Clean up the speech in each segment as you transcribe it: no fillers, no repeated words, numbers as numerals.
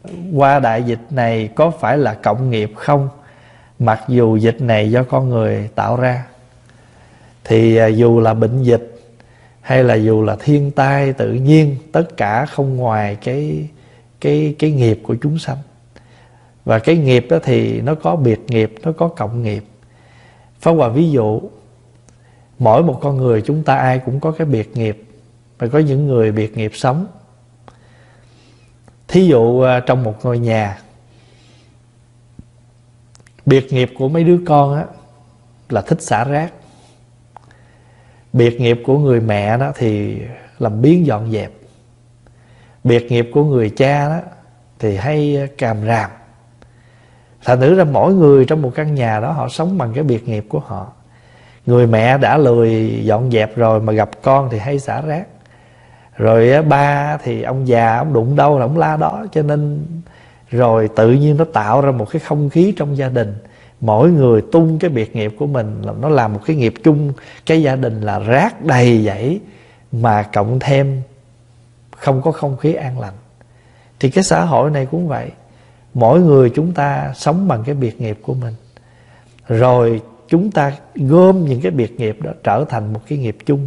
qua đại dịch này có phải là cộng nghiệp không? Mặc dù dịch này do con người tạo ra, thì dù là bệnh dịch hay là dù là thiên tai tự nhiên, tất cả không ngoài cái nghiệp của chúng sanh. Và cái nghiệp đó thì nó có biệt nghiệp, nó có cộng nghiệp. Pháp Hòa ví dụ, mỗi một con người chúng ta ai cũng có cái biệt nghiệp, và có những người biệt nghiệp sống. Thí dụ trong một ngôi nhà, biệt nghiệp của mấy đứa con á là thích xả rác. Biệt nghiệp của người mẹ đó thì làm biếng dọn dẹp. Biệt nghiệp của người cha đó thì hay càm ràm. Thành thử ra mỗi người trong một căn nhà đó họ sống bằng cái biệt nghiệp của họ. Người mẹ đã lười dọn dẹp rồi mà gặp con thì hay xả rác. Rồi ba thì ông già, ông đụng đâu là ông la đó. Cho nên rồi tự nhiên nó tạo ra một cái không khí trong gia đình. Mỗi người tung cái biệt nghiệp của mình, là nó làm một cái nghiệp chung. Cái gia đình là rác đầy dẫy, mà cộng thêm không có không khí an lành. Thì cái xã hội này cũng vậy. Mỗi người chúng ta sống bằng cái biệt nghiệp của mình, rồi chúng ta gom những cái biệt nghiệp đó trở thành một cái nghiệp chung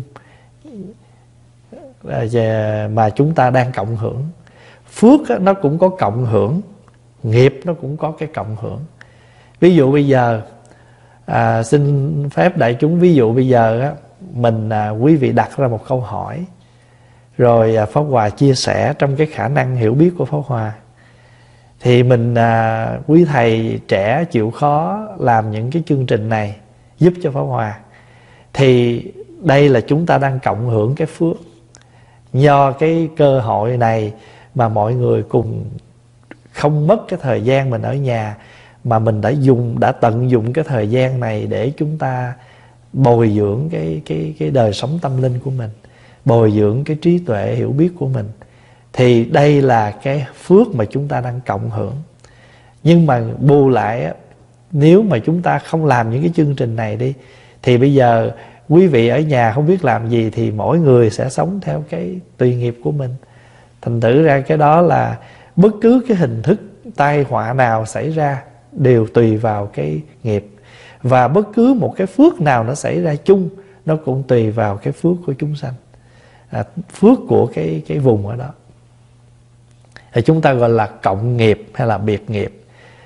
mà chúng ta đang cộng hưởng. Phước nó cũng có cộng hưởng, nghiệp nó cũng có cái cộng hưởng. Ví dụ bây giờ xin phép đại chúng ví dụ bây giờ quý vị đặt ra một câu hỏi, rồi Pháp Hòa chia sẻ trong cái khả năng hiểu biết của Pháp Hòa. Thì quý thầy trẻ chịu khó làm những cái chương trình này giúp cho Pháp Hòa. Thì đây là chúng ta đang cộng hưởng cái phước. Do cái cơ hội này mà mọi người cùng không mất cái thời gian mình ở nhà, mà mình đã tận dụng cái thời gian này để chúng ta bồi dưỡng cái đời sống tâm linh của mình, bồi dưỡng cái trí tuệ hiểu biết của mình. Thì đây là cái phước mà chúng ta đang cộng hưởng. Nhưng mà bù lại, nếu mà chúng ta không làm những cái chương trình này đi, thì bây giờ quý vị ở nhà không biết làm gì, thì mỗi người sẽ sống theo cái tùy nghiệp của mình. Thành thử ra cái đó là bất cứ cái hình thức tai họa nào xảy ra đều tùy vào cái nghiệp. Và bất cứ một cái phước nào nó xảy ra chung, nó cũng tùy vào cái phước của chúng sanh, phước của cái vùng ở đó. Thì chúng ta gọi là cộng nghiệp hay là biệt nghiệp.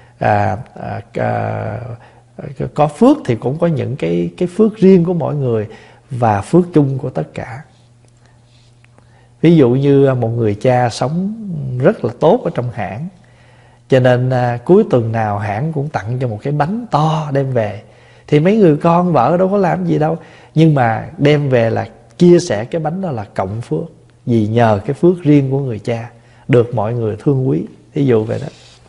Có phước thì cũng có những cái phước riêng của mỗi người và phước chung của tất cả. Ví dụ như một người cha sống rất là tốt ở trong hãng, cho nên cuối tuần nào hãng cũng tặng cho một cái bánh to đem về. Thì mấy người con vợ đâu có làm gì đâu, nhưng mà đem về là chia sẻ cái bánh đó là cộng phước. Vì nhờ cái phước riêng của người cha được mọi người thương quý. Ví dụ vậy đó.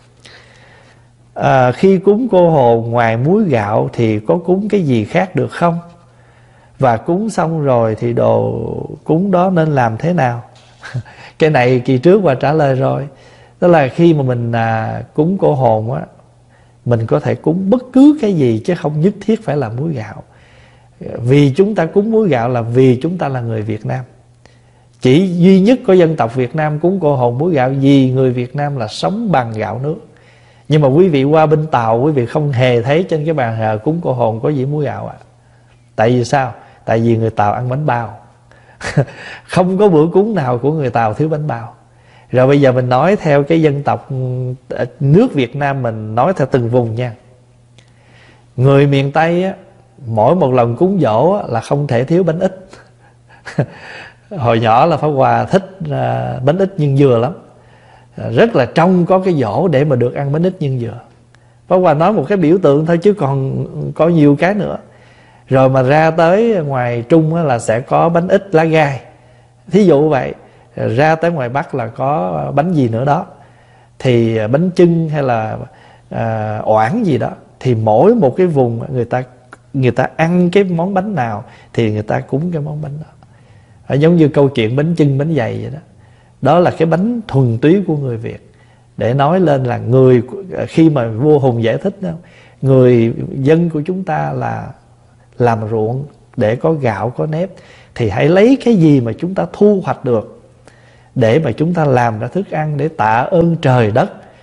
Khi cúng cô hồn ngoài muối gạo thì có cúng cái gì khác được không? Và cúng xong rồi thì đồ cúng đó nên làm thế nào? Cái này kỳ trước Hòa trả lời rồi. Đó là khi mà mình cúng cô hồn á, mình có thể cúng bất cứ cái gì chứ không nhất thiết phải là muối gạo. Vì chúng ta cúng muối gạo là vì chúng ta là người Việt Nam. Chỉ duy nhất có dân tộc Việt Nam cúng cô hồn muối gạo, vì người Việt Nam là sống bằng gạo nước. Nhưng mà quý vị qua bên Tàu, quý vị không hề thấy trên cái bàn thờ cúng cô hồn có dĩa muối gạo ạ. Tại vì sao? Tại vì người Tàu ăn bánh bao. Không có bữa cúng nào của người Tàu thiếu bánh bao. Rồi bây giờ mình nói theo cái dân tộc nước Việt Nam, mình nói theo từng vùng nha. Người miền Tây á, mỗi một lần cúng giỗ á, là không thể thiếu bánh ít. Hồi nhỏ là Pháp Hòa thích bánh ít nhân dừa lắm. Rất là trông có cái giỗ để mà được ăn bánh ít nhân dừa. Pháp Hòa nói một cái biểu tượng thôi chứ còn có nhiều cái nữa. Rồi mà ra tới ngoài Trung á, là sẽ có bánh ít lá gai, thí dụ vậy. Ra tới ngoài Bắc là có bánh gì nữa đó, thì bánh chưng hay là oảng gì đó. Thì mỗi một cái vùng người ta ăn cái món bánh nào thì người ta cúng cái món bánh đó. Giống như câu chuyện bánh chưng bánh dày vậy đó. Đó là cái bánh thuần túy của người Việt, để nói lên là người, khi mà vua Hùng giải thích đó, người dân của chúng ta là làm ruộng để có gạo có nếp, thì hãy lấy cái gì mà chúng ta thu hoạch được để mà chúng ta làm ra thức ăn, để tạ ơn trời đất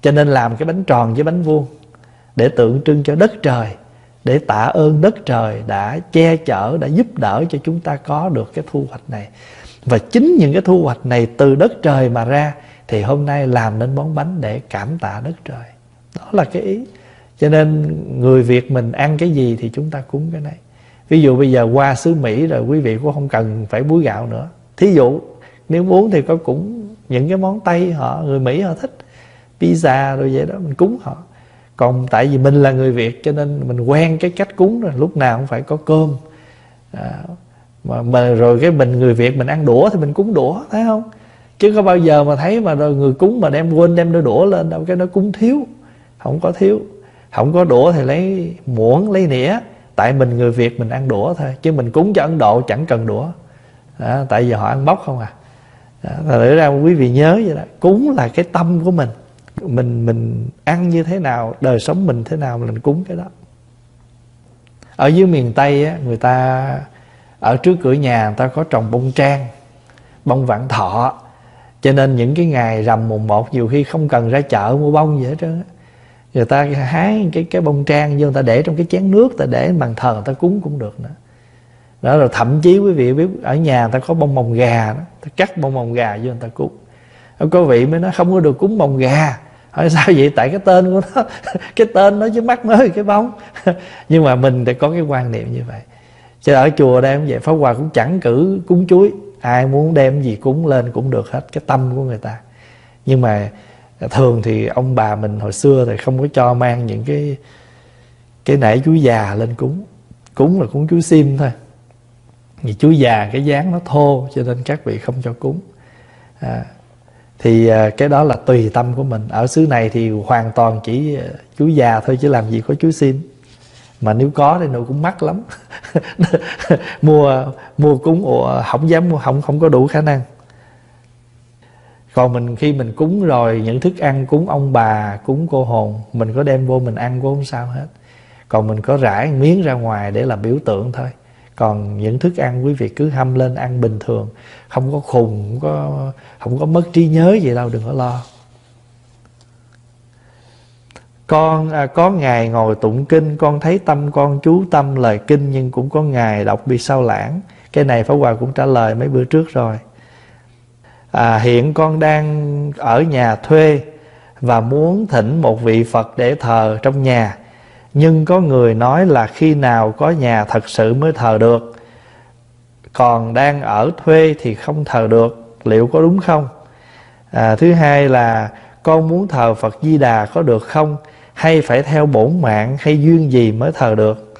Cho nên làm cái bánh tròn với bánh vuông để tượng trưng cho đất trời, để tạ ơn đất trời đã che chở, đã giúp đỡ cho chúng ta có được cái thu hoạch này. Và chính những cái thu hoạch này từ đất trời mà ra, thì hôm nay làm nên món bánh để cảm tạ đất trời. Đó là cái ý. Cho nên người Việt mình ăn cái gì thì chúng ta cúng cái này. Ví dụ bây giờ qua xứ Mỹ rồi, quý vị cũng không cần phải búi gạo nữa. Thí dụ nếu muốn thì có cũng những cái món Tây người Mỹ họ thích, pizza rồi vậy đó, mình cúng họ. Còn tại vì mình là người Việt cho nên mình quen cái cách cúng rồi, lúc nào cũng phải có cơm. Mà rồi cái mình người Việt mình ăn đũa thì mình cúng đũa, thấy không? Chứ có bao giờ mà thấy mà rồi người cúng mà quên đem đôi đũa lên đâu, cái nó cúng thiếu. Không có thiếu. Không có đũa thì lấy muỗng, lấy nĩa. Tại mình người Việt mình ăn đũa thôi, chứ mình cúng cho Ấn Độ chẳng cần đũa. Tại vì họ ăn bóc không à. Thật ra quý vị nhớ vậy đó, cúng là cái tâm của mình. Mình ăn như thế nào, đời sống mình thế nào mình cúng cái đó. Ở dưới miền Tây á, người ta ở trước cửa nhà người ta có trồng bông trang, bông vạn thọ. Cho nên những cái ngày rằm mùng 1 nhiều khi không cần ra chợ mua bông gì hết trơn á. Người ta hái cái bông trang vô, người ta để trong cái chén nước, ta để bàn thờ người ta cúng cũng được nữa. Đó, rồi thậm chí quý vị biết ở nhà người ta có bông mồng gà đó, ta cắt bông mồng gà vô người ta cúng. Có vị mới nói không có được cúng mồng gà. Hỏi sao vậy? Tại cái tên của nó cái tên nó chứ mắc mới cái bông. Nhưng mà mình thì có cái quan niệm như vậy. Chứ ở chùa đem vậy, Pháp Hòa cũng chẳng cử cúng chuối. Ai muốn đem gì cúng lên cũng được hết, cái tâm của người ta. Nhưng mà thường thì ông bà mình hồi xưa thì không có cho mang những cái nải chuối già lên cúng. Cúng là cúng chuối sim thôi. Vì chuối già cái dáng nó thô, cho nên các vị không cho cúng. Thì cái đó là tùy tâm của mình. Ở xứ này thì hoàn toàn chỉ chuối già thôi, chứ làm gì có chuối sim. Mà nếu có thì nó cũng mắc lắm. mua cúng không dám mua, không có đủ khả năng. Còn khi mình cúng rồi, những thức ăn cúng ông bà, cúng cô hồn, mình có đem vô mình ăn cũng không sao hết. Còn mình có rải miếng ra ngoài để làm biểu tượng thôi. Còn những thức ăn quý vị cứ hâm lên ăn bình thường, không có khùng, không có mất trí nhớ gì đâu, đừng có lo. Con có ngày ngồi tụng kinh, con thấy tâm con chú tâm lời kinh, nhưng cũng có ngày đọc bị sao lãng. Cái này Pháp Hòa cũng trả lời mấy bữa trước rồi. Hiện con đang ở nhà thuê và muốn thỉnh một vị Phật để thờ trong nhà, nhưng có người nói là khi nào có nhà thật sự mới thờ được, còn đang ở thuê thì không thờ được, liệu có đúng không? Thứ hai là con muốn thờ Phật Di Đà có được không, hay phải theo bổn mạng hay duyên gì mới thờ được?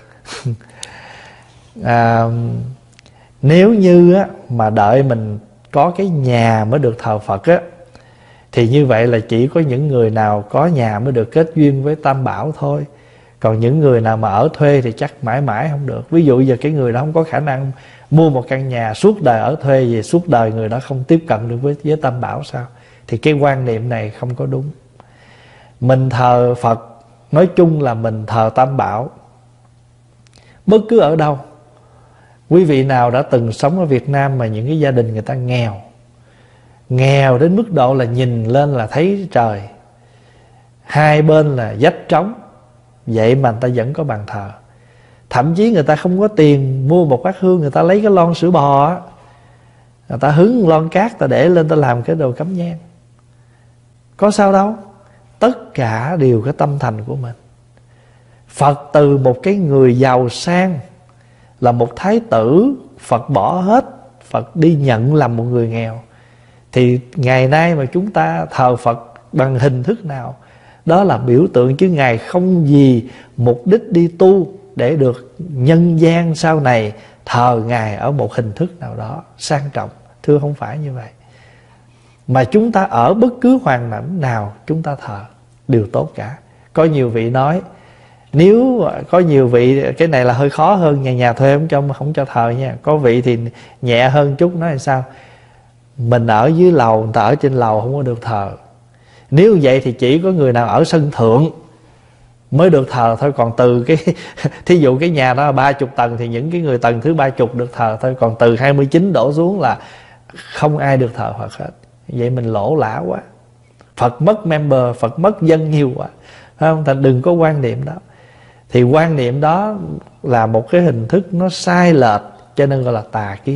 Nếu như mà đợi mình có cái nhà mới được thờ Phật á, thì như vậy là chỉ có những người nào có nhà mới được kết duyên với Tam Bảo thôi. Còn những người nào mà ở thuê thì chắc mãi mãi không được. Ví dụ giờ cái người đó không có khả năng mua một căn nhà suốt đời ở thuê, về suốt đời người đó không tiếp cận được với Tam Bảo sao? Thì cái quan niệm này không có đúng. Mình thờ Phật, nói chung là mình thờ Tam Bảo bất cứ ở đâu. Quý vị nào đã từng sống ở Việt Nam mà những cái gia đình người ta nghèo đến mức độ là nhìn lên là thấy trời, hai bên là vách trống, vậy mà người ta vẫn có bàn thờ. Thậm chí người ta không có tiền mua một bát hương, người ta lấy cái lon sữa bò á, người ta hứng lon cát, ta để lên, ta làm cái đồ cắm nhang. Có sao đâu. Tất cả đều cái tâm thành của mình. Phật từ một cái người giàu sang là một thái tử, Phật bỏ hết, Phật đi nhận làm một người nghèo. Thì ngày nay mà chúng ta thờ Phật bằng hình thức nào, đó là biểu tượng, chứ Ngài không vì mục đích đi tu để được nhân gian sau này thờ Ngài ở một hình thức nào đó sang trọng. Thưa, không phải như vậy. Mà chúng ta ở bất cứ hoàn cảnh nào chúng ta thờ đều tốt cả. Có nhiều vị nói, nếu có nhiều vị, cái này là hơi khó hơn, nhà thuê không cho thờ nha. Có vị thì nhẹ hơn chút, nói là sao? Mình ở dưới lầu, người ta ở trên lầu không có được thờ. Nếu vậy thì chỉ có người nào ở sân thượng mới được thờ thôi. Còn từ cái thí dụ cái nhà đó là 30 tầng thì những cái người tầng thứ 30 được thờ thôi. Còn từ 29 đổ xuống là không ai được thờ Phật hết. Vậy mình lỗ lã quá. Phật mất member, Phật mất dân nhiều quá, phải không? Thành đừng có quan niệm đó. Thì quan niệm đó là một cái hình thức nó sai lệch, cho nên gọi là tà kiến.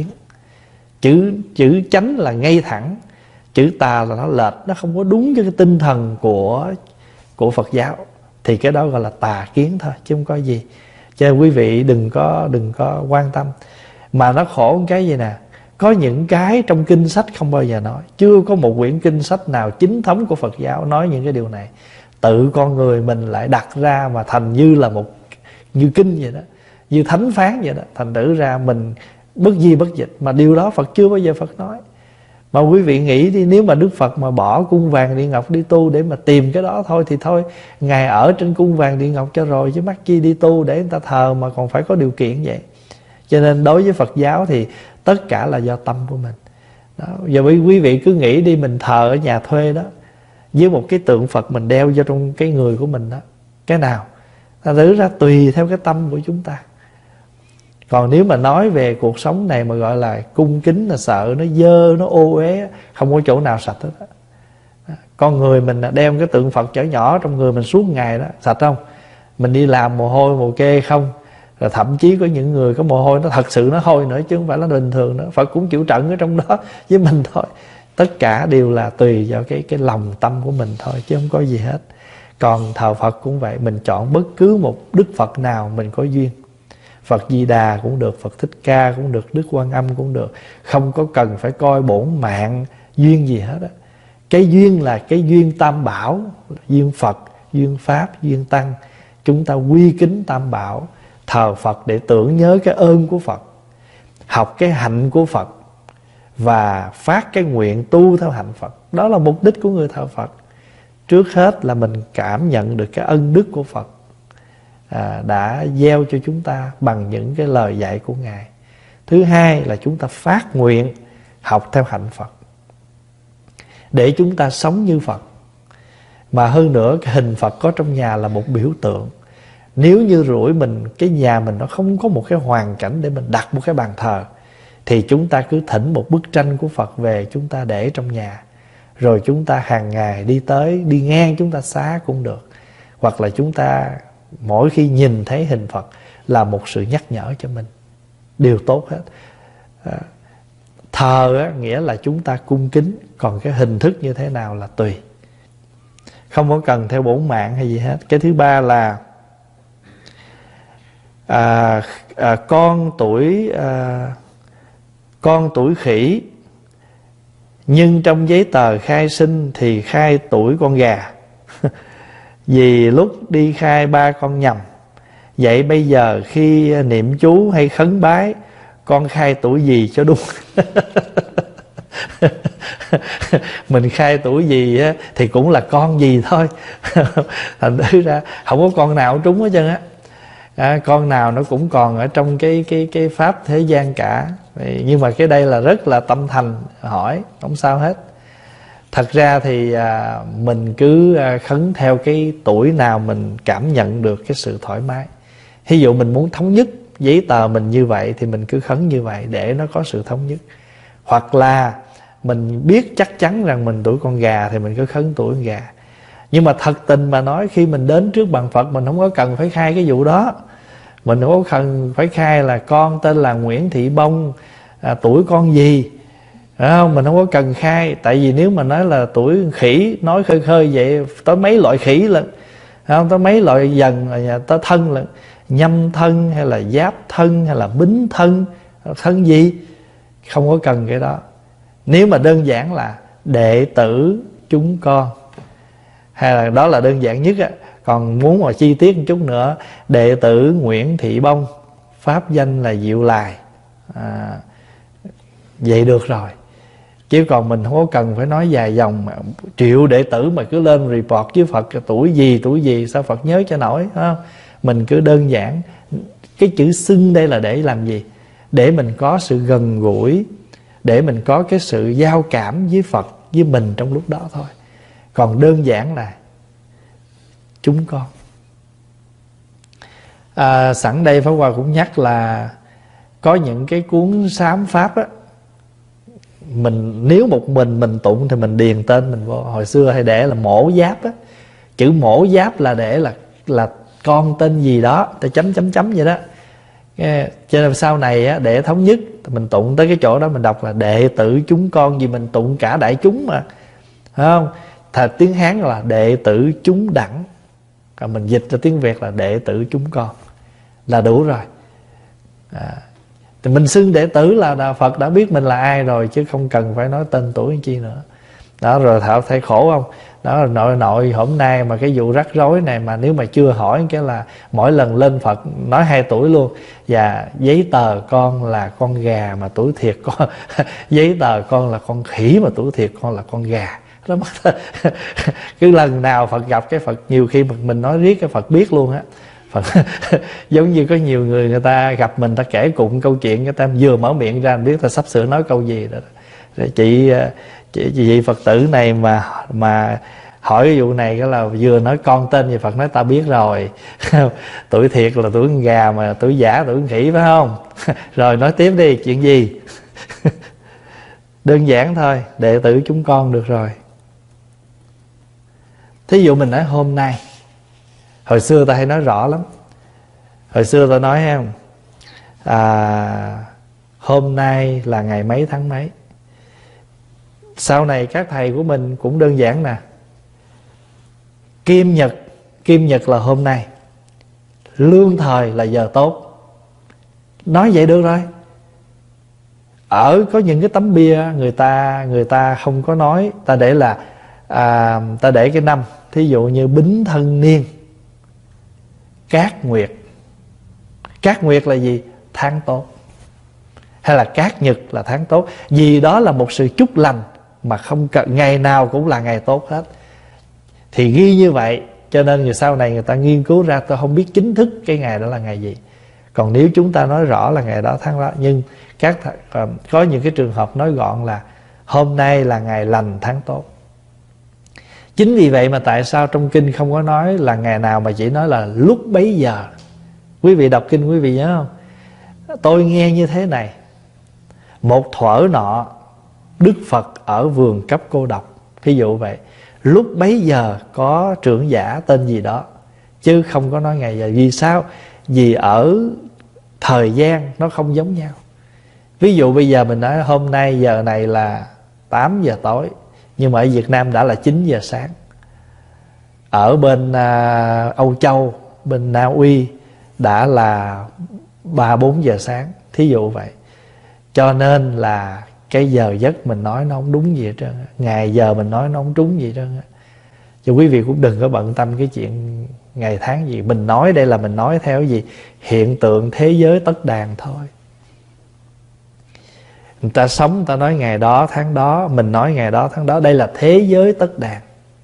Chữ chánh là ngay thẳng, chữ tà là nó lệch, nó không có đúng với cái tinh thần của Phật giáo, thì cái đó gọi là tà kiến thôi, chứ không có gì. Cho nên quý vị đừng có quan tâm. Mà nó khổ cái gì nè, có những cái trong kinh sách không bao giờ nói. Chưa có một quyển kinh sách nào chính thống của Phật giáo nói những cái điều này. Tự con người mình lại đặt ra mà thành như là như kinh vậy đó, như thánh phán vậy đó. Thành thử ra mình bất di bất dịch. Mà điều đó Phật chưa bao giờ Phật nói. Mà quý vị nghĩ đi, nếu mà Đức Phật mà bỏ cung vàng điện ngọc đi tu để mà tìm cái đó thôi, thì thôi, Ngài ở trên cung vàng điện ngọc cho rồi, chứ mắc chi đi tu để người ta thờ mà còn phải có điều kiện vậy. Cho nên đối với Phật giáo thì tất cả là do tâm của mình đó. Giờ quý vị cứ nghĩ đi, mình thờ ở nhà thuê đó, với một cái tượng Phật mình đeo vô trong cái người của mình đó, cái nào ta thử ra tùy theo cái tâm của chúng ta. Còn nếu mà nói về cuộc sống này mà gọi là cung kính là sợ nó dơ, nó ô uế, không có chỗ nào sạch hết đó. Con người mình đem cái tượng Phật chở nhỏ trong người mình suốt ngày đó, sạch không? Mình đi làm mồ hôi mồ kê không? Rồi thậm chí có những người có mồ hôi nó thật sự nó hôi nữa, chứ không phải là bình thường nữa. Phật cũng chịu trận ở trong đó với mình thôi. Tất cả đều là tùy vào cái lòng tâm của mình thôi, chứ không có gì hết. Còn thờ Phật cũng vậy, mình chọn bất cứ một Đức Phật nào mình có duyên. Phật Di Đà cũng được, Phật Thích Ca cũng được, Đức Quan Âm cũng được. Không có cần phải coi bổn mạng duyên gì hết á. Cái duyên là cái duyên tam bảo, duyên Phật, duyên Pháp, duyên Tăng. Chúng ta quy kính tam bảo, thờ Phật để tưởng nhớ cái ơn của Phật, học cái hạnh của Phật, và phát cái nguyện tu theo hạnh Phật. Đó là mục đích của người thờ Phật. Trước hết là mình cảm nhận được cái ân đức của Phật đã gieo cho chúng ta bằng những cái lời dạy của Ngài. Thứ hai là chúng ta phát nguyện học theo hạnh Phật, để chúng ta sống như Phật. Mà hơn nữa, cái hình Phật có trong nhà là một biểu tượng. Nếu như rủi mình, cái nhà mình nó không có một cái hoàn cảnh để mình đặt một cái bàn thờ, thì chúng ta cứ thỉnh một bức tranh của Phật về, chúng ta để trong nhà. Rồi chúng ta hàng ngày đi tới, đi ngang chúng ta xá cũng được. Hoặc là chúng ta mỗi khi nhìn thấy hình Phật là một sự nhắc nhở cho mình. Điều tốt hết. Thờ á, nghĩa là chúng ta cung kính. Còn cái hình thức như thế nào là tùy, không có cần theo bổn mạng hay gì hết. Cái thứ ba là con tuổi khỉ, nhưng trong giấy tờ khai sinh thì khai tuổi con gà. Vì lúc đi khai ba con nhầm. Vậy bây giờ khi niệm chú hay khấn bái, con khai tuổi gì cho đúng? Mình khai tuổi gì á, thì cũng là con gì thôi. Thành thử ra không có con nào trúng hết trơn á. Con nào nó cũng còn ở trong cái pháp thế gian cả. Nhưng mà cái đây là rất là tâm thành hỏi, không sao hết. Thật ra thì mình cứ khấn theo cái tuổi nào mình cảm nhận được cái sự thoải mái. Ví dụ mình muốn thống nhất giấy tờ mình như vậy thì mình cứ khấn như vậy để nó có sự thống nhất. Hoặc là mình biết chắc chắn rằng mình tuổi con gà thì mình cứ khấn tuổi con gà. Nhưng mà thật tình mà nói, khi mình đến trước bàn Phật, mình không có cần phải khai cái vụ đó. Mình không có cần phải khai là con tên là Nguyễn Thị Bông, tuổi con gì. Không? Mình không có cần khai. Tại vì nếu mà nói là tuổi khỉ, nói khơi khơi vậy, tới mấy loại khỉ lận, không? Tới mấy loại dần, tới thân lận. Nhâm thân hay là giáp thân hay là bính thân, thân gì, không có cần cái đó. Nếu mà đơn giản là đệ tử chúng con, hay là đó là đơn giản nhất á. Còn muốn mà chi tiết một chút nữa, đệ tử Nguyễn Thị Bông, pháp danh là Diệu Lài, vậy được rồi. Chứ còn mình không có cần phải nói dài dòng mà triệu đệ tử mà cứ lên report với Phật tuổi gì sao Phật nhớ cho nổi, không? Mình cứ đơn giản. Cái chữ xưng đây là để làm gì? Để mình có sự gần gũi, để mình có cái sự giao cảm với Phật, với mình trong lúc đó thôi. Còn đơn giản là chúng con. Sẵn đây Pháp Hòa cũng nhắc là có những cái cuốn sám Pháp á, nếu một mình tụng thì mình điền tên mình vô. Hồi xưa hay để là Mổ Giáp á, chữ Mổ Giáp là để là con tên gì đó, để chấm vậy đó. Cho nên sau này á, để thống nhất mình tụng tới cái chỗ đó mình đọc là đệ tử chúng con, vì mình tụng cả đại chúng mà, phải không? Thật tiếng Hán là đệ tử chúng đẳng, còn mình dịch ra tiếng Việt là đệ tử chúng con là đủ rồi. Thì mình xưng đệ tử là Phật đã biết mình là ai rồi, chứ không cần phải nói tên tuổi chi nữa. Đó, rồi Thảo thấy khổ không? Đó là nội hôm nay mà cái vụ rắc rối này mà nếu mà chưa hỏi cái là mỗi lần lên Phật nói 2 tuổi luôn. Và giấy tờ con là con gà mà tuổi thiệt con giấy tờ con là con khỉ mà tuổi thiệt con là con gà. Đó mất. Cứ lần nào Phật gặp cái Phật, nhiều khi mình nói riết cái Phật biết luôn á. Phật giống như có nhiều người ta gặp mình, ta kể cụm câu chuyện, người ta vừa mở miệng ra biết ta sắp sửa nói câu gì đó. Rồi chị Phật tử này mà hỏi cái vụ này, cái là vừa nói con tên gì Phật nói ta biết rồi. Tuổi thiệt là tuổi con gà, mà tuổi giả tuổi con khỉ, phải không? Rồi nói tiếp đi, chuyện gì? Đơn giản thôi, đệ tử chúng con được rồi. Thí dụ mình nói hôm nay, hồi xưa ta hay nói rõ lắm. Hồi xưa ta nói không, hôm nay là ngày mấy tháng mấy. Sau này các thầy của mình cũng đơn giản nè, Kim nhật là hôm nay, lương thời là giờ tốt. Nói vậy được rồi. Có những cái tấm bia người ta không có nói, ta để là ta để cái năm, thí dụ như Bính Thân Niên, Cát Nguyệt. Cát Nguyệt là gì? Tháng tốt. Hay là Cát Nhật là tháng tốt. Vì đó là một sự chúc lành, mà không cần ngày nào cũng là ngày tốt hết. Thì ghi như vậy, cho nên người sau này người ta nghiên cứu ra, tôi không biết chính thức cái ngày đó là ngày gì. Còn nếu chúng ta nói rõ là ngày đó tháng đó, nhưng có những cái trường hợp nói gọn là hôm nay là ngày lành tháng tốt. Chính vì vậy mà tại sao trong kinh không có nói là ngày nào, mà chỉ nói là lúc bấy giờ. Quý vị đọc kinh quý vị nhớ không? Tôi nghe như thế này: một thuở nọ, Đức Phật ở vườn Cấp Cô Độc, ví dụ vậy. Lúc bấy giờ có trưởng giả tên gì đó, chứ không có nói ngày giờ. Vì sao? Vì ở thời gian nó không giống nhau. Ví dụ bây giờ mình nói hôm nay giờ này là 8 giờ tối, nhưng mà ở Việt Nam đã là 9 giờ sáng. Ở bên Âu Châu, bên Na Uy đã là 3-4 giờ sáng, thí dụ vậy. Cho nên là cái giờ giấc mình nói nó không đúng gì hết trơn, ngày giờ mình nói nó không trúng gì hết trơn. Cho quý vị cũng đừng có bận tâm cái chuyện ngày tháng gì. Mình nói đây là mình nói theo cái gì? Hiện tượng thế giới tất đàn thôi. Người ta sống, người ta nói ngày đó tháng đó, mình nói ngày đó tháng đó. Đây là thế giới tất đàn.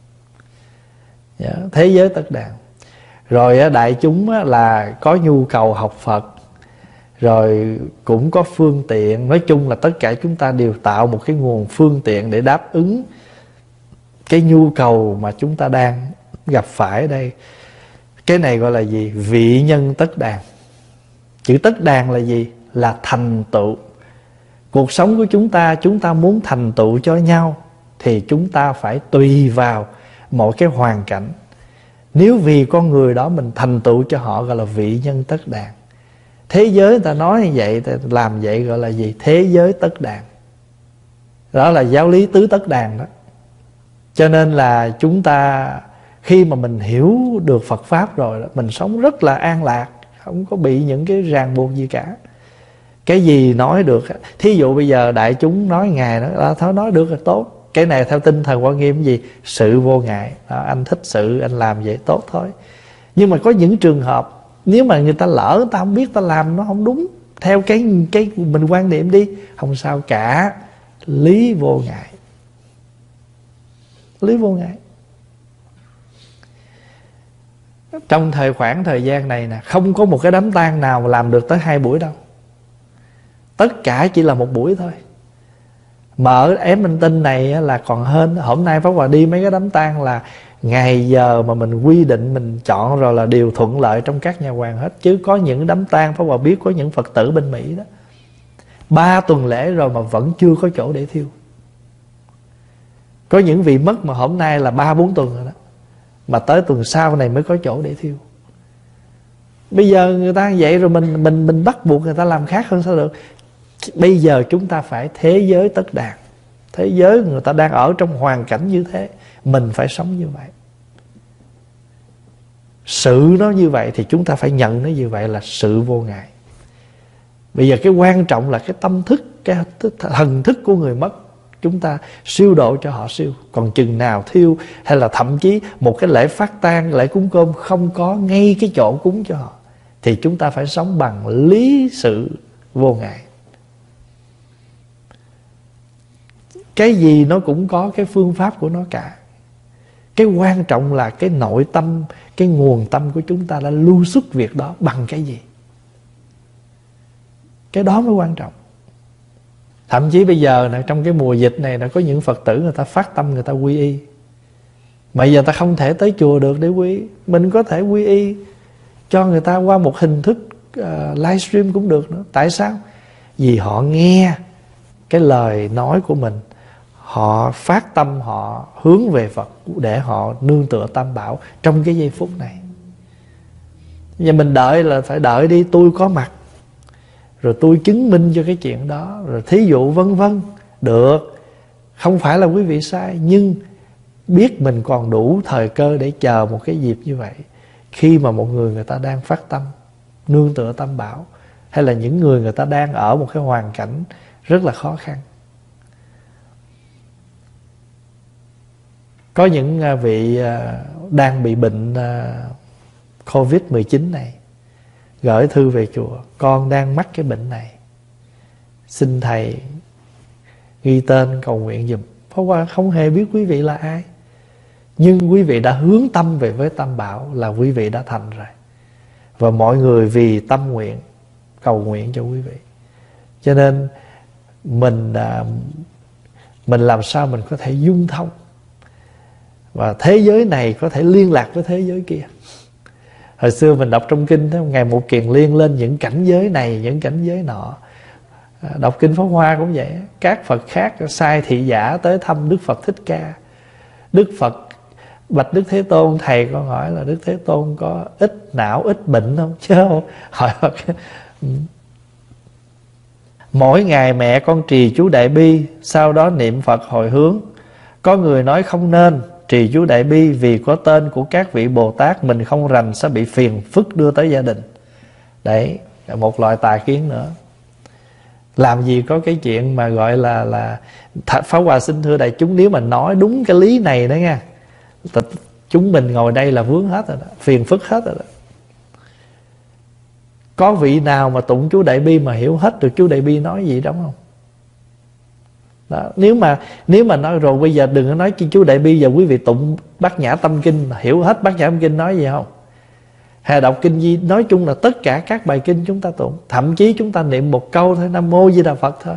Thế giới tất đàn. Rồi đại chúng là có nhu cầu học Phật, rồi cũng có phương tiện. Nói chung là tất cả chúng ta đều tạo một cái nguồn phương tiện để đáp ứng cái nhu cầu mà chúng ta đang gặp phải ở đây. Cái này gọi là gì? Vị nhân tất đàn. Chữ tất đàn là gì? Là thành tựu. Cuộc sống của chúng ta muốn thành tựu cho nhau thì chúng ta phải tùy vào mọi cái hoàn cảnh. Nếu vì con người đó mình thành tựu cho họ, gọi là vị nhân tất đàn. Thế giới người ta nói như vậy, làm vậy gọi là gì? Thế giới tất đàn. Đó là giáo lý tứ tất đàn đó. Cho nên là chúng ta khi mà mình hiểu được Phật Pháp rồi đó, mình sống rất là an lạc, không có bị những cái ràng buộc gì cả. Cái gì nói được. Thí dụ bây giờ đại chúng nói Ngài đó, thôi nói được là tốt. Cái này theo tinh thần Quan Nghiêm gì? Sự vô ngại đó, anh thích sự, anh làm vậy tốt thôi. Nhưng mà có những trường hợp, nếu mà người ta lỡ, người ta không biết, ta làm nó không đúng theo cái mình quan niệm đi, không sao cả. Lý vô ngại. Lý vô ngại. Trong khoảng thời gian này nè, không có một cái đám tang nào mà làm được tới 2 buổi đâu. Tất cả chỉ là 1 buổi thôi. Mà ở Ém Minh Tinh này là còn hơn. Hôm nay Pháp Hòa đi mấy cái đám tang là ngày giờ mà mình quy định, mình chọn rồi là đều thuận lợi trong các nhà hoàng hết. Chứ có những đám tang Pháp Hòa biết có những Phật tử bên Mỹ đó, 3 tuần lễ rồi mà vẫn chưa có chỗ để thiêu. Có những vị mất mà hôm nay là 3-4 tuần rồi đó, mà tới tuần sau này mới có chỗ để thiêu. Bây giờ người ta vậy rồi mình bắt buộc người ta làm khác hơn sao được. Bây giờ chúng ta phải thế giới tất đàn. Thế giới người ta đang ở trong hoàn cảnh như thế, mình phải sống như vậy. Sự nó như vậy thì chúng ta phải nhận nó như vậy là sự vô ngại. Bây giờ cái quan trọng là cái tâm thức, cái thần thức của người mất, chúng ta siêu độ cho họ siêu. Còn chừng nào thiêu, hay là thậm chí một cái lễ phát tang, lễ cúng cơm không có ngay cái chỗ cúng cho họ, thì chúng ta phải sống bằng lý sự vô ngại. Cái gì nó cũng có cái phương pháp của nó cả. Cái quan trọng là cái nội tâm, cái nguồn tâm của chúng ta đã lưu xuất việc đó bằng cái gì. Cái đó mới quan trọng. Thậm chí bây giờ này, trong cái mùa dịch này, có những Phật tử người ta phát tâm người ta quy y. Mà giờ ta không thể tới chùa được để quy y. Mình có thể quy y cho người ta qua một hình thức livestream cũng được nữa. Tại sao? Vì họ nghe cái lời nói của mình, họ phát tâm, họ hướng về Phật để họ nương tựa Tam Bảo trong cái giây phút này. Giờ mình đợi là phải đợi đi, tôi có mặt rồi tôi chứng minh cho cái chuyện đó, rồi thí dụ vân vân. Được, không phải là quý vị sai, nhưng biết mình còn đủ thời cơ để chờ một cái dịp như vậy. Khi mà một người ta đang phát tâm nương tựa Tam Bảo, hay là những người ta đang ở một cái hoàn cảnh rất là khó khăn. Có những vị đang bị bệnh Covid-19 này, gửi thư về chùa: con đang mắc cái bệnh này, xin thầy ghi tên cầu nguyện giùm. Pháp Hòa không hề biết quý vị là ai, nhưng quý vị đã hướng tâm về với Tam Bảo là quý vị đã thành rồi. Và mọi người vì tâm nguyện cầu nguyện cho quý vị. Cho nên mình làm sao mình có thể dung thông, và thế giới này có thể liên lạc với thế giới kia. Hồi xưa mình đọc trong kinh, Ngài Một Kiền Liên lên những cảnh giới này, những cảnh giới nọ. Đọc kinh Pháp Hoa cũng vậy. Các Phật khác sai thị giả tới thăm Đức Phật Thích Ca. Đức Phật bạch Đức Thế Tôn: thầy con hỏi là Đức Thế Tôn có ít não, ít bệnh không? Chứ không hỏi Phật. Mỗi ngày mẹ con trì chú Đại Bi, sau đó niệm Phật hồi hướng. Có người nói không nên trì chú Đại Bi vì có tên của các vị Bồ Tát, mình không rành sẽ bị phiền phức đưa tới gia đình. Đấy, một loại tà kiến nữa. Làm gì có cái chuyện mà gọi là Pháp Hòa xin thưa đại chúng, nếu mà nói đúng cái lý này đó nha, chúng mình ngồi đây là vướng hết rồi đó, phiền phức hết rồi đó. Có vị nào mà tụng chú Đại Bi mà hiểu hết được chú Đại Bi nói gì đúng không? Đó. Nếu mà nói rồi bây giờ đừng có nói chú Đại Bi, giờ quý vị tụng Bát Nhã Tâm Kinh hiểu hết Bát Nhã Tâm Kinh nói gì không? Hay đọc kinh gì? Nói chung là tất cả các bài kinh chúng ta tụng, thậm chí chúng ta niệm một câu thôi, Nam Mô Di Đà Phật thôi.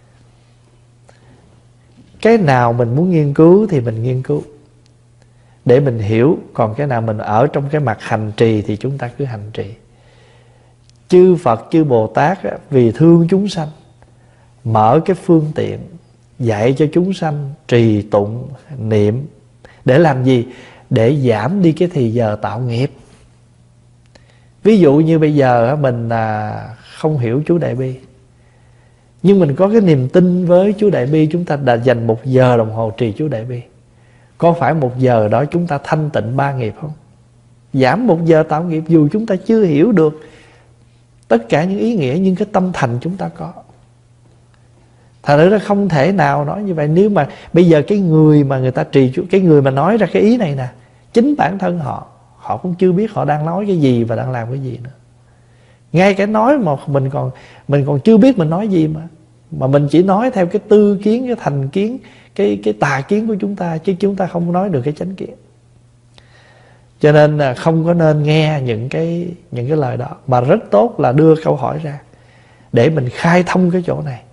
Cái nào mình muốn nghiên cứu thì mình nghiên cứu để mình hiểu. Còn cái nào mình ở trong cái mặt hành trì thì chúng ta cứ hành trì. Chư Phật, chư Bồ Tát vì thương chúng sanh mở cái phương tiện dạy cho chúng sanh trì tụng niệm. Để làm gì? Để giảm đi cái thì giờ tạo nghiệp. Ví dụ như bây giờ mình không hiểu chú Đại Bi, nhưng mình có cái niềm tin với chú Đại Bi, chúng ta đã dành 1 giờ đồng hồ trì chú Đại Bi. Có phải 1 giờ đó chúng ta thanh tịnh 3 nghiệp không? Giảm 1 giờ tạo nghiệp dù chúng ta chưa hiểu được tất cả những ý nghĩa, nhưng cái tâm thành chúng ta có. Thật ra không thể nào nói như vậy. Nếu mà bây giờ cái người mà người ta trì, cái người mà nói ra cái ý này nè, chính bản thân họ cũng chưa biết họ đang nói cái gì và đang làm cái gì nữa. Ngay cái nói mà mình còn chưa biết mình nói gì mà mình chỉ nói theo cái tư kiến, cái thành kiến, cái tà kiến của chúng ta, chứ chúng ta không nói được cái chánh kiến. Cho nên là không có nên nghe những cái lời đó, mà rất tốt là đưa câu hỏi ra để mình khai thông cái chỗ này.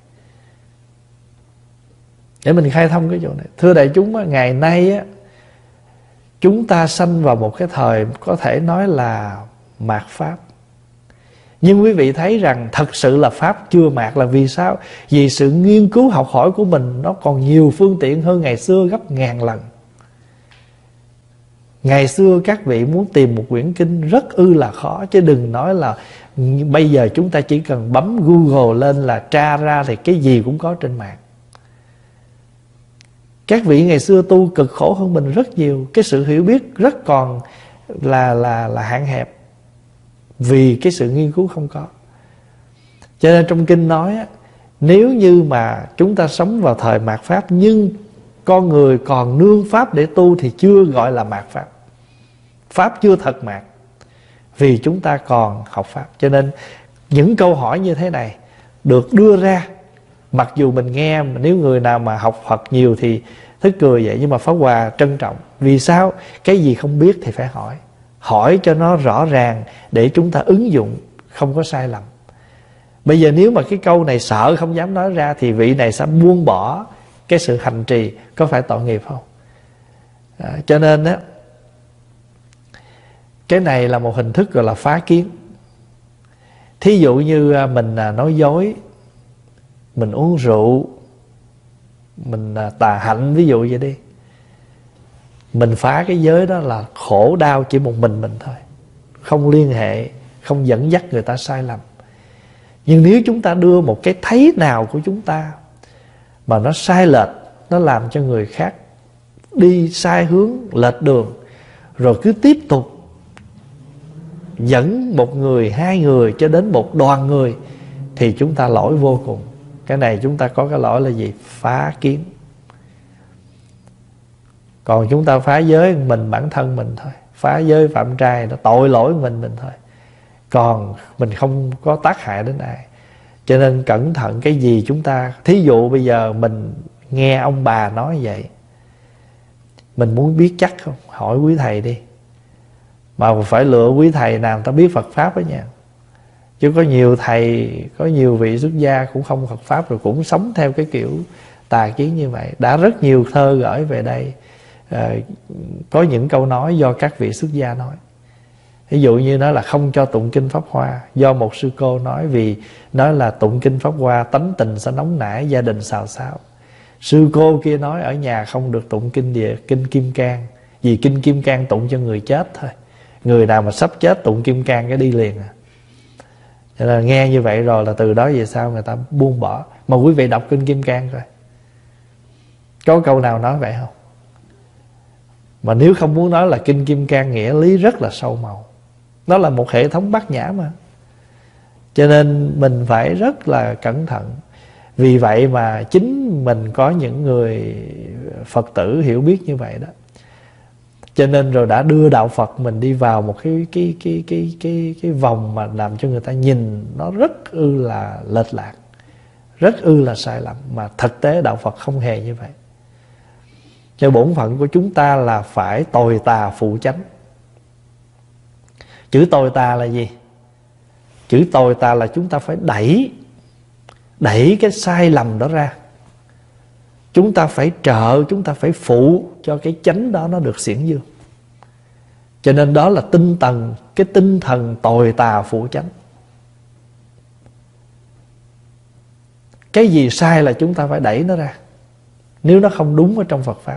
Thưa đại chúng, ngày nay chúng ta sanh vào một cái thời có thể nói là mạt Pháp. Nhưng quý vị thấy rằng thật sự là Pháp chưa mạt là vì sao? Vì sự nghiên cứu học hỏi của mình nó còn nhiều phương tiện hơn ngày xưa gấp ngàn lần. Ngày xưa các vị muốn tìm một quyển kinh rất là khó, chứ đừng nói là bây giờ chúng ta chỉ cần bấm Google lên là tra ra thì cái gì cũng có trên mạng. Các vị ngày xưa tu cực khổ hơn mình rất nhiều. Cái sự hiểu biết rất còn là hạn hẹp, vì cái sự nghiên cứu không có. Cho nên trong kinh nói á, nếu như mà chúng ta sống vào thời mạt Pháp nhưng con người còn nương Pháp để tu thì chưa gọi là mạt Pháp. Pháp chưa thật mạt, vì chúng ta còn học Pháp. Cho nên những câu hỏi như thế này được đưa ra, mặc dù mình nghe, nếu người nào mà học Phật nhiều thì thức cười vậy, nhưng mà Pháp Hòa trân trọng. Vì sao? Cái gì không biết thì phải hỏi, hỏi cho nó rõ ràng để chúng ta ứng dụng, không có sai lầm. Bây giờ nếu mà cái câu này sợ không dám nói ra thì vị này sẽ buông bỏ cái sự hành trì, có phải tội nghiệp không? Cho nên á, cái này là một hình thức gọi là phá kiến. Thí dụ như mình nói dối, mình uống rượu, mình tà hạnh, ví dụ vậy đi, mình phá cái giới đó là khổ đau chỉ một mình thôi, không liên hệ, không dẫn dắt người ta sai lầm. Nhưng nếu chúng ta đưa một cái thấy nào của chúng ta mà nó sai lệch, nó làm cho người khác đi sai hướng, lệch đường, rồi cứ tiếp tục dẫn một người, hai người cho đến một đoàn người, thì chúng ta lỗi vô cùng. Cái này chúng ta có cái lỗi là gì? Phá kiến. Còn chúng ta phá giới mình, bản thân mình thôi. Phá giới phạm trai nó tội lỗi mình thôi, còn mình không có tác hại đến ai. Cho nên cẩn thận cái gì chúng ta. Thí dụ bây giờ mình nghe ông bà nói vậy, mình muốn biết chắc không? Hỏi quý thầy đi. Mà phải lựa quý thầy nào người ta biết Phật Pháp đó nha. Chứ có nhiều thầy, có nhiều vị xuất gia cũng không Phật Pháp, rồi cũng sống theo cái kiểu tà kiến như vậy. Đã rất nhiều thơ gửi về đây, có những câu nói do các vị xuất gia nói. Ví dụ như nói là không cho tụng kinh Pháp Hoa, do một sư cô nói, vì nói là tụng kinh Pháp Hoa tánh tình sẽ nóng nảy, gia đình xào xáo. Sư cô kia nói ở nhà không được tụng kinh Kim Cang, vì kinh Kim Cang tụng cho người chết thôi, người nào mà sắp chết tụng Kim Cang cái đi liền à. Cho nên nghe như vậy rồi là từ đó về sau người ta buông bỏ. Mà quý vị đọc kinh Kim Cang coi, có câu nào nói vậy không? Mà nếu không muốn nói là kinh Kim Cang nghĩa lý rất là sâu màu. Nó là một hệ thống bát nhã mà. Cho nên mình phải rất là cẩn thận. Vì vậy mà chính mình có những người Phật tử hiểu biết như vậy đó. Cho nên rồi đã đưa đạo Phật mình đi vào một cái vòng mà làm cho người ta nhìn nó rất là lệch lạc, rất là sai lầm. Mà thực tế đạo Phật không hề như vậy. Cho bổn phận của chúng ta là phải tồi tà phụ chánh. Chữ tồi tà là gì? Chữ tồi tà là chúng ta phải đẩy cái sai lầm đó ra. Chúng ta phải trợ, chúng ta phải phụ cho cái chánh đó nó được xiển dương. Cho nên đó là cái tinh thần tồi tà phụ chánh. Cái gì sai là chúng ta phải đẩy nó ra, nếu nó không đúng ở trong Phật Pháp.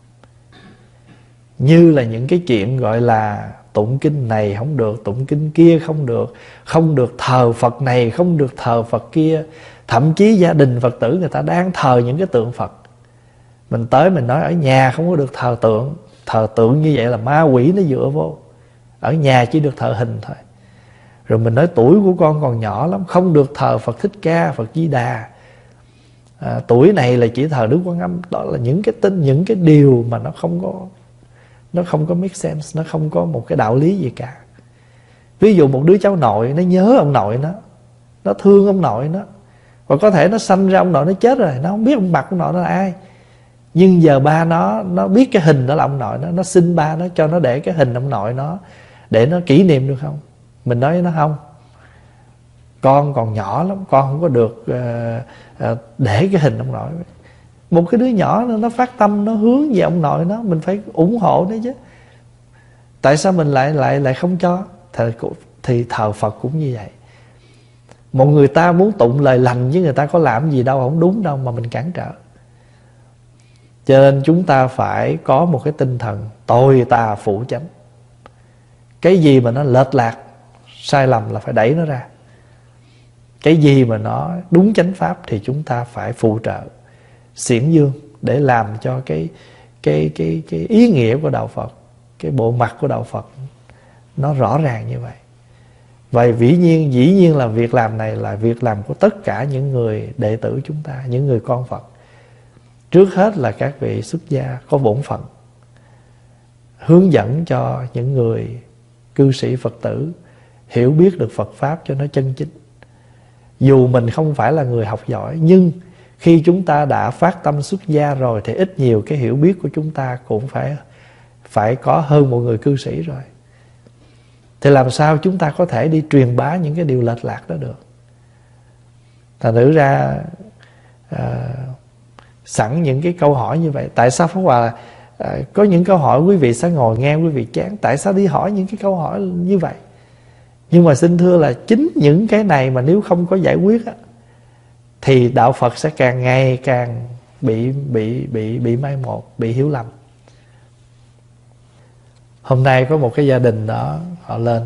Như là những cái chuyện gọi là tụng kinh này không được, tụng kinh kia không được, không được thờ Phật này, không được thờ Phật kia. Thậm chí gia đình Phật tử người ta đang thờ những cái tượng Phật, mình tới mình nói ở nhà không có được thờ tượng. Thờ tượng như vậy là ma quỷ nó dựa vô. Ở nhà chỉ được thờ hình thôi. Rồi mình nói tuổi của con còn nhỏ lắm, không được thờ Phật Thích Ca, Phật Di Đà. Tuổi này là chỉ thờ Đức Quan Âm. Đó là những cái điều mà nó không có make sense, nó không có một cái đạo lý gì cả. Ví dụ một đứa cháu nội nó nhớ ông nội nó thương ông nội nó, và có thể nó sanh ra ông nội nó chết rồi, nó không biết ông mặt ông nội nó là ai, nhưng giờ ba nó biết cái hình đó là ông nội nó xin ba nó cho nó để cái hình ông nội nó để nó kỷ niệm được không? Mình nói nó không, con còn nhỏ lắm, con không có được để cái hình ông nội. Một cái đứa nhỏ nó phát tâm, nó hướng về ông nội nó, mình phải ủng hộ nó chứ. Tại sao mình lại không cho? Thì thờ Phật cũng như vậy. Một người ta muốn tụng lời lành với người ta có làm gì đâu, không đúng đâu mà mình cản trở. Cho nên chúng ta phải có một cái tinh thần tôi tà phụ chánh. Cái gì mà nó lệch lạc, sai lầm là phải đẩy nó ra. Cái gì mà nó đúng chánh pháp thì chúng ta phải phụ trợ, xiển dương để làm cho cái ý nghĩa của đạo Phật, cái bộ mặt của đạo Phật nó rõ ràng như vậy. Và dĩ nhiên là việc làm này là việc làm của tất cả những người đệ tử chúng ta, những người con Phật. Trước hết là các vị xuất gia có bổn phận hướng dẫn cho những người cư sĩ Phật tử hiểu biết được Phật Pháp cho nó chân chính. Dù mình không phải là người học giỏi, nhưng khi chúng ta đã phát tâm xuất gia rồi thì ít nhiều cái hiểu biết của chúng ta cũng phải có hơn một người cư sĩ rồi. Thì làm sao chúng ta có thể đi truyền bá những cái điều lệch lạc đó được? Thành thử ra sẵn những cái câu hỏi như vậy, tại sao Pháp Hòa có những câu hỏi quý vị sẽ ngồi nghe quý vị chán, tại sao đi hỏi những cái câu hỏi như vậy? Nhưng mà xin thưa là chính những cái này mà nếu không có giải quyết á, thì đạo Phật sẽ càng ngày càng bị mai một, bị hiểu lầm. Hôm nay có một cái gia đình đó, họ lên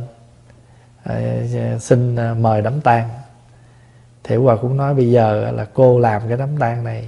xin mời đám tang. Thì Hòa cũng nói bây giờ là cô làm cái đám tang này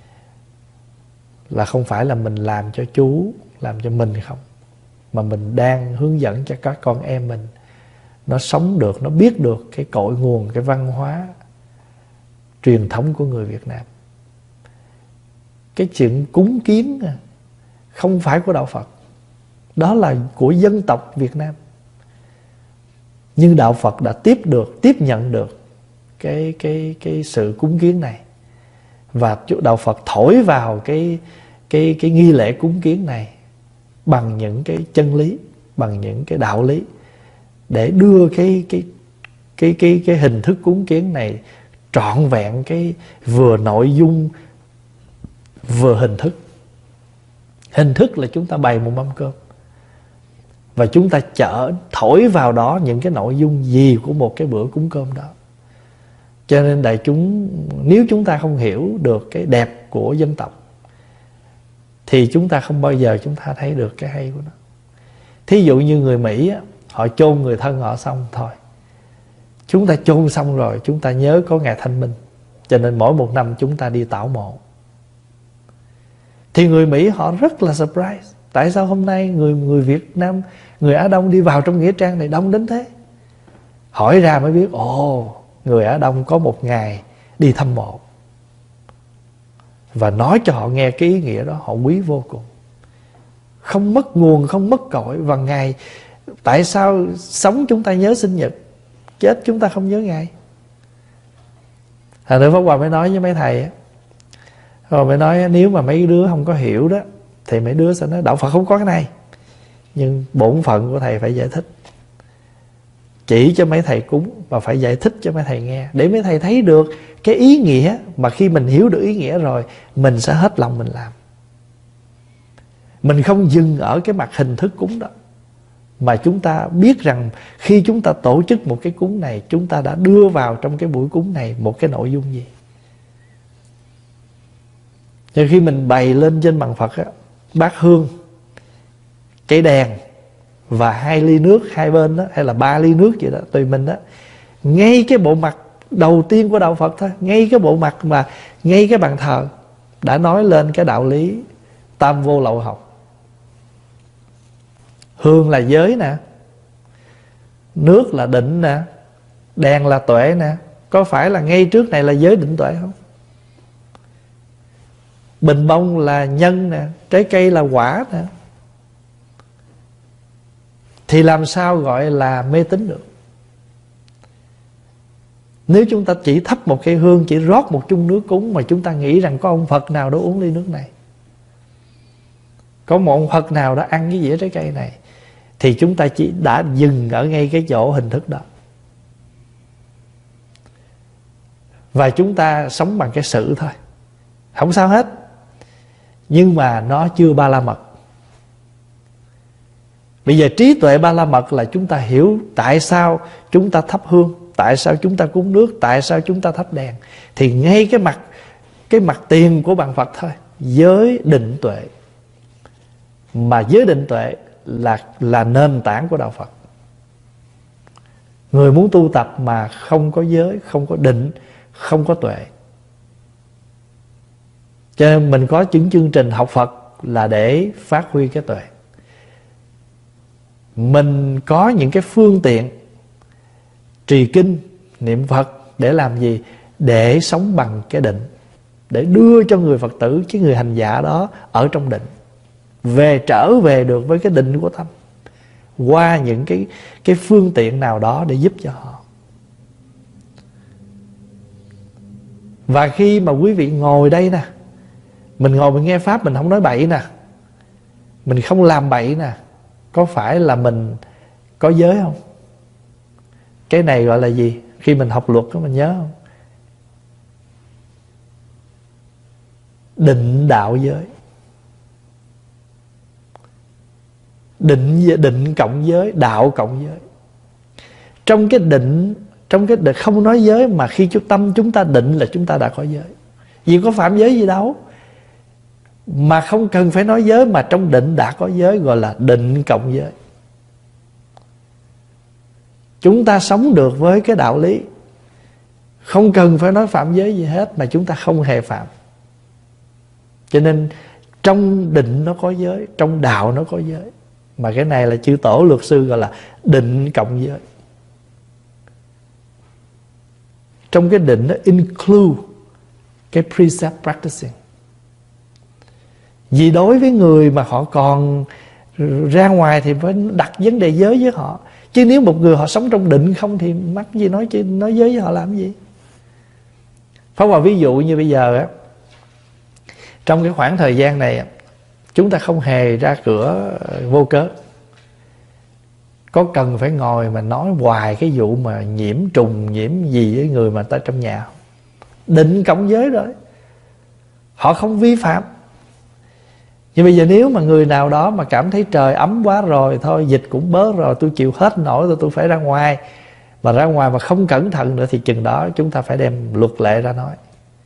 là không phải là mình làm cho chú, làm cho mình không, mà mình đang hướng dẫn cho các con em mình nó sống được, nó biết được cái cội nguồn, cái văn hóa truyền thống của người Việt Nam. Cái chuyện cúng kiến không phải của đạo Phật, đó là của dân tộc Việt Nam. Nhưng đạo Phật đã tiếp nhận được cái sự cúng kiến này, và đạo Phật thổi vào cái nghi lễ cúng kiến này bằng những cái chân lý, bằng những cái đạo lý, để đưa cái hình thức cúng kiến này trọn vẹn, cái vừa nội dung vừa hình thức. Hình thức là chúng ta bày một mâm cơm, và chúng ta thổi vào đó những cái nội dung gì của một cái bữa cúng cơm đó. Cho nên đại chúng, nếu chúng ta không hiểu được cái đẹp của dân tộc thì chúng ta không bao giờ chúng ta thấy được cái hay của nó. Thí dụ như người Mỹ á, họ chôn người thân họ xong thôi, chúng ta chôn xong rồi chúng ta nhớ có ngày Thanh Minh, cho nên mỗi một năm chúng ta đi tảo mộ. Thì người Mỹ họ rất là surprise, tại sao hôm nay người Việt Nam, người Á Đông đi vào trong nghĩa trang này đông đến thế. Hỏi ra mới biết, người Á Đông có một ngày đi thăm mộ, và nói cho họ nghe cái ý nghĩa đó, họ quý vô cùng. Không mất nguồn, không mất cội. Và ngày, tại sao sống chúng ta nhớ sinh nhật, chết chúng ta không nhớ ngày? Thành ra Pháp Hòa mới nói với mấy thầy á, rồi mới nói nếu mà mấy đứa không có hiểu đó thì mấy đứa sẽ nói đạo Phật không có cái này. Nhưng bổn phận của thầy phải giải thích, chỉ cho mấy thầy cúng, và phải giải thích cho mấy thầy nghe, để mấy thầy thấy được cái ý nghĩa. Mà khi mình hiểu được ý nghĩa rồi, mình sẽ hết lòng mình làm. Mình không dừng ở cái mặt hình thức cúng đó, mà chúng ta biết rằng khi chúng ta tổ chức một cái cúng này, chúng ta đã đưa vào trong cái buổi cúng này một cái nội dung gì. Thì khi mình bày lên trên bàn Phật á, bát hương, cái đèn và 2 ly nước hai bên đó, hay là 3 ly nước vậy đó, tùy mình đó. Ngay cái bộ mặt đầu tiên của đạo Phật thôi, ngay cái bộ mặt mà ngay cái bàn thờ đã nói lên cái đạo lý tam vô lậu học. Hương là giới nè, nước là định nè, đèn là tuệ nè. Có phải là ngay trước này là giới định tuệ không? Bình bông là nhân nè, trái cây là quả nè. Thì làm sao gọi là mê tín được? Nếu chúng ta chỉ thắp một cây hương, chỉ rót một chung nước cúng, mà chúng ta nghĩ rằng có ông Phật nào đó uống ly nước này, có một ông Phật nào đó ăn cái dĩa trái cây này, thì chúng ta chỉ đã dừng ở ngay cái chỗ hình thức đó. Và chúng ta sống bằng cái sự thôi, không sao hết. Nhưng mà nó chưa ba la mật. Bây giờ trí tuệ ba la mật là chúng ta hiểu tại sao chúng ta thắp hương, tại sao chúng ta cúng nước, tại sao chúng ta thắp đèn. Thì ngay cái mặt tiền của bàn Phật thôi, giới định tuệ. Mà giới định tuệ là nền tảng của đạo Phật. Người muốn tu tập mà không có giới, không có định, không có tuệ. Cho nên mình có những chương trình học Phật là để phát huy cái tuệ. Mình có những cái phương tiện trì kinh, niệm Phật để làm gì? Để sống bằng cái định, để đưa cho người Phật tử, cái người hành giả đó ở trong định, trở về được với cái định của tâm qua những cái phương tiện nào đó để giúp cho họ. Và khi mà quý vị ngồi đây nè, mình ngồi mình nghe Pháp, mình không nói bậy nè, mình không làm bậy nè, có phải là mình có giới không? Cái này gọi là gì? Khi mình học luật đó, mình nhớ không? Định đạo giới. Định cộng giới, đạo cộng giới. Trong cái định không nói giới, mà khi tâm chúng ta định là chúng ta đã có giới. Vì có phạm giới gì đâu, mà không cần phải nói giới, mà trong định đã có giới, gọi là định cộng giới. Chúng ta sống được với cái đạo lý, không cần phải nói phạm giới gì hết, mà chúng ta không hề phạm. Cho nên trong định nó có giới, trong đạo nó có giới. Mà cái này là chư tổ luật sư gọi là định cộng giới. Trong cái định nó include cái precept practicing. Vì đối với người mà họ còn ra ngoài thì phải đặt vấn đề giới với họ. Chứ nếu một người họ sống trong định không thì mắc gì nói giới với họ làm gì. Pháp Hòa ví dụ như bây giờ á, trong cái khoảng thời gian này chúng ta không hề ra cửa vô cớ. Có cần phải ngồi mà nói hoài cái vụ mà nhiễm trùng, nhiễm gì với người mà ta trong nhà không? Định cộng giới rồi, họ không vi phạm. Nhưng bây giờ nếu mà người nào đó mà cảm thấy trời ấm quá rồi, thôi dịch cũng bớt rồi, tôi chịu hết nổi rồi, tôi phải ra ngoài. Mà ra ngoài mà không cẩn thận nữa thì chừng đó chúng ta phải đem luật lệ ra nói.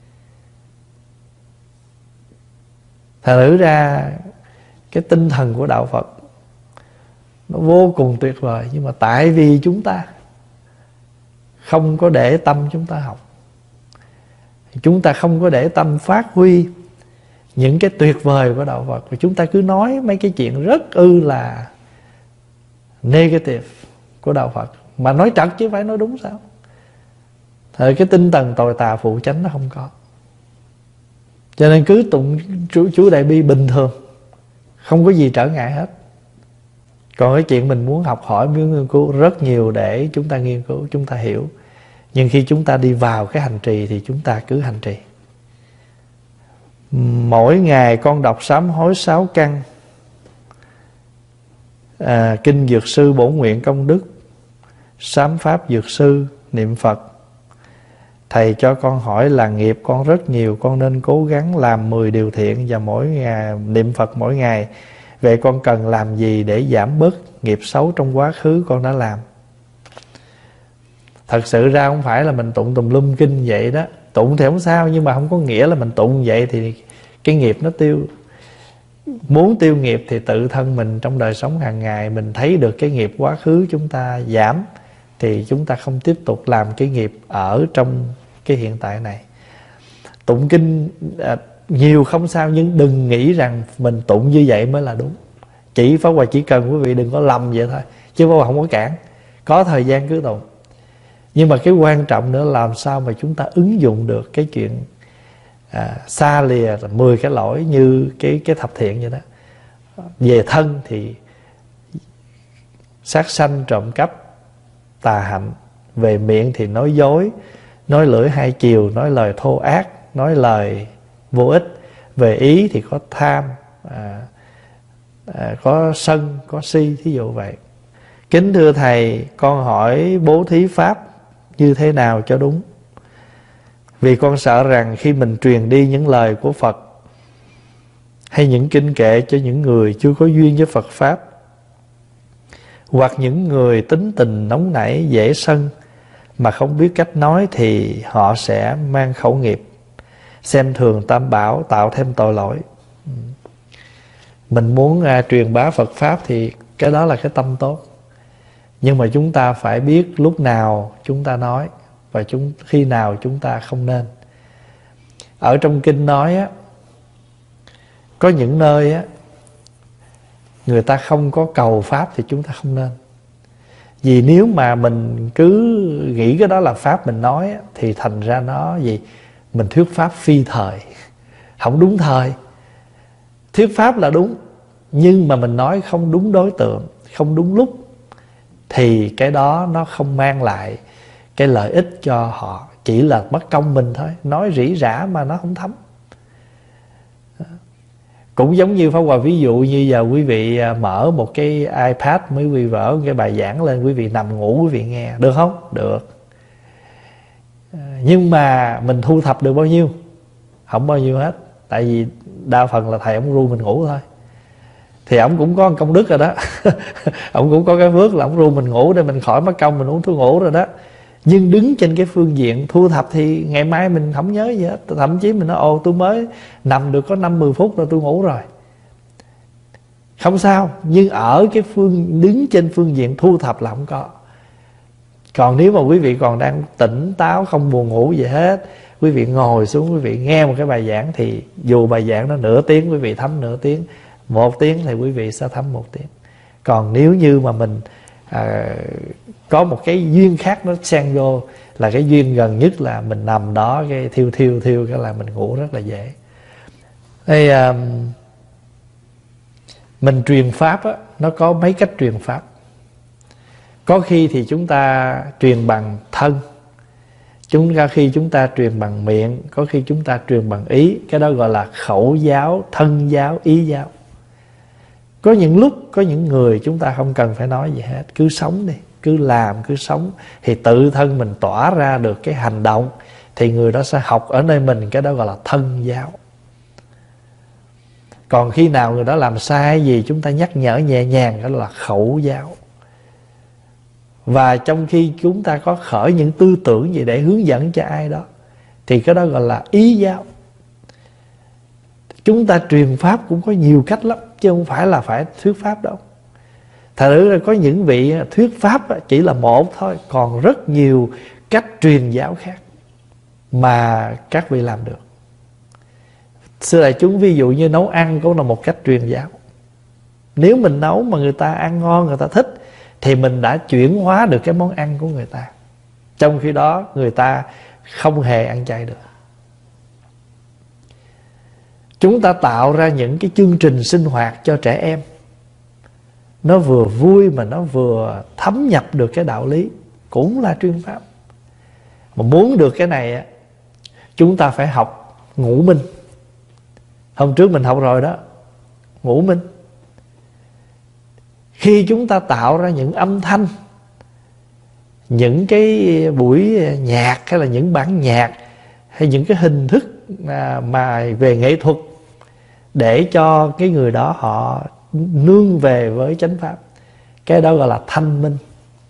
Thật thử ra cái tinh thần của đạo Phật nó vô cùng tuyệt vời. Nhưng mà tại vì chúng ta không có để tâm chúng ta học, chúng ta không có để tâm phát huy những cái tuyệt vời của đạo Phật, và chúng ta cứ nói mấy cái chuyện rất là negative của đạo Phật. Mà nói trật chứ phải nói đúng sao? Thời cái tinh thần tồi tà phụ chánh nó không có. Cho nên cứ tụng chú Đại Bi bình thường, không có gì trở ngại hết. Còn cái chuyện mình muốn học hỏi, muốn nghiên cứu rất nhiều để chúng ta nghiên cứu, chúng ta hiểu. Nhưng khi chúng ta đi vào cái hành trì thì chúng ta cứ hành trì. Mỗi ngày con đọc sám hối 6 căn, kinh Dược Sư Bổn Nguyện Công Đức, sám Pháp Dược Sư, niệm Phật. Thầy cho con hỏi là nghiệp con rất nhiều, con nên cố gắng làm 10 điều thiện và mỗi ngày niệm Phật mỗi ngày. Vậy con cần làm gì để giảm bớt nghiệp xấu trong quá khứ con đã làm? Thật sự ra không phải là mình tụng tùm lum kinh vậy đó. Tụng thì không sao, nhưng mà không có nghĩa là mình tụng vậy thì cái nghiệp nó tiêu. Muốn tiêu nghiệp thì tự thân mình trong đời sống hàng ngày mình thấy được cái nghiệp quá khứ chúng ta giảm, thì chúng ta không tiếp tục làm cái nghiệp ở trong cái hiện tại này. Tụng kinh nhiều không sao, nhưng đừng nghĩ rằng mình tụng như vậy mới là đúng. Pháp Hòa chỉ cần quý vị đừng có lầm vậy thôi, chứ Pháp Hòa không có cản. Có thời gian cứ tụng. Nhưng mà cái quan trọng nữa là làm sao mà chúng ta ứng dụng được cái chuyện xa lìa 10 cái lỗi như cái thập thiện vậy đó. Về thân thì sát sanh, trộm cắp, tà hạnh. Về miệng thì nói dối, nói lưỡi hai chiều, nói lời thô ác, nói lời vô ích. Về ý thì có tham, có sân, có si, thí dụ vậy. Kính thưa Thầy, con hỏi bố thí pháp như thế nào cho đúng? Vì con sợ rằng khi mình truyền đi những lời của Phật hay những kinh kệ cho những người chưa có duyên với Phật Pháp, hoặc những người tính tình nóng nảy, dễ sân, mà không biết cách nói thì họ sẽ mang khẩu nghiệp, xem thường Tam Bảo, tạo thêm tội lỗi. Mình muốn truyền bá Phật Pháp thì cái đó là cái tâm tốt. Nhưng mà chúng ta phải biết lúc nào chúng ta nói và khi nào chúng ta không nên. Ở trong kinh nói á, có những nơi á, người ta không có cầu Pháp thì chúng ta không nên. Vì nếu mà mình cứ nghĩ cái đó là Pháp mình nói á, thì thành ra nó gì? Mình thuyết Pháp phi thời, không đúng thời. Thuyết Pháp là đúng, nhưng mà mình nói không đúng đối tượng, không đúng lúc, thì cái đó nó không mang lại cái lợi ích cho họ, chỉ là mất công mình thôi. Nói rỉ rả mà nó không thấm. Cũng giống như Pháp Hòa ví dụ như giờ quý vị mở một cái iPad mới quý vị vỡ cái bài giảng lên, quý vị nằm ngủ quý vị nghe, được không? Được. Nhưng mà mình thu thập được bao nhiêu? Không bao nhiêu hết. Tại vì đa phần là thầy ông ru mình ngủ thôi. Thì ông cũng có công đức rồi đó. Ông cũng có cái phước là ông ru mình ngủ để mình khỏi mất công mình uống thuốc ngủ rồi đó. Nhưng đứng trên cái phương diện thu thập thì ngày mai mình không nhớ gì hết. Thậm chí mình nói ồ tôi mới nằm được có 5-10 phút rồi tôi ngủ rồi. Không sao. Nhưng ở cái đứng trên phương diện thu thập là không có. Còn nếu mà quý vị còn đang tỉnh táo, không buồn ngủ gì hết, quý vị ngồi xuống quý vị nghe một cái bài giảng, thì dù bài giảng nó nửa tiếng quý vị thấm nửa tiếng, 1 tiếng thì quý vị sẽ thấm 1 tiếng. Còn nếu như mà mình có một cái duyên khác nó xen vô, là cái duyên gần nhất là mình nằm đó cái thiêu cái là mình ngủ rất là dễ. Thì mình truyền Pháp á, nó có mấy cách truyền Pháp. Có khi thì chúng ta truyền bằng thân, khi chúng ta truyền bằng miệng, có khi chúng ta truyền bằng ý. Cái đó gọi là khẩu giáo, thân giáo, ý giáo. Có những lúc, có những người chúng ta không cần phải nói gì hết, cứ sống đi, cứ làm, cứ sống, thì tự thân mình tỏa ra được cái hành động, thì người đó sẽ học ở nơi mình. Cái đó gọi là thân giáo. Còn khi nào người đó làm sai gì, chúng ta nhắc nhở nhẹ nhàng, đó là khẩu giáo. Và trong khi chúng ta có khởi những tư tưởng gì để hướng dẫn cho ai đó, thì cái đó gọi là ý giáo. Chúng ta truyền Pháp cũng có nhiều cách lắm, chứ không phải là phải thuyết Pháp đâu. Thật sự là có những vị thuyết Pháp chỉ là một thôi, còn rất nhiều cách truyền giáo khác mà các vị làm được. Xưa đại chúng ví dụ như nấu ăn cũng là một cách truyền giáo. Nếu mình nấu mà người ta ăn ngon, người ta thích, thì mình đã chuyển hóa được cái món ăn của người ta. Trong khi đó người ta không hề ăn chay được. Chúng ta tạo ra những cái chương trình sinh hoạt cho trẻ em, nó vừa vui mà nó vừa thấm nhập được cái đạo lý, cũng là truyền Pháp. Mà muốn được cái này, chúng ta phải học ngũ minh. Hôm trước mình học rồi đó, ngũ minh. Khi chúng ta tạo ra những âm thanh, những cái buổi nhạc, hay là những bản nhạc, hay những cái hình thức mà về nghệ thuật, để cho cái người đó họ nương về với chánh Pháp, cái đó gọi là thanh minh.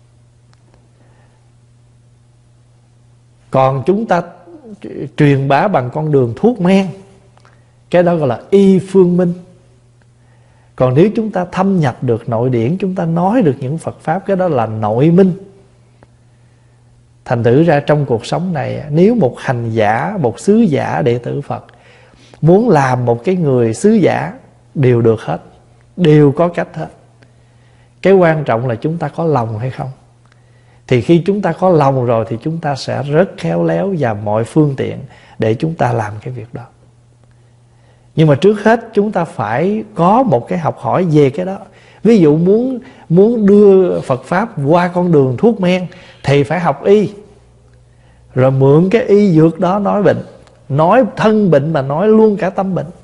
Còn chúng ta truyền bá bằng con đường thuốc men, cái đó gọi là y phương minh. Còn nếu chúng ta thâm nhập được nội điển, chúng ta nói được những Phật Pháp, cái đó là nội minh. Thành thử ra trong cuộc sống này, nếu một hành giả, một sứ giả đệ tử Phật muốn làm một cái người sứ giả, đều được hết, đều có cách hết. Cái quan trọng là chúng ta có lòng hay không. Thì khi chúng ta có lòng rồi thì chúng ta sẽ rất khéo léo và mọi phương tiện để chúng ta làm cái việc đó. Nhưng mà trước hết chúng ta phải có một cái học hỏi về cái đó. Ví dụ muốn đưa Phật Pháp qua con đường thuốc men thì phải học y, rồi mượn cái y dược đó nói bệnh, nói thân bệnh mà nói luôn cả tâm bệnh.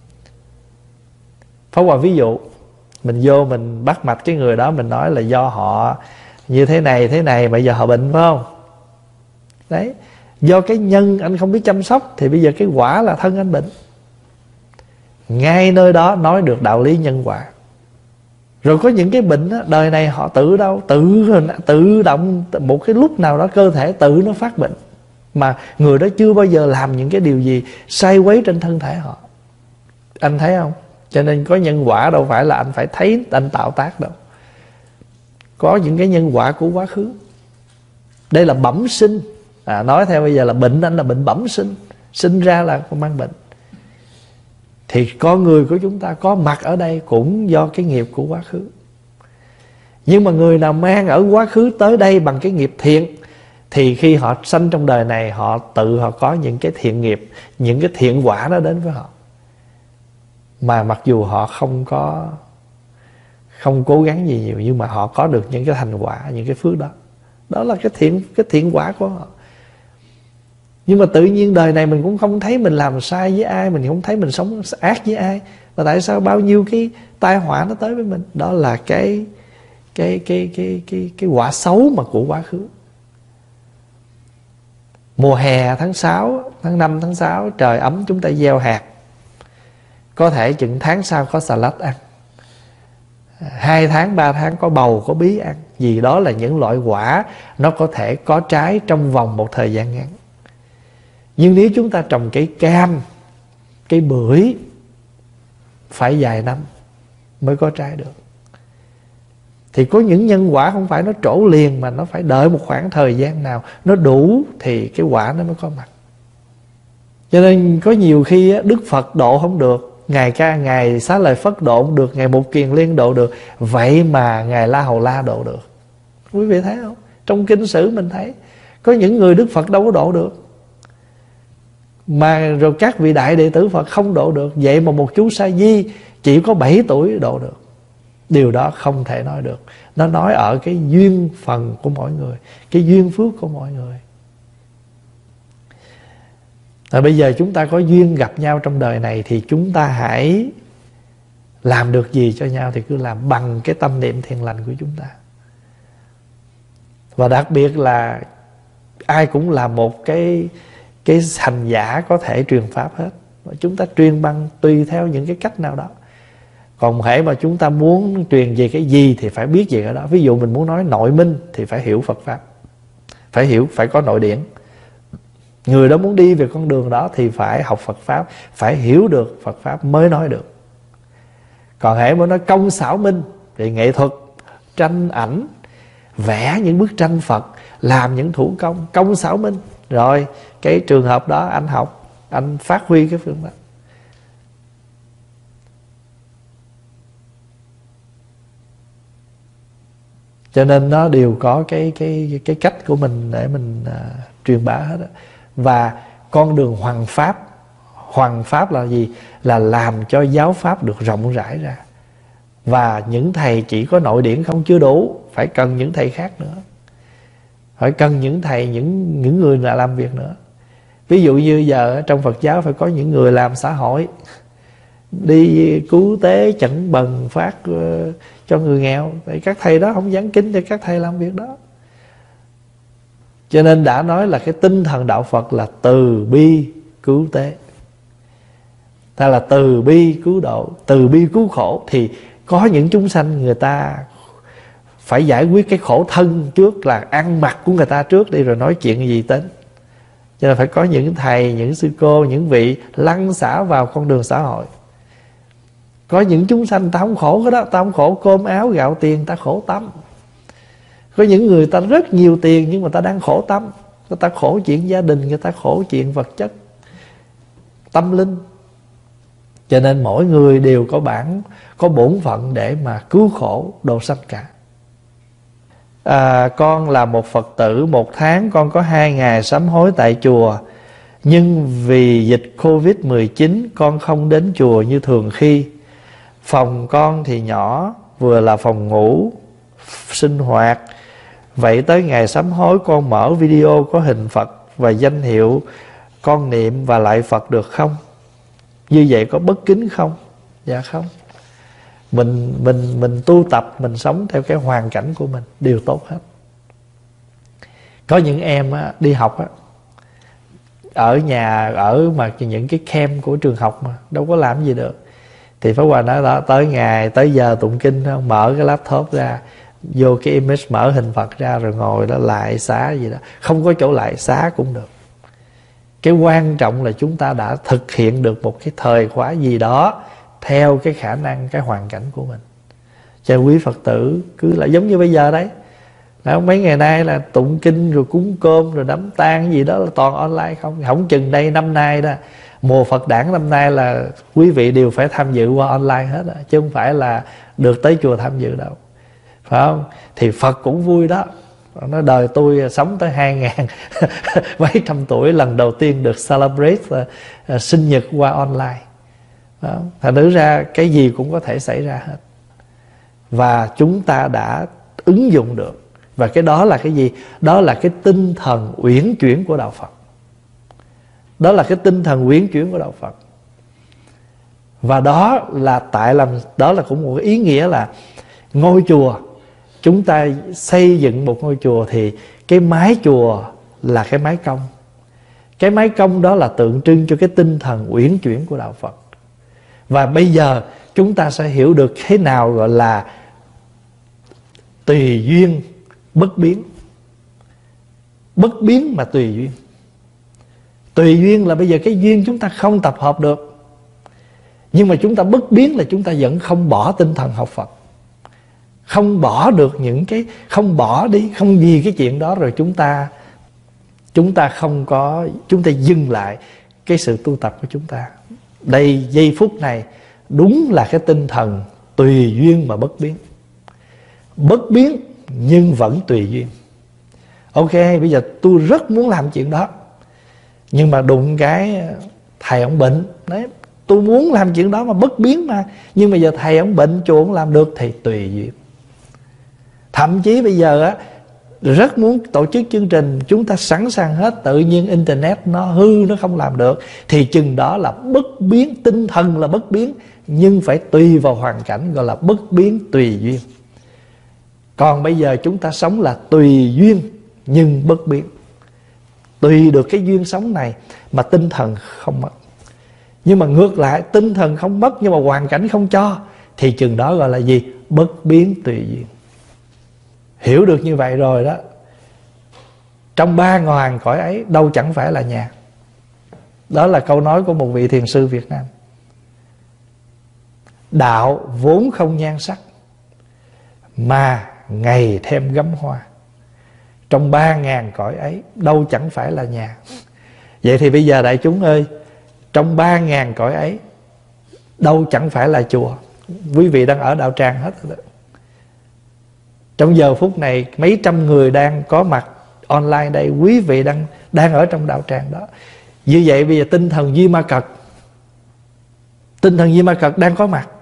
Pháp Hòa ví dụ, mình vô mình bắt mạch cái người đó, mình nói là do họ như thế này bây giờ họ bệnh phải không? Đấy, do cái nhân anh không biết chăm sóc thì bây giờ cái quả là thân anh bệnh. Ngay nơi đó nói được đạo lý nhân quả, Rồi có những cái bệnh á, đời này họ tự động, một cái lúc nào đó cơ thể tự nó phát bệnh, mà người đó chưa bao giờ làm những cái điều gì sai quấy trên thân thể họ. Anh thấy không? Cho nên có nhân quả đâu phải là anh phải thấy anh tạo tác đâu. Có những cái nhân quả của quá khứ. Đây là bẩm sinh. Nói theo bây giờ là bệnh, anh là bệnh bẩm sinh. Sinh ra là con mang bệnh. Thì con người của chúng ta có mặt ở đây cũng do cái nghiệp của quá khứ. Nhưng mà người nào mang ở quá khứ tới đây bằng cái nghiệp thiện, thì khi họ sanh trong đời này, họ có những cái thiện nghiệp, những cái thiện quả đó đến với họ. Mà mặc dù họ không cố gắng gì nhiều, nhưng mà họ có được những cái thành quả, những cái phước đó. Đó là cái thiện quả của họ. Nhưng mà tự nhiên đời này mình cũng không thấy mình làm sai với ai, mình không thấy mình sống ác với ai, mà tại sao bao nhiêu cái tai họa nó tới với mình? Đó là cái quả xấu mà của quá khứ. Mùa hè tháng 6, tháng 5, tháng 6 trời ấm, chúng ta gieo hạt, có thể chừng tháng sau có xà lách ăn, 2 tháng 3 tháng có bầu có bí ăn. Vì đó là những loại quả nó có thể có trái trong vòng một thời gian ngắn. Nhưng nếu chúng ta trồng cây cam, cây bưởi, phải vài năm mới có trái được. Thì có những nhân quả không phải nó trổ liền, mà nó phải đợi một khoảng thời gian nào nó đủ thì cái quả nó mới có mặt. Cho nên có nhiều khi Đức Phật độ không được, Ngài Xá Lợi Phất độ không được, Ngài Mục Kiền Liên độ được, vậy mà Ngài La Hầu La độ được. Quý vị thấy không? Trong kinh sử mình thấy có những người Đức Phật đâu có độ được, mà rồi các vị đại đệ tử Phật không độ được. Vậy mà một chú Sa Di chỉ có 7 tuổi độ được. Điều đó không thể nói được. Nó nói ở cái duyên phần của mỗi người, cái duyên phước của mỗi người. Rồi bây giờ chúng ta có duyên gặp nhau trong đời này, thì chúng ta hãy làm được gì cho nhau thì cứ làm bằng cái tâm niệm thiện lành của chúng ta. Và đặc biệt là ai cũng là một cái hành giả có thể truyền pháp hết. Chúng ta truyền bằng tùy theo những cái cách nào đó. Còn hễ mà chúng ta muốn truyền về cái gì thì phải biết về cái đó. Ví dụ mình muốn nói nội minh thì phải hiểu Phật Pháp, phải có nội điển. Người đó muốn đi về con đường đó thì phải học Phật Pháp, phải hiểu được Phật Pháp mới nói được. Còn hễ mà nói công xảo minh thì nghệ thuật, tranh ảnh, vẽ những bức tranh Phật, làm những thủ công xảo minh, rồi cái trường hợp đó anh học, anh phát huy cái phương pháp. Cho nên nó đều có cái cách của mình để mình truyền bá hết đó. Và con đường hoằng pháp là gì? Là làm cho giáo pháp được rộng rãi ra. Và những thầy chỉ có nội điển không chưa đủ, phải cần những thầy khác nữa, phải cần những thầy, những người là làm việc nữa. Ví dụ như giờ trong Phật giáo phải có những người làm xã hội, đi cứu tế chẩn bần phát cho người nghèo. Vậy các thầy đó không giảng kinh thì các thầy làm việc đó. Cho nên đã nói là cái tinh thần đạo Phật là từ bi cứu tế, ta là từ bi cứu độ, từ bi cứu khổ. Thì có những chúng sanh người ta phải giải quyết cái khổ thân trước, là ăn mặc của người ta trước đi, rồi nói chuyện gì đến. Cho nên phải có những thầy, những sư cô, những vị lăn xả vào con đường xã hội. Có những chúng sanh ta không khổ cái đó, ta không khổ cơm áo gạo tiền, ta khổ tâm. Có những người ta rất nhiều tiền nhưng mà ta đang khổ tâm, người ta khổ chuyện gia đình, người ta khổ chuyện vật chất, tâm linh. Cho nên mỗi người đều có bổn phận để mà cứu khổ độ sanh cả. Con là một Phật tử, 1 tháng con có 2 ngày sám hối tại chùa. Nhưng vì dịch Covid-19 con không đến chùa như thường khi. Phòng con thì nhỏ, vừa là phòng ngủ, sinh hoạt. Vậy tới ngày sám hối con mở video có hình Phật và danh hiệu con niệm và lại Phật được không? Như vậy có bất kính không? Dạ không. Mình tu tập, mình sống theo cái hoàn cảnh của mình, đều tốt hết. Có những em đi học ở nhà, ở mà những cái camp của trường học mà đâu có làm gì được, Thì Pháp Hòa nói đó, tới ngày tới giờ tụng kinh không, mở cái laptop ra, vô cái image, mở hình Phật ra rồi ngồi đó lại xá gì đó. Không có chỗ lại xá cũng được. Cái quan trọng là chúng ta đã thực hiện được một cái thời khóa gì đó theo cái khả năng, cái hoàn cảnh của mình. Cho quý Phật tử cứ là giống như bây giờ đấy. Đó, mấy ngày nay là tụng kinh rồi cúng cơm rồi đám tang gì đó là toàn online không. Không chừng đây năm nay đó, mùa Phật đản năm nay là quý vị đều phải tham dự qua online hết đó, chứ không phải là được tới chùa tham dự đâu, phải không? Thì Phật cũng vui đó. Nó đời tôi sống tới 2000 mấy trăm tuổi lần đầu tiên được celebrate sinh nhật qua online. Thành thử ra cái gì cũng có thể xảy ra hết. Và chúng ta đã ứng dụng được. Và cái đó là cái gì? Đó là cái tinh thần uyển chuyển của Đạo Phật. Đó là cái tinh thần uyển chuyển của Đạo Phật. Và đó là đó là cũng một cái ý nghĩa là ngôi chùa, chúng ta xây dựng một ngôi chùa thì cái mái chùa là cái mái cong. Cái mái cong đó là tượng trưng cho cái tinh thần uyển chuyển của Đạo Phật. Và bây giờ chúng ta sẽ hiểu được thế nào gọi là tùy duyên bất biến. Bất biến mà tùy duyên. Tùy duyên là bây giờ cái duyên chúng ta không tập hợp được, nhưng mà chúng ta bất biến là chúng ta vẫn không bỏ tinh thần học Phật. Không bỏ được những cái, không bỏ đi, không vì cái chuyện đó rồi chúng ta không có, chúng ta dừng lại cái sự tu tập của chúng ta. Đây giây phút này đúng là cái tinh thần tùy duyên mà bất biến. Bất biến nhưng vẫn tùy duyên. Ok, bây giờ tôi rất muốn làm chuyện đó, nhưng mà đụng cái thầy ông bệnh đấy, tôi muốn làm chuyện đó mà bất biến mà, nhưng mà giờ thầy ông bệnh, chùa không làm được thì tùy duyên. Thậm chí bây giờ á, rất muốn tổ chức chương trình, chúng ta sẵn sàng hết, tự nhiên internet nó hư, nó không làm được, thì chừng đó là bất biến. Tinh thần là bất biến, nhưng phải tùy vào hoàn cảnh, gọi là bất biến tùy duyên. Còn bây giờ chúng ta sống là tùy duyên nhưng bất biến. Tùy được cái duyên sống này mà tinh thần không mất. Nhưng mà ngược lại, tinh thần không mất nhưng mà hoàn cảnh không cho, thì chừng đó gọi là gì? Bất biến tùy duyên. Hiểu được như vậy rồi đó, trong 3 ngàn cõi ấy đâu chẳng phải là nhà. Đó là câu nói của một vị thiền sư Việt Nam. Đạo vốn không nhan sắc, mà ngày thêm gấm hoa. Trong 3 ngàn cõi ấy đâu chẳng phải là nhà. Vậy thì bây giờ đại chúng ơi, trong 3 ngàn cõi ấy đâu chẳng phải là chùa. Quý vị đang ở đạo tràng hết rồi đó. Trong giờ phút này mấy trăm người đang có mặt online đây, quý vị đang ở trong đạo tràng đó. Như vậy bây giờ tinh thần Duy Ma Cật, tinh thần Duy Ma Cật đang có mặt.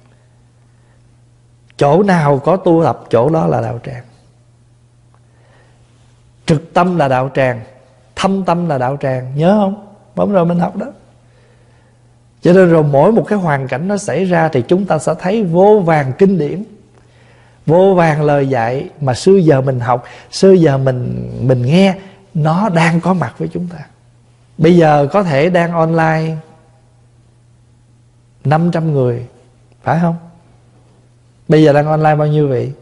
Chỗ nào có tu tập, chỗ đó là đạo tràng. Trực tâm là đạo tràng, thâm tâm là đạo tràng. Nhớ không? Bỗng rồi mình học đó. Cho nên rồi mỗi một cái hoàn cảnh nó xảy ra thì chúng ta sẽ thấy vô vàn kinh điển, vô vàn lời dạy mà xưa giờ mình học, xưa giờ mình nghe, nó đang có mặt với chúng ta. Bây giờ có thể đang online 500 người, phải không? Bây giờ đang online bao nhiêu vị?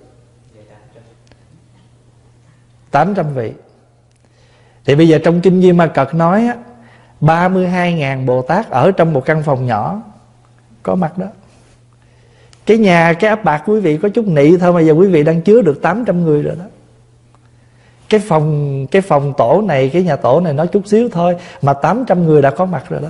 800 vị. Thì bây giờ trong Kinh Duy Ma Cật nói á, 32.000 Bồ Tát ở trong một căn phòng nhỏ có mặt đó. Cái nhà, cái áp bạc quý vị có chút nị thôi mà giờ quý vị đang chứa được 800 người rồi đó. Cái phòng tổ này, cái nhà tổ này nó chút xíu thôi mà 800 người đã có mặt rồi đó.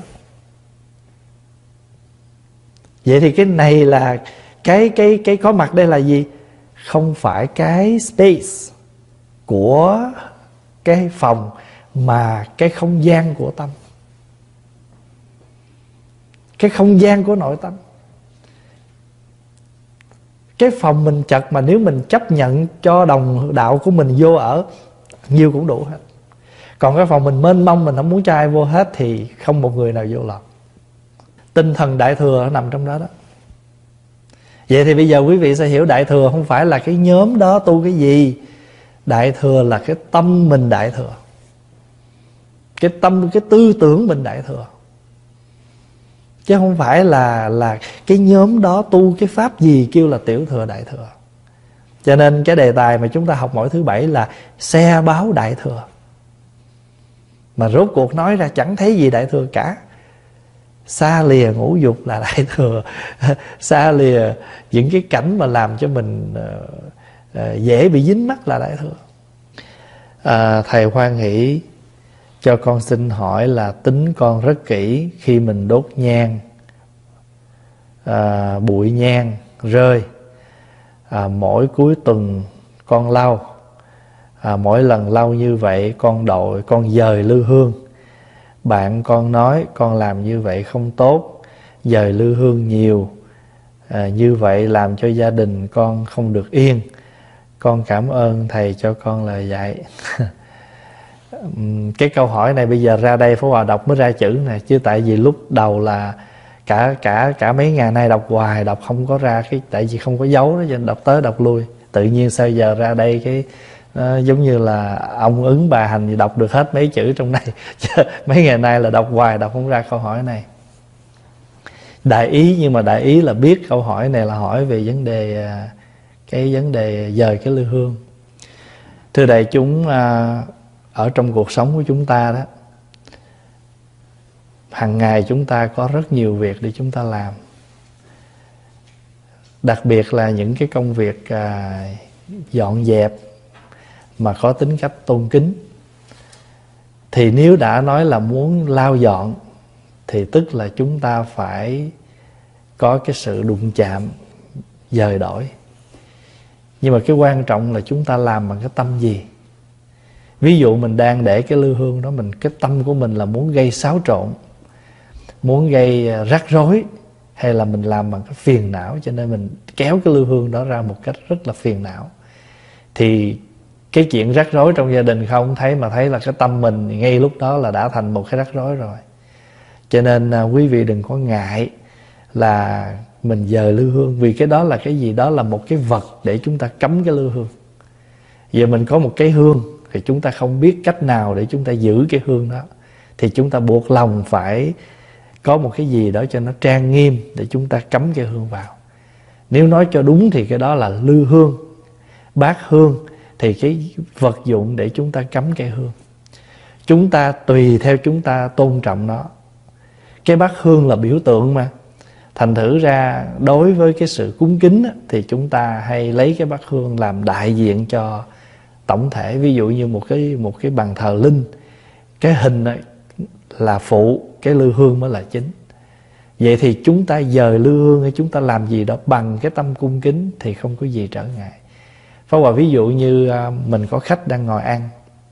Vậy thì cái này là cái có mặt đây là gì? Không phải cái space của cái phòng, mà cái không gian của tâm, cái không gian của nội tâm. Cái phòng mình chật mà nếu mình chấp nhận cho đồng đạo của mình vô ở, nhiều cũng đủ hết. Còn cái phòng mình mênh mông, mình không muốn cho ai vô hết thì không một người nào vô lọt. Tinh thần Đại Thừa nó nằm trong đó đó. Vậy thì bây giờ quý vị sẽ hiểu Đại Thừa không phải là cái nhóm đó tu cái gì. Đại Thừa là cái tâm mình Đại Thừa, cái tâm, cái tư tưởng mình Đại Thừa. chứ không phải là cái nhóm đó tu cái pháp gì kêu là tiểu thừa đại thừa. Cho nên cái đề tài mà chúng ta học mỗi thứ bảy là xe báo đại thừa, mà rốt cuộc nói ra chẳng thấy gì đại thừa cả. Xa lìa ngũ dục là đại thừa, xa lìa những cái cảnh mà làm cho mình dễ bị dính mắc là đại thừa. Thầy hoan hỷ cho con xin hỏi là tính con rất kỹ khi mình đốt nhang, bụi nhang rơi, mỗi cuối tuần con lau, mỗi lần lau như vậy con dời lư hương. Bạn con nói con làm như vậy không tốt, dời lư hương nhiều, như vậy làm cho gia đình con không được yên. Con cảm ơn thầy cho con lời dạy. Cái câu hỏi này bây giờ ra đây Pháp Hòa đọc mới ra chữ nè, chứ tại vì lúc đầu là cả mấy ngày nay đọc hoài, đọc không có ra cái, tại vì không có dấu đó, cho nên đọc tới đọc lui. Tự nhiên sao giờ ra đây cái giống như là ông ứng bà hành thì đọc được hết mấy chữ trong này. Mấy ngày nay là đọc hoài đọc không ra câu hỏi này. Đại ý, nhưng mà đại ý là biết câu hỏi này là hỏi về vấn đề cái vấn đề dời cái lư hương. Thưa đại chúng, ở trong cuộc sống của chúng ta đó, hàng ngày chúng ta có rất nhiều việc để chúng ta làm. Đặc biệt là những cái công việc dọn dẹp mà có tính cách tôn kính. Thì nếu đã nói là muốn lau dọn thì tức là chúng ta phải có cái sự đụng chạm, dời đổi. Nhưng mà cái quan trọng là chúng ta làm bằng cái tâm gì. Ví dụ mình đang để cái lư hương đó, cái tâm của mình là muốn gây xáo trộn, muốn gây rắc rối, hay là mình làm bằng cái phiền não, cho nên mình kéo cái lư hương đó ra một cách rất là phiền não. Thì cái chuyện rắc rối trong gia đình không thấy, mà thấy là cái tâm mình ngay lúc đó là đã thành một cái rắc rối rồi. Cho nên quý vị đừng có ngại là mình dời lư hương, vì cái đó là cái gì? Đó là một cái vật để chúng ta cắm cái lư hương. Giờ mình có một cái hương thì chúng ta không biết cách nào để chúng ta giữ cái hương đó, thì chúng ta buộc lòng phải có một cái gì đó cho nó trang nghiêm để chúng ta cắm cái hương vào. Nếu nói cho đúng thì cái đó là lư hương. Bát hương thì cái vật dụng để chúng ta cắm cái hương. Chúng ta tùy theo chúng ta tôn trọng nó. Cái bát hương là biểu tượng mà. Thành thử ra đối với cái sự cúng kính thì chúng ta hay lấy cái bát hương làm đại diện cho tổng thể. Ví dụ như một cái bàn thờ linh, cái hình là phụ, cái lư hương mới là chính. Vậy thì chúng ta dời lư hương hay chúng ta làm gì đó bằng cái tâm cung kính thì không có gì trở ngại. Pháp Hòa ví dụ như mình có khách đang ngồi ăn.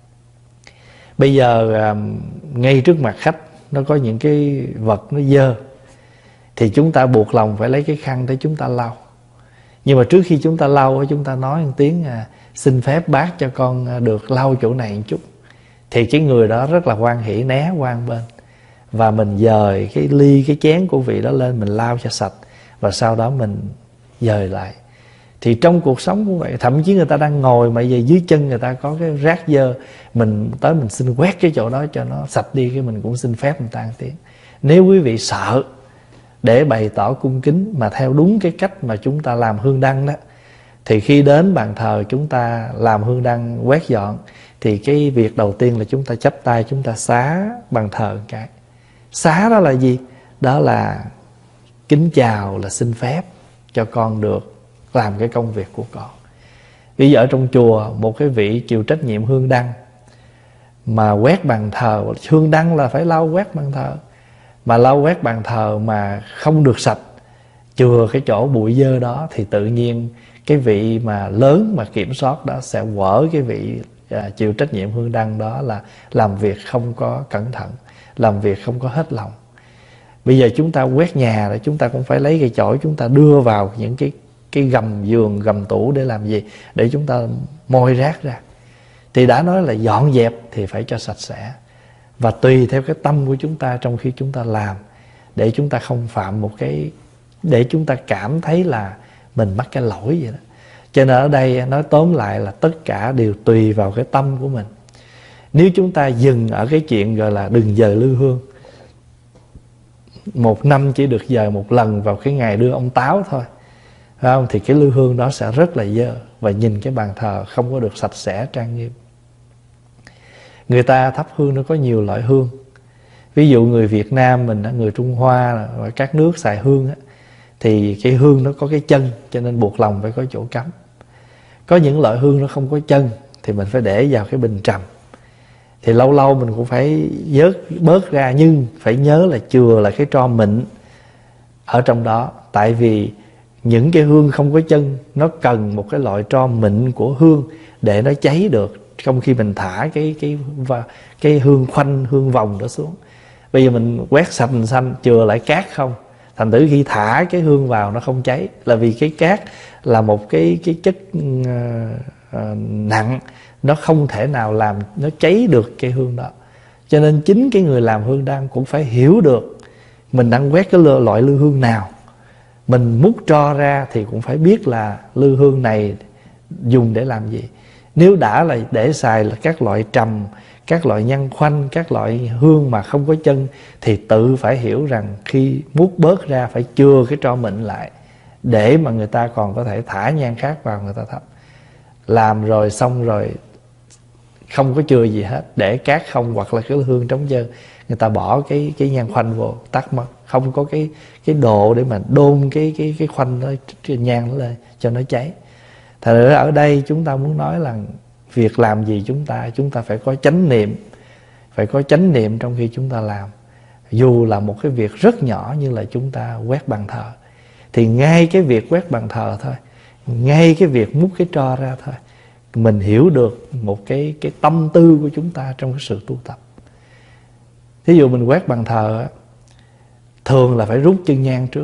Bây giờ ngay trước mặt khách nó có những cái vật nó dơ, thì chúng ta buộc lòng phải lấy cái khăn để chúng ta lau. Nhưng mà trước khi chúng ta lau, chúng ta nói một tiếng xin phép bác cho con được lau chỗ này một chút. Thì cái người đó rất là hoan hỉ né qua một bên, và mình dời cái ly, cái chén của vị đó lên, mình lau cho sạch, và sau đó mình dời lại. Thì trong cuộc sống cũng vậy. Thậm chí người ta đang ngồi mà về dưới chân người ta có cái rác dơ, mình tới mình xin quét cái chỗ đó cho nó sạch đi, cái mình cũng xin phép người ta một tiếng. Nếu quý vị sợ để bày tỏ cung kính mà theo đúng cái cách mà chúng ta làm hương đăng đó, thì khi đến bàn thờ chúng ta làm hương đăng quét dọn, thì cái việc đầu tiên là chúng ta chắp tay, chúng ta xá bàn thờ một cái. Xá đó là gì? Đó là kính chào, là xin phép cho con được làm cái công việc của con. Ví dụ ở trong chùa, một cái vị chịu trách nhiệm hương đăng mà quét bàn thờ, hương đăng là phải lau quét bàn thờ, mà lau quét bàn thờ mà không được sạch, chừa cái chỗ bụi dơ đó, thì tự nhiên cái vị mà lớn mà kiểm soát đó sẽ quở cái vị chịu trách nhiệm hương đăng đó là làm việc không có cẩn thận, làm việc không có hết lòng. Bây giờ chúng ta quét nhà là chúng ta cũng phải lấy cái chổi chúng ta đưa vào những cái gầm giường, gầm tủ để làm gì? Để chúng ta moi rác ra. Thì đã nói là dọn dẹp thì phải cho sạch sẽ. Và tùy theo cái tâm của chúng ta trong khi chúng ta làm, để chúng ta không phạm một cái, để chúng ta cảm thấy là mình mắc cái lỗi vậy đó. Cho nên ở đây nói tóm lại là tất cả đều tùy vào cái tâm của mình. Nếu chúng ta dừng ở cái chuyện gọi là đừng dời lư hương, một năm chỉ được dời một lần vào cái ngày đưa ông Táo thôi, phải không? Thì cái lư hương đó sẽ rất là dơ, và nhìn cái bàn thờ không có được sạch sẽ trang nghiêm. Người ta thắp hương nó có nhiều loại hương. Ví dụ người Việt Nam mình, người Trung Hoa và các nước xài hương á, thì cái hương nó có cái chân, cho nên buộc lòng phải có chỗ cắm. Có những loại hương nó không có chân thì mình phải để vào cái bình trầm. Thì lâu lâu mình cũng phải vớt bớt ra, nhưng phải nhớ là chừa là cái tro mịn ở trong đó. Tại vì những cái hương không có chân nó cần một cái loại tro mịn của hương để nó cháy được. Trong khi mình thả cái hương khoanh, hương vòng đó xuống, bây giờ mình quét sạch xanh chừa lại cát không, thành thử khi thả cái hương vào nó không cháy, là vì cái cát là một cái chất nặng, nó không thể nào làm nó cháy được cái hương đó. Cho nên chính cái người làm hương đăng cũng phải hiểu được mình đang quét cái loại lư hương nào. Mình múc tro ra thì cũng phải biết là lư hương này dùng để làm gì. Nếu đã là để xài là các loại trầm, các loại nhân khoanh, các loại hương mà không có chân, thì tự phải hiểu rằng khi múc bớt ra phải chừa cái tro mịn lại, để mà người ta còn có thể thả nhang khác vào người ta thắp. Làm rồi xong rồi không có chừa gì hết, để cát không, hoặc là cái hương trống trơn, người ta bỏ cái nhang khoanh vô tắt mất. Không có cái độ để mà đôn cái khoanh nó, cái nhang nó lên cho nó cháy. Thật ra ở đây chúng ta muốn nói là việc làm gì chúng ta phải có chánh niệm. Phải có chánh niệm trong khi chúng ta làm. Dù là một cái việc rất nhỏ như là chúng ta quét bàn thờ, thì ngay cái việc quét bàn thờ thôi, ngay cái việc múc cái tro ra thôi, mình hiểu được một cái tâm tư của chúng ta trong cái sự tu tập. Thí dụ mình quét bàn thờ, thường là phải rút chân nhang trước,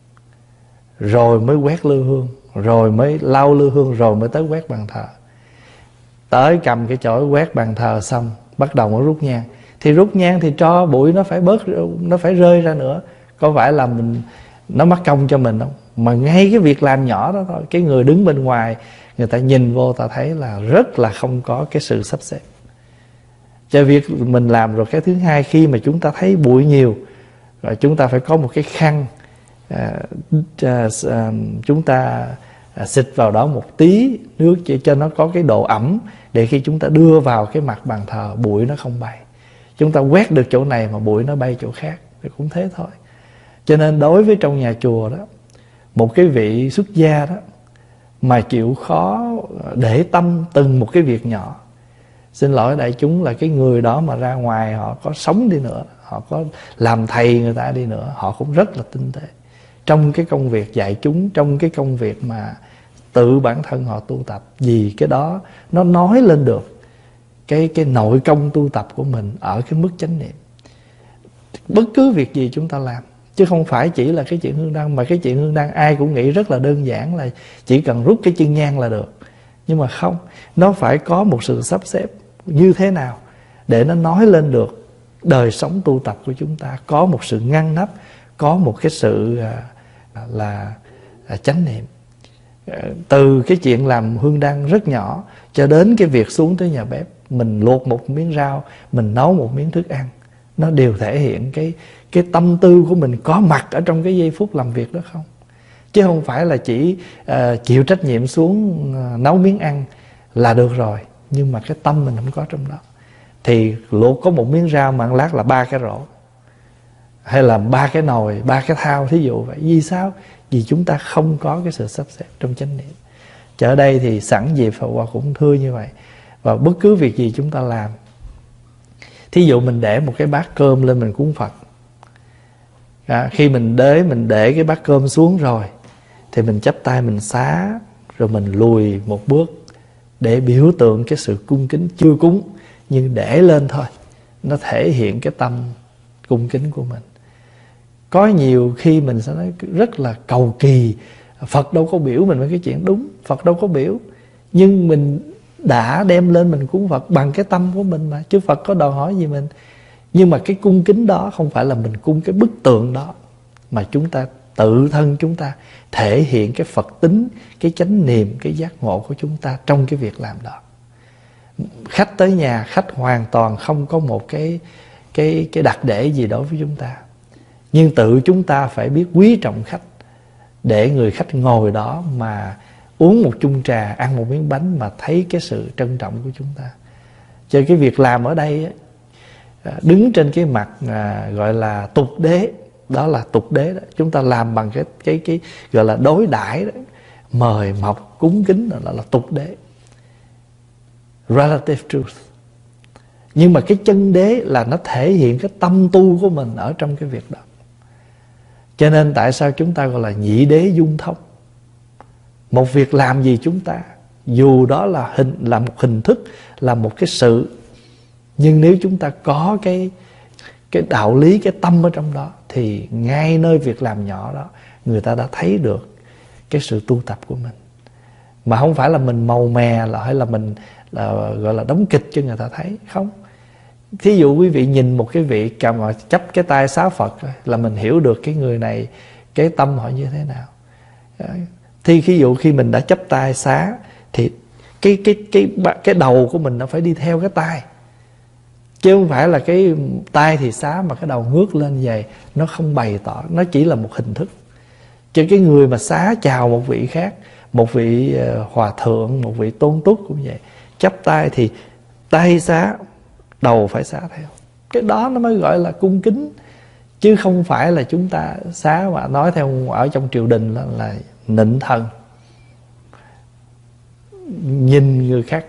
rồi mới quét lư hương, rồi mới lau lư hương, rồi mới tới quét bàn thờ. Tới cầm cái chổi quét bàn thờ xong, bắt đầu mới rút nhang. Thì rút nhang thì tro bụi nó phải bớt, nó phải rơi ra nữa. Có phải là nó mắc công cho mình không? Mà ngay cái việc làm nhỏ đó thôi, cái người đứng bên ngoài, người ta nhìn vô ta thấy là rất là không có cái sự sắp xếp. Cho việc mình làm rồi. Cái thứ hai, khi mà chúng ta thấy bụi nhiều, rồi chúng ta phải có một cái khăn, chúng ta xịt vào đó một tí nước chỉ cho nó có cái độ ẩm, để khi chúng ta đưa vào cái mặt bàn thờ, bụi nó không bay. Chúng ta quét được chỗ này mà bụi nó bay chỗ khác, thì cũng thế thôi. Cho nên đối với trong nhà chùa đó, một cái vị xuất gia đó mà chịu khó để tâm từng một cái việc nhỏ, xin lỗi đại chúng là cái người đó mà ra ngoài họ có sống đi nữa, họ có làm thầy người ta đi nữa, họ cũng rất là tinh tế trong cái công việc dạy chúng, trong cái công việc mà tự bản thân họ tu tập. Vì cái đó nó nói lên được cái nội công tu tập của mình ở cái mức chánh niệm. Bất cứ việc gì chúng ta làm, chứ không phải chỉ là cái chuyện hương đăng. Mà cái chuyện hương đăng ai cũng nghĩ rất là đơn giản, là chỉ cần rút cái chân nhang là được. Nhưng mà không, nó phải có một sự sắp xếp như thế nào để nó nói lên được đời sống tu tập của chúng ta có một sự ngăn nắp, có một cái sự là chánh niệm. Từ cái chuyện làm hương đăng rất nhỏ cho đến cái việc xuống tới nhà bếp, mình luộc một miếng rau, mình nấu một miếng thức ăn, nó đều thể hiện cái tâm tư của mình có mặt ở trong cái giây phút làm việc đó không. Chứ không phải là chỉ chịu trách nhiệm xuống nấu miếng ăn là được rồi, nhưng mà cái tâm mình không có trong đó. Thì luộc có một miếng rau mà ăn lát là 3 cái rổ, hay là 3 cái nồi, 3 cái thau, thí dụ vậy. Vì sao? Vì chúng ta không có cái sự sắp xếp trong chánh niệm. Ở đây thì sẵn dịp Hòa cũng thưa như vậy. Và bất cứ việc gì chúng ta làm, thí dụ mình để một cái bát cơm lên mình cúng Phật, khi mình để cái bát cơm xuống rồi, thì mình chắp tay mình xá, rồi mình lùi một bước để biểu tượng cái sự cung kính, chưa cúng nhưng để lên thôi, nó thể hiện cái tâm cung kính của mình. Có nhiều khi mình sẽ nói rất là cầu kỳ, Phật đâu có biểu mình với cái chuyện đúng, Phật đâu có biểu, nhưng mình đã đem lên mình cúng Phật bằng cái tâm của mình mà, chứ Phật có đòi hỏi gì mình. Nhưng mà cái cung kính đó không phải là mình cung cái bức tượng đó, mà chúng ta tự thân chúng ta thể hiện cái Phật tính, cái chánh niệm, cái giác ngộ của chúng ta trong cái việc làm đó. Khách tới nhà, khách hoàn toàn không có một cái đặc để gì đối với chúng ta. Nhưng tự chúng ta phải biết quý trọng khách, để người khách ngồi đó mà uống một chung trà, ăn một miếng bánh mà thấy cái sự trân trọng của chúng ta. Cho cái việc làm ở đây đứng trên cái mặt gọi là tục đế, đó là tục đế đó. Chúng ta làm bằng cái gọi là đối đãi đó, mời mọc cúng kính là tục đế, relative truth. Nhưng mà cái chân đế là nó thể hiện cái tâm tu của mình ở trong cái việc đó. Cho nên tại sao chúng ta gọi là nhị đế dung thông. Một việc làm gì chúng ta, dù đó là một hình thức, là một cái sự, nhưng nếu chúng ta có cái đạo lý, cái tâm ở trong đó, thì ngay nơi việc làm nhỏ đó, người ta đã thấy được cái sự tu tập của mình. Mà không phải là mình màu mè hay là mình gọi là đóng kịch cho người ta thấy. Không. Thí dụ quý vị nhìn một cái vị mà chắp cái tay xá Phật là mình hiểu được cái người này, cái tâm họ như thế nào. Thì thí dụ khi mình đã chắp tay xá thì cái đầu của mình nó phải đi theo cái tay, chứ không phải là cái tay thì xá mà cái đầu ngước lên vậy. Nó không bày tỏ, nó chỉ là một hình thức. Chứ cái người mà xá chào một vị khác, một vị hòa thượng, một vị tôn túc cũng vậy, chắp tay thì tay xá, đầu phải xá theo. Cái đó nó mới gọi là cung kính. Chứ không phải là chúng ta xá mà nói theo ở trong triều đình là nịnh thần, nhìn người khác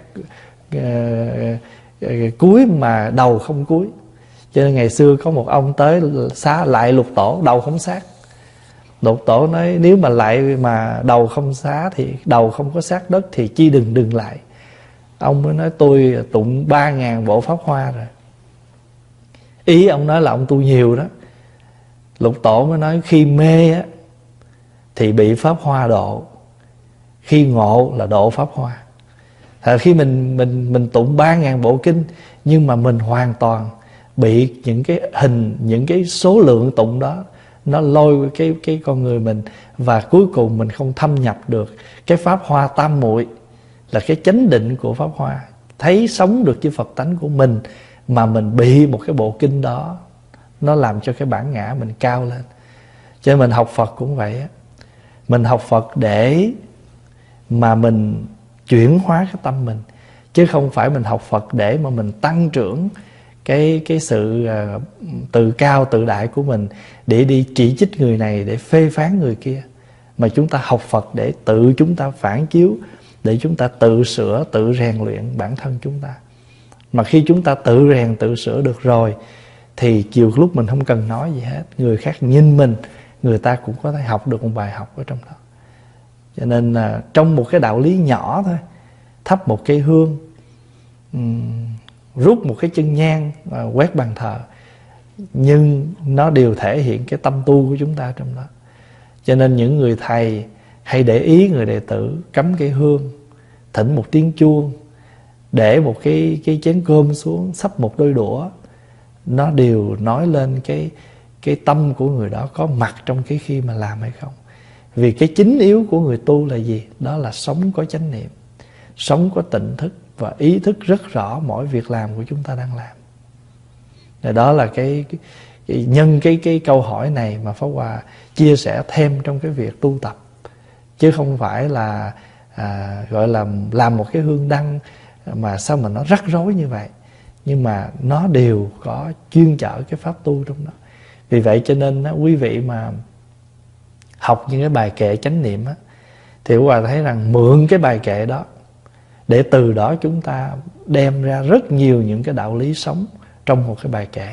cúi mà đầu không cúi. Cho nên ngày xưa có một ông tới xá lại Lục Tổ, đầu không sát. Lục Tổ nói nếu mà lại mà đầu không xá, thì đầu không có sát đất, thì chi đừng lại. Ông mới nói tôi tụng 3.000 bộ pháp hoa rồi. Ý ông nói là ông tu nhiều đó. Lục Tổ mới nói khi mê á thì bị pháp hoa độ, khi ngộ là độ pháp hoa. Khi mình tụng 3.000 bộ kinh, nhưng mà mình hoàn toàn bị những cái hình, những cái số lượng tụng đó nó lôi cái con người mình, và cuối cùng mình không thâm nhập được cái pháp hoa tam muội, là cái chánh định của pháp hoa, thấy sống được với Phật tánh của mình, mà mình bị một cái bộ kinh đó nó làm cho cái bản ngã mình cao lên. Cho nên mình học Phật cũng vậy á. Mình học Phật để mà mình chuyển hóa cái tâm mình, chứ không phải mình học Phật để mà mình tăng trưởng cái sự tự cao tự đại của mình, để đi chỉ trích người này, để phê phán người kia. Mà chúng ta học Phật để tự chúng ta phản chiếu, để chúng ta tự sửa, tự rèn luyện bản thân chúng ta. Mà khi chúng ta tự rèn, tự sửa được rồi, thì chiều lúc mình không cần nói gì hết, người khác nhìn mình, người ta cũng có thể học được một bài học ở trong đó. Cho nên trong một cái đạo lý nhỏ thôi, thắp một cây hương, rút một cái chân nhang, quét bàn thờ, nhưng nó đều thể hiện cái tâm tu của chúng ta trong đó. Cho nên những người thầy hay để ý người đệ tử cắm cây hương, thỉnh một tiếng chuông, để một cái chén cơm xuống, xấp một đôi đũa, nó đều nói lên cái tâm của người đó có mặt trong cái khi mà làm hay không. Vì cái chính yếu của người tu là gì? Đó là sống có chánh niệm, sống có tỉnh thức, và ý thức rất rõ mỗi việc làm của chúng ta đang làm. Đó là nhân cái câu hỏi này mà Pháp Hòa chia sẻ thêm trong cái việc tu tập, chứ không phải là gọi là làm một cái hương đăng mà sao mà nó rắc rối như vậy. Nhưng mà nó đều có chuyên chở cái pháp tu trong đó. Vì vậy cho nên quý vị mà học những cái bài kệ chánh niệm á, thì Pháp Hòa thấy rằng mượn cái bài kệ đó, để từ đó chúng ta đem ra rất nhiều những cái đạo lý sống trong một cái bài kệ.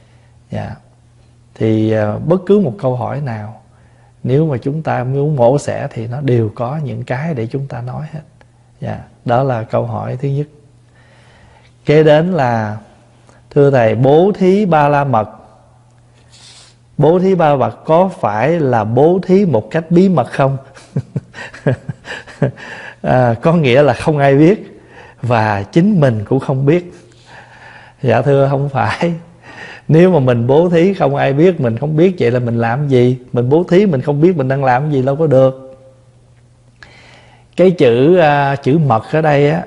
Thì bất cứ một câu hỏi nào, nếu mà chúng ta muốn mổ xẻ, thì nó đều có những cái để chúng ta nói hết. Đó là câu hỏi thứ nhất. Kế đến là: thưa Thầy, bố thí ba la mật, bố thí ba la mật có phải là bố thí một cách bí mật không? Có nghĩa là không ai biết, và chính mình cũng không biết. Dạ thưa, không phải. Nếu mà mình bố thí không ai biết, mình không biết, vậy là mình làm gì? Mình bố thí mình không biết mình đang làm gì, đâu có được. Cái chữ mật ở đây á,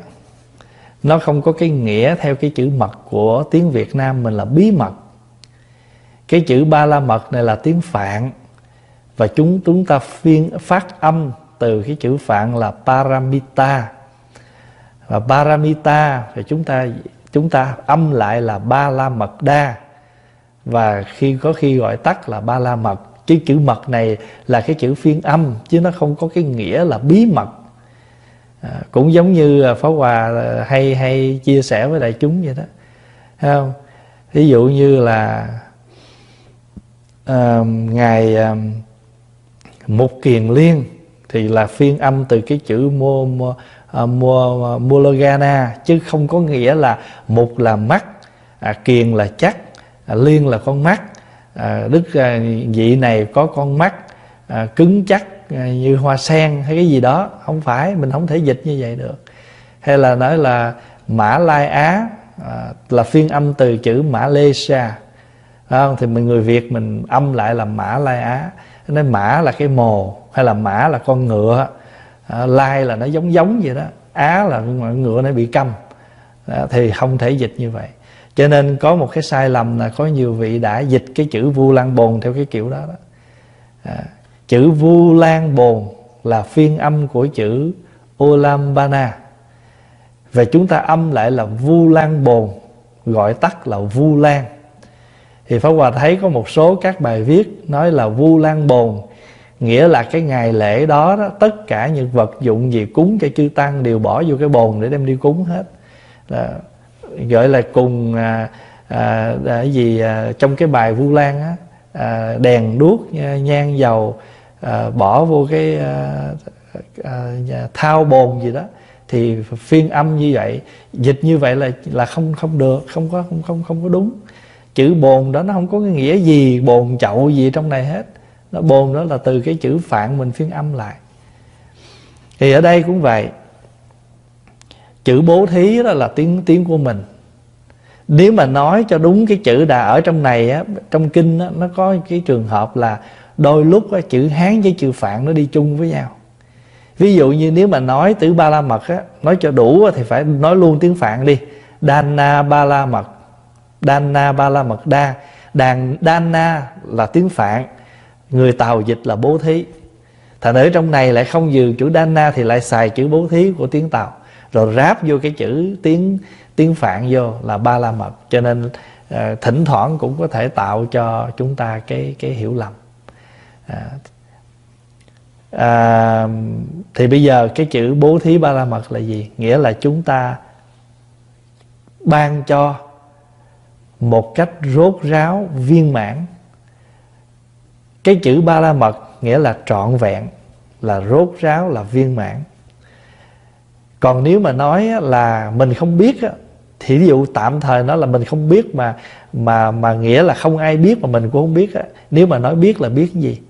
nó không có cái nghĩa theo cái chữ mật của tiếng Việt Nam mình là bí mật. Cái chữ Ba La Mật này là tiếng Phạn, và chúng ta phát âm từ cái chữ Phạn là Paramita. Và Paramita thì chúng ta âm lại là Ba La Mật Đa, và có khi gọi tắt là Ba La Mật. Chứ chữ mật này là cái chữ phiên âm, chứ nó không có cái nghĩa là bí mật. Cũng giống như Pháp Hòa hay chia sẻ với đại chúng vậy đó, thấy không? Ví dụ như là ngài Mục Kiền Liên thì là phiên âm từ cái chữ Mulagana, chứ không có nghĩa là mục là mắt, kiền là chắc, liên là con mắt. Đức vị này có con mắt cứng chắc như hoa sen hay cái gì đó. Không phải, mình không thể dịch như vậy được. Hay là nói là Mã Lai Á là phiên âm từ chữ Malaysia, không? Thì người Việt mình âm lại là Mã Lai Á. Nói mã là cái mồ, hay là mã là con ngựa, lai là nó giống vậy đó, á là ngựa nó bị câm. Thì không thể dịch như vậy. Cho nên có một cái sai lầm là có nhiều vị đã dịch cái chữ Vu Lan Bồn theo cái kiểu đó. Chữ Vu Lan Bồn là phiên âm của chữ Olambana, và chúng ta âm lại là Vu Lan Bồn, gọi tắt là Vu Lan. Thì Pháp Hòa thấy có một số các bài viết nói là Vu Lan Bồn nghĩa là cái ngày lễ đó, tất cả những vật dụng gì cúng cho chư tăng đều bỏ vô cái bồn để đem đi cúng hết. Gọi là cùng trong cái bài Vu Lan á, đèn đuốc nhang dầu bỏ vô cái thao bồn gì đó. Thì phiên âm như vậy, dịch như vậy là không được, không có đúng. Chữ bồn đó nó không có cái nghĩa gì bồn chậu gì trong này hết. Nó bồn đó là từ cái chữ Phạn mình phiên âm lại. Thì ở đây cũng vậy. Chữ bố thí đó là tiếng của mình. Nếu mà nói cho đúng cái chữ đã ở trong này á, trong kinh á, nó có cái trường hợp là đôi lúc á, chữ Hán với chữ Phạn nó đi chung với nhau. Ví dụ như nếu mà nói từ Ba La Mật á, nói cho đủ thì phải nói luôn tiếng Phạn đi. Dana Ba La Mật, Dana Ba La Mật Đa. Dana là tiếng Phạn, người Tàu dịch là bố thí. Thành ở trong này lại không dừng chữ Dana thì lại xài chữ bố thí của tiếng Tàu, rồi ráp vô cái chữ tiếng Phạn vô là Ba La Mật. Cho nên thỉnh thoảng cũng có thể tạo cho chúng ta cái hiểu lầm. Thì bây giờ cái chữ bố thí Ba La Mật là gì? Nghĩa là chúng ta ban cho một cách rốt ráo, viên mãn. Cái chữ Ba La Mật nghĩa là trọn vẹn, là rốt ráo, là viên mãn. Còn nếu mà nói là mình không biết á, thì ví dụ tạm thời nó là mình không biết mà nghĩa là không ai biết mà mình cũng không biết á. Nếu mà nói biết là biết cái gì?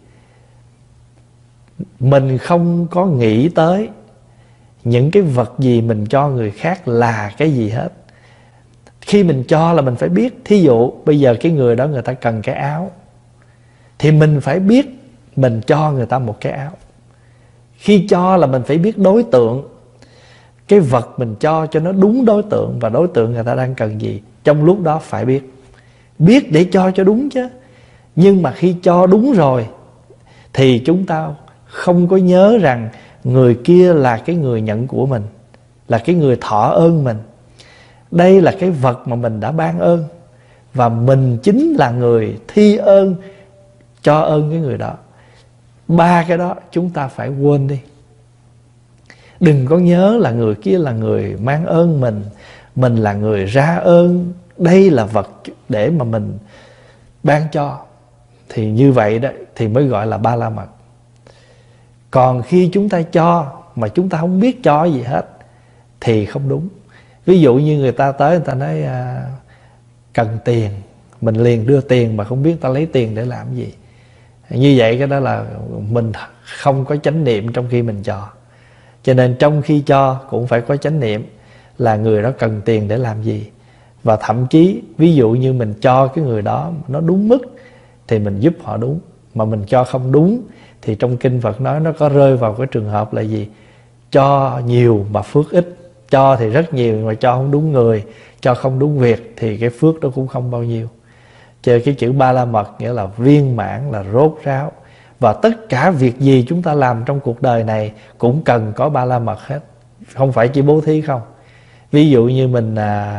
Mình không có nghĩ tới những cái vật gì mình cho người khác là cái gì hết. Khi mình cho là mình phải biết. Thí dụ bây giờ cái người đó người ta cần cái áo, thì mình phải biết mình cho người ta một cái áo. Khi cho là mình phải biết đối tượng, cái vật mình cho nó đúng đối tượng, và đối tượng người ta đang cần gì. Trong lúc đó phải biết để cho đúng chứ. Nhưng mà khi cho đúng rồi thì chúng ta không có nhớ rằng người kia là cái người nhận của mình, là cái người thọ ơn mình. Đây là cái vật mà mình đã ban ơn, và mình chính là người thi ơn, cho ơn cái người đó. Ba cái đó chúng ta phải quên đi. Đừng có nhớ là người kia là người mang ơn mình là người ra ơn. Đây là vật để mà mình ban cho. Thì như vậy đó thì mới gọi là Ba La Mật. Còn khi chúng ta cho mà chúng ta không biết cho gì hết thì không đúng. Ví dụ như người ta tới, người ta nói cần tiền, mình liền đưa tiền mà không biết ta lấy tiền để làm gì. Như vậy cái đó là mình không có chánh niệm trong khi mình cho. Cho nên trong khi cho cũng phải có chánh niệm là người đó cần tiền để làm gì. Và thậm chí ví dụ như mình cho cái người đó nó đúng mức thì mình giúp họ đúng. Mà mình cho không đúng thì trong kinh Phật nói nó có rơi vào cái trường hợp là gì? Cho nhiều mà phước ít. Cho thì rất nhiều mà cho không đúng người, cho không đúng việc thì cái phước đó cũng không bao nhiêu. Chơi cái chữ Ba La Mật nghĩa là viên mãn, là rốt ráo. Và tất cả việc gì chúng ta làm trong cuộc đời này cũng cần có Ba La Mật hết, không phải chỉ bố thí không. Ví dụ như mình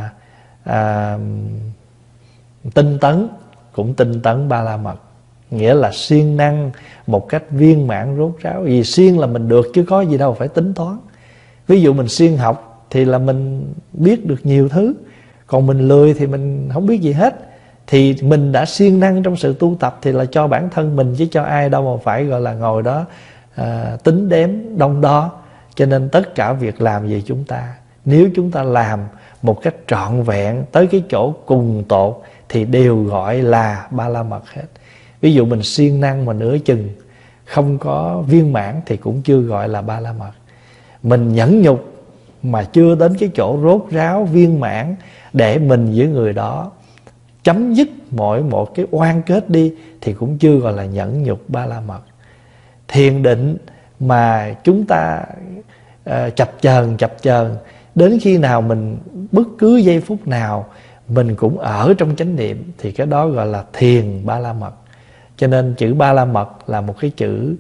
tinh tấn, cũng tinh tấn Ba La Mật, nghĩa là siêng năng một cách viên mãn rốt ráo. Vì siêng là mình được chứ có gì đâu phải tính toán. Ví dụ mình siêng học thì là mình biết được nhiều thứ, còn mình lười thì mình không biết gì hết. Thì mình đã siêng năng trong sự tu tập thì là cho bản thân mình chứ cho ai đâu mà phải gọi là ngồi đó tính đếm đong đo. Cho nên tất cả việc làm gì chúng ta, nếu chúng ta làm một cách trọn vẹn tới cái chỗ cùng tột thì đều gọi là Ba La Mật hết. Ví dụ mình siêng năng mà nửa chừng không có viên mãn thì cũng chưa gọi là Ba La Mật. Mình nhẫn nhục mà chưa đến cái chỗ rốt ráo viên mãn để mình với người đó chấm dứt mỗi một cái oan kết đi thì cũng chưa gọi là nhẫn nhục Ba La Mật. Thiền định mà chúng ta chập chờn đến khi nào mình bất cứ giây phút nào mình cũng ở trong chánh niệm thì cái đó gọi là thiền Ba La Mật. Cho nên chữ Ba La Mật là một cái chữ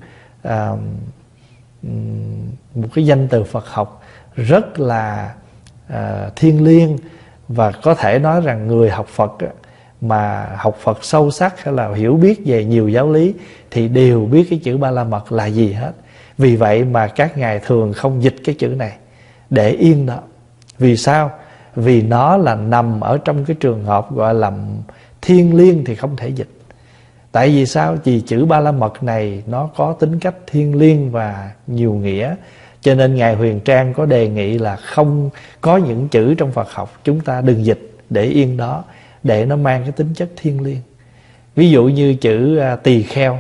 một cái danh từ Phật học rất là thiêng liêng. Và có thể nói rằng người học Phật mà học Phật sâu sắc hay là hiểu biết về nhiều giáo lý thì đều biết cái chữ Ba La Mật là gì hết. Vì vậy mà các ngài thường không dịch cái chữ này, để yên đó. Vì sao? Vì nó là nằm ở trong cái trường hợp gọi là thiêng liêng thì không thể dịch. Tại vì sao? Vì chữ Ba La Mật này nó có tính cách thiêng liêng và nhiều nghĩa. Cho nên Ngài Huyền Trang có đề nghị là không có những chữ trong Phật học chúng ta đừng dịch, để yên đó, để nó mang cái tính chất thiêng liêng. Ví dụ như chữ tỳ kheo.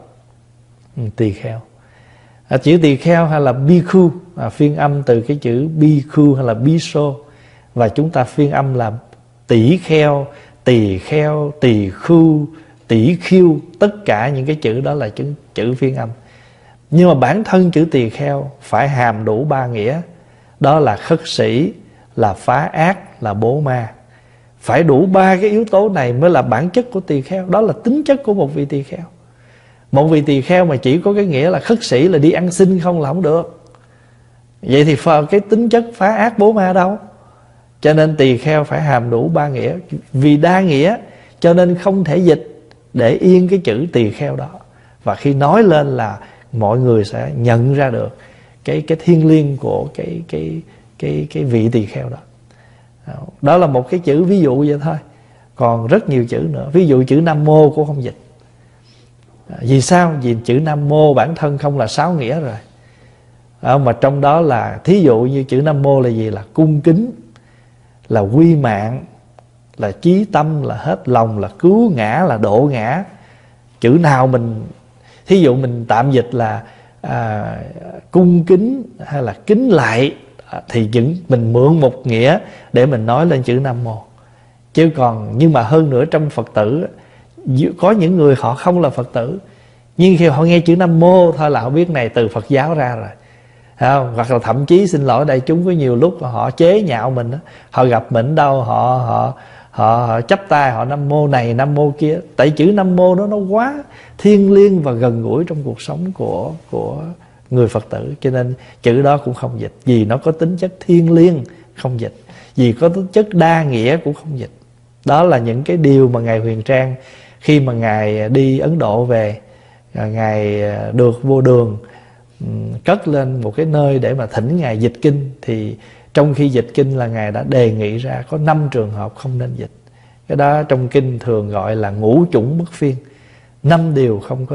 Tỳ kheo, chữ tỳ kheo hay là bhikkhu, phiên âm từ cái chữ bhikkhu hay là bhikkhu, và chúng ta phiên âm là tỷ kheo, tỳ kheo, tỳ khu, tỷ khiêu. Tất cả những cái chữ đó là chữ phiên âm. Nhưng mà bản thân chữ tỳ kheo phải hàm đủ ba nghĩa. Đó là khất sĩ, là phá ác, là bố ma. Phải đủ ba cái yếu tố này mới là bản chất của tỳ kheo. Đó là tính chất của một vị tỳ kheo. Một vị tỳ kheo mà chỉ có cái nghĩa là khất sĩ là đi ăn xin không là không được. Vậy thì cái tính chất phá ác bố ma đâu? Cho nên tỳ kheo phải hàm đủ ba nghĩa. Vì đa nghĩa cho nên không thể dịch, để yên cái chữ tỳ kheo đó. Và khi nói lên là mọi người sẽ nhận ra được cái thiêng liêng của cái vị tỳ kheo đó. Đó là một cái chữ ví dụ vậy thôi. Còn rất nhiều chữ nữa. Ví dụ chữ Nam Mô cũng không dịch. Vì sao? Vì chữ Nam Mô bản thân không là 6 nghĩa rồi. Mà trong đó là thí dụ như chữ Nam Mô là gì? Là cung kính, là quy mạng, là chí tâm, là hết lòng, là cứu ngã, là độ ngã. Chữ nào mình, thí dụ mình tạm dịch là cung kính hay là kính lạy, thì mình mượn một nghĩa để mình nói lên chữ Nam Mô. Chứ còn, nhưng mà hơn nữa trong Phật tử có những người họ không là Phật tử, nhưng khi họ nghe chữ Nam Mô thôi là họ biết này từ Phật giáo ra rồi. Không? Hoặc là thậm chí xin lỗi đại chúng, có nhiều lúc họ chế nhạo mình đó. Họ gặp mình đâu họ chắp tay họ Nam Mô này Nam Mô kia. Tại chữ Nam Mô nó quá thiêng liêng và gần gũi trong cuộc sống của người Phật tử. Cho nên chữ đó cũng không dịch. Vì nó có tính chất thiêng liêng không dịch. Vì có tính chất đa nghĩa cũng không dịch. Đó là những cái điều mà Ngài Huyền Trang khi mà Ngài đi Ấn Độ về, Ngài được vô đường cất lên một cái nơi để mà thỉnh Ngài dịch kinh. Thì trong khi dịch kinh là Ngài đã đề nghị ra có 5 trường hợp không nên dịch. Cái đó trong kinh thường gọi là ngũ chủng bất phiên. 5 điều không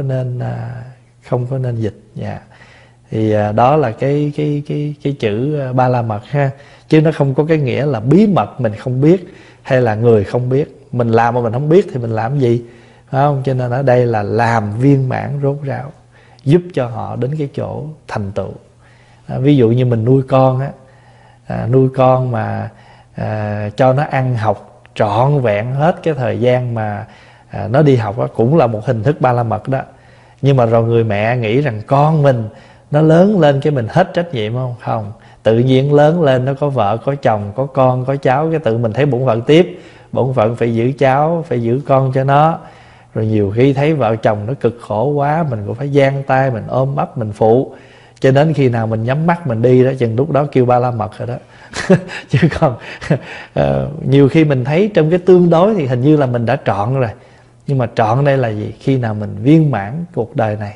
có nên dịch. Thì đó là cái chữ Ba La Mật ha. Chứ nó không có cái nghĩa là bí mật mình không biết, hay là người không biết. Mình làm mà mình không biết thì mình làm gì, phải không? Cho nên ở đây là làm viên mãn rốt ráo, giúp cho họ đến cái chỗ thành tựu. Ví dụ như mình nuôi con á, nuôi con mà cho nó ăn học trọn vẹn hết cái thời gian mà nó đi học á, cũng là một hình thức Ba La Mật đó. Nhưng mà rồi người mẹ nghĩ rằng con mình nó lớn lên cái mình hết trách nhiệm không? Không. Tự nhiên lớn lên nó có vợ, có chồng, có con, có cháu, cái tự mình thấy bổn phận tiếp. bổn phận phải giữ cháu, phải giữ con cho nó. Rồi nhiều khi thấy vợ chồng nó cực khổ quá, mình cũng phải giang tay, mình ôm ấp, mình phụ. Cho đến khi nào mình nhắm mắt mình đi đó, chừng lúc đó kêu Ba La Mật rồi đó. Chứ còn nhiều khi mình thấy trong cái tương đối thì hình như là mình đã trọn rồi. Nhưng mà trọn đây là gì? Khi nào mình viên mãn cuộc đời này.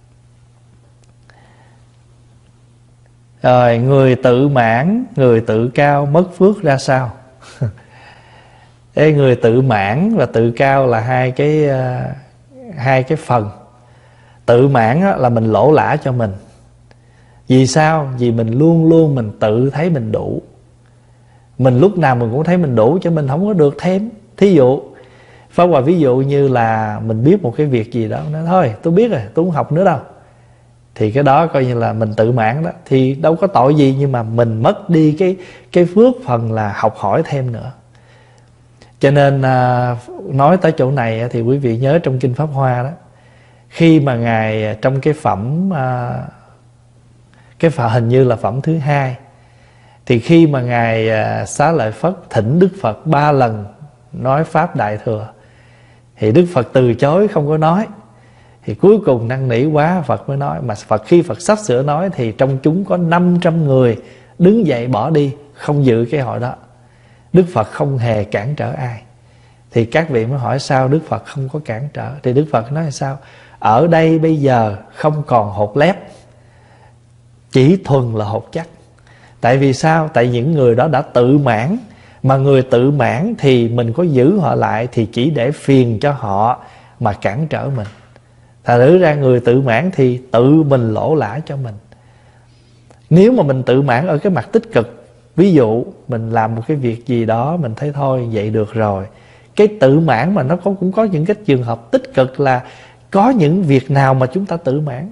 Rồi người tự mãn, người tự cao mất phước ra sao? Ê, người tự mãn và tự cao là hai cái phần. Tự mãn là mình lỗ lã cho mình. Vì sao? Vì mình luôn luôn mình tự thấy mình đủ. Mình lúc nào mình cũng thấy mình đủ, cho mình không có được thêm. Thí dụ Pháp Hòa ví dụ như là mình biết một cái việc gì đó, nói thôi tôi biết rồi, tôi không học nữa đâu, thì cái đó coi như là mình tự mãn đó. Thì đâu có tội gì, nhưng mà mình mất đi cái phước phần là học hỏi thêm nữa. Cho nên nói tới chỗ này thì quý vị nhớ trong Kinh Pháp Hoa đó, khi mà Ngài trong cái phẩm hình như là phẩm thứ 2, thì khi mà Ngài Xá Lợi Phất thỉnh Đức Phật 3 lần nói Pháp Đại Thừa, thì Đức Phật từ chối không có nói. Thì cuối cùng năn nỉ quá, Phật mới nói. Mà khi Phật sắp sửa nói thì trong chúng có 500 người đứng dậy bỏ đi, không dự cái hội đó. Đức Phật không hề cản trở ai. Thì các vị mới hỏi sao Đức Phật không có cản trở? Thì Đức Phật nói là sao? Ở đây bây giờ không còn hột lép, chỉ thuần là hột chắc. Tại vì sao? Tại những người đó đã tự mãn. Mà người tự mãn thì mình có giữ họ lại thì chỉ để phiền cho họ mà cản trở mình. Thật thử ra người tự mãn thì tự mình lỗ lã cho mình. Nếu mà mình tự mãn ở cái mặt tích cực, ví dụ mình làm một cái việc gì đó mình thấy thôi vậy được rồi. Cái tự mãn mà nó cũng có những cái trường hợp tích cực, là có những việc nào mà chúng ta tự mãn.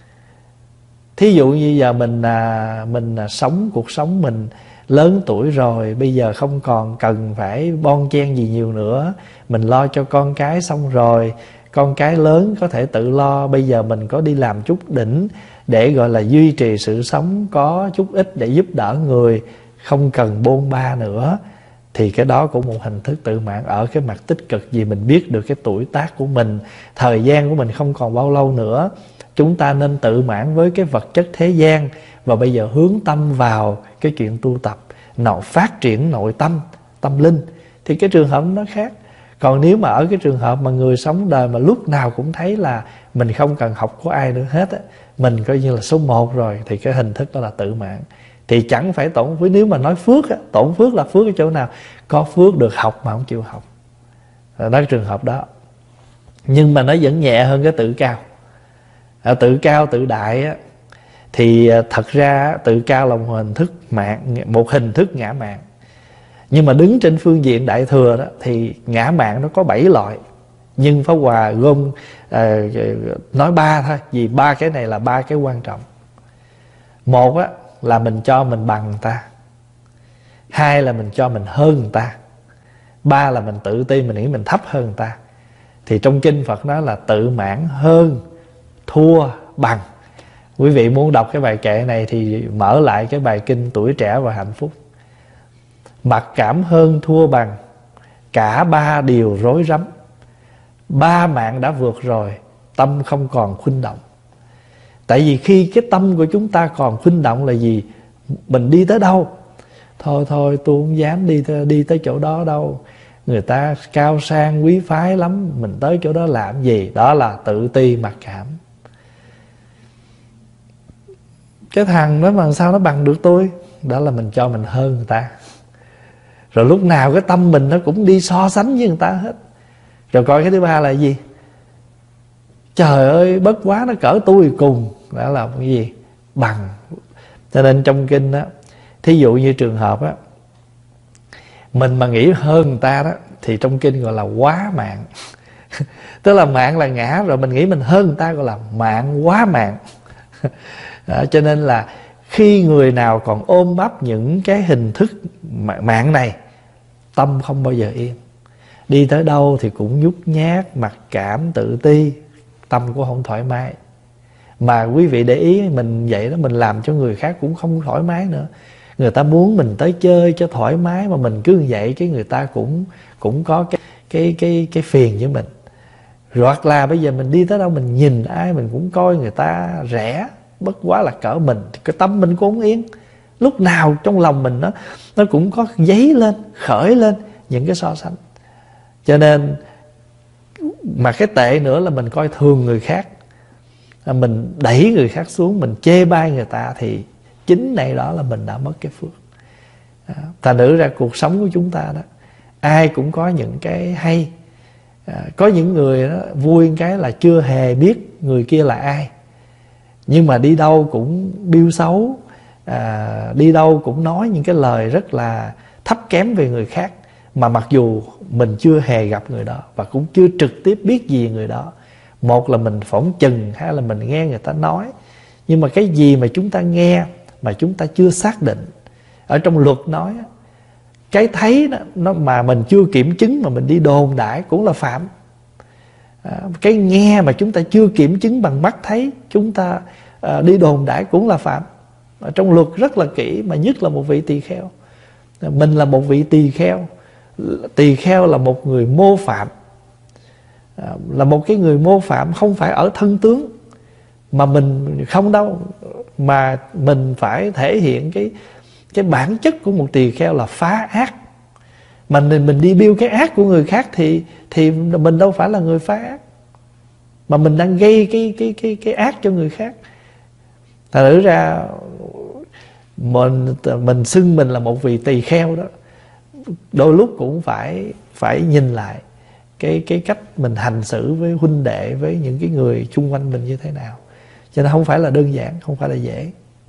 Thí dụ như giờ mình sống cuộc sống mình lớn tuổi rồi, bây giờ không còn cần phải bon chen gì nhiều nữa, mình lo cho con cái xong rồi, con cái lớn có thể tự lo. Bây giờ mình có đi làm chút đỉnh để gọi là duy trì sự sống, có chút ít để giúp đỡ người, không cần bôn ba nữa. Thì cái đó cũng một hình thức tự mãn ở cái mặt tích cực. Vì mình biết được cái tuổi tác của mình, thời gian của mình không còn bao lâu nữa. Chúng ta nên tự mãn với cái vật chất thế gian, và bây giờ hướng tâm vào cái chuyện tu tập, phát triển nội tâm, tâm linh. Thì cái trường hợp nó khác. Còn nếu mà ở cái trường hợp mà người sống đời mà lúc nào cũng thấy là mình không cần học của ai nữa hết á, mình coi như là số 1 rồi, thì cái hình thức đó là tự mãn. Thì chẳng phải tổn phước. Nếu mà nói phước á, tổn phước là phước ở chỗ nào? Có phước được học mà không chịu học, đó là trường hợp đó. Nhưng mà nó vẫn nhẹ hơn cái tự cao. Tự cao tự đại á, thì thật ra tự cao là một hình thức ngã mạn. Nhưng mà đứng trên phương diện đại thừa đó, thì ngã mạn nó có 7 loại. Nhưng Pháp Hòa gom nói 3 thôi, vì 3 cái này là 3 cái quan trọng. Một á, là mình cho mình bằng người ta. 2 là mình cho mình hơn người ta. 3 là mình tự ti, mình nghĩ mình thấp hơn người ta. Thì trong kinh Phật nói là tự mãn, hơn, thua, bằng. Quý vị muốn đọc cái bài kệ này thì mở lại cái bài kinh Tuổi Trẻ và Hạnh Phúc. Mặc cảm, hơn, thua, bằng, cả 3 điều rối rắm. 3 mạng đã vượt rồi, tâm không còn khuynh động. Tại vì khi cái tâm của chúng ta còn khuynh động là gì? Mình đi tới đâu? Thôi tôi không dám đi tới chỗ đó đâu, người ta cao sang quý phái lắm, mình tới chỗ đó làm gì? Đó là tự ti mặc cảm. Cái thằng đó mà sao nó bằng được tôi? Đó là mình cho mình hơn người ta. Rồi lúc nào cái tâm mình nó cũng đi so sánh với người ta hết. Rồi coi cái thứ 3 là gì? Trời ơi, bất quá nó cỡ tôi cùng. Đó là cái gì? Bằng. Cho nên trong kinh đó, thí dụ như trường hợp á, mình mà nghĩ hơn người ta đó, thì trong kinh gọi là quá mạng. Tức là mạng là ngã, rồi mình nghĩ mình hơn người ta gọi là mạng, quá mạng. Đó, cho nên là khi người nào còn ôm ấp những cái hình thức mạng này, tâm không bao giờ yên. Đi tới đâu thì cũng nhút nhát, mặc cảm, tự ti, tâm cũng không thoải mái. Mà quý vị để ý mình vậy đó, mình làm cho người khác cũng không thoải mái nữa. Người ta muốn mình tới chơi cho thoải mái, mà mình cứ như vậy cái người ta cũng có cái phiền với mình. Hoặc là bây giờ mình đi tới đâu mình nhìn ai mình cũng coi người ta rẻ, bất quá là cỡ mình, cái tâm mình cũng không yên. Lúc nào trong lòng mình nó cũng có dấy lên, khởi lên những cái so sánh. Cho nên mà cái tệ nữa là mình coi thường người khác, mình đẩy người khác xuống, mình chê bai người ta, thì chính này đó là mình đã mất cái phước. Thành thử ra cuộc sống của chúng ta đó, ai cũng có những cái hay. Có những người đó vui cái là chưa hề biết người kia là ai, nhưng mà đi đâu cũng biêu xấu, đi đâu cũng nói những cái lời rất là thấp kém về người khác, mà mặc dù mình chưa hề gặp người đó và cũng chưa trực tiếp biết gì người đó. Một là mình phỏng chừng, hay là mình nghe người ta nói. Nhưng mà cái gì mà chúng ta nghe mà chúng ta chưa xác định, ở trong luật nói cái thấy đó, nó mà mình chưa kiểm chứng mà mình đi đồn đại cũng là phạm. Cái nghe mà chúng ta chưa kiểm chứng bằng mắt thấy, chúng ta đi đồn đại cũng là phạm. Ở trong luật rất là kỹ, mà nhất là một vị tỳ kheo. Mình là một vị tỳ kheo. Tỳ kheo là một người mô phạm, là một cái người mô phạm, không phải ở thân tướng mà mình không đâu, mà mình phải thể hiện cái bản chất của một tỳ kheo là phá ác. Mà mình đi biêu cái ác của người khác thì mình đâu phải là người phá ác, mà mình đang gây cái ác cho người khác. Thật thử ra mình xưng mình là một vị tỳ kheo đó, đôi lúc cũng phải nhìn lại cái cách mình hành xử với huynh đệ, với những cái người chung quanh mình như thế nào. Cho nên không phải là đơn giản, không phải là dễ.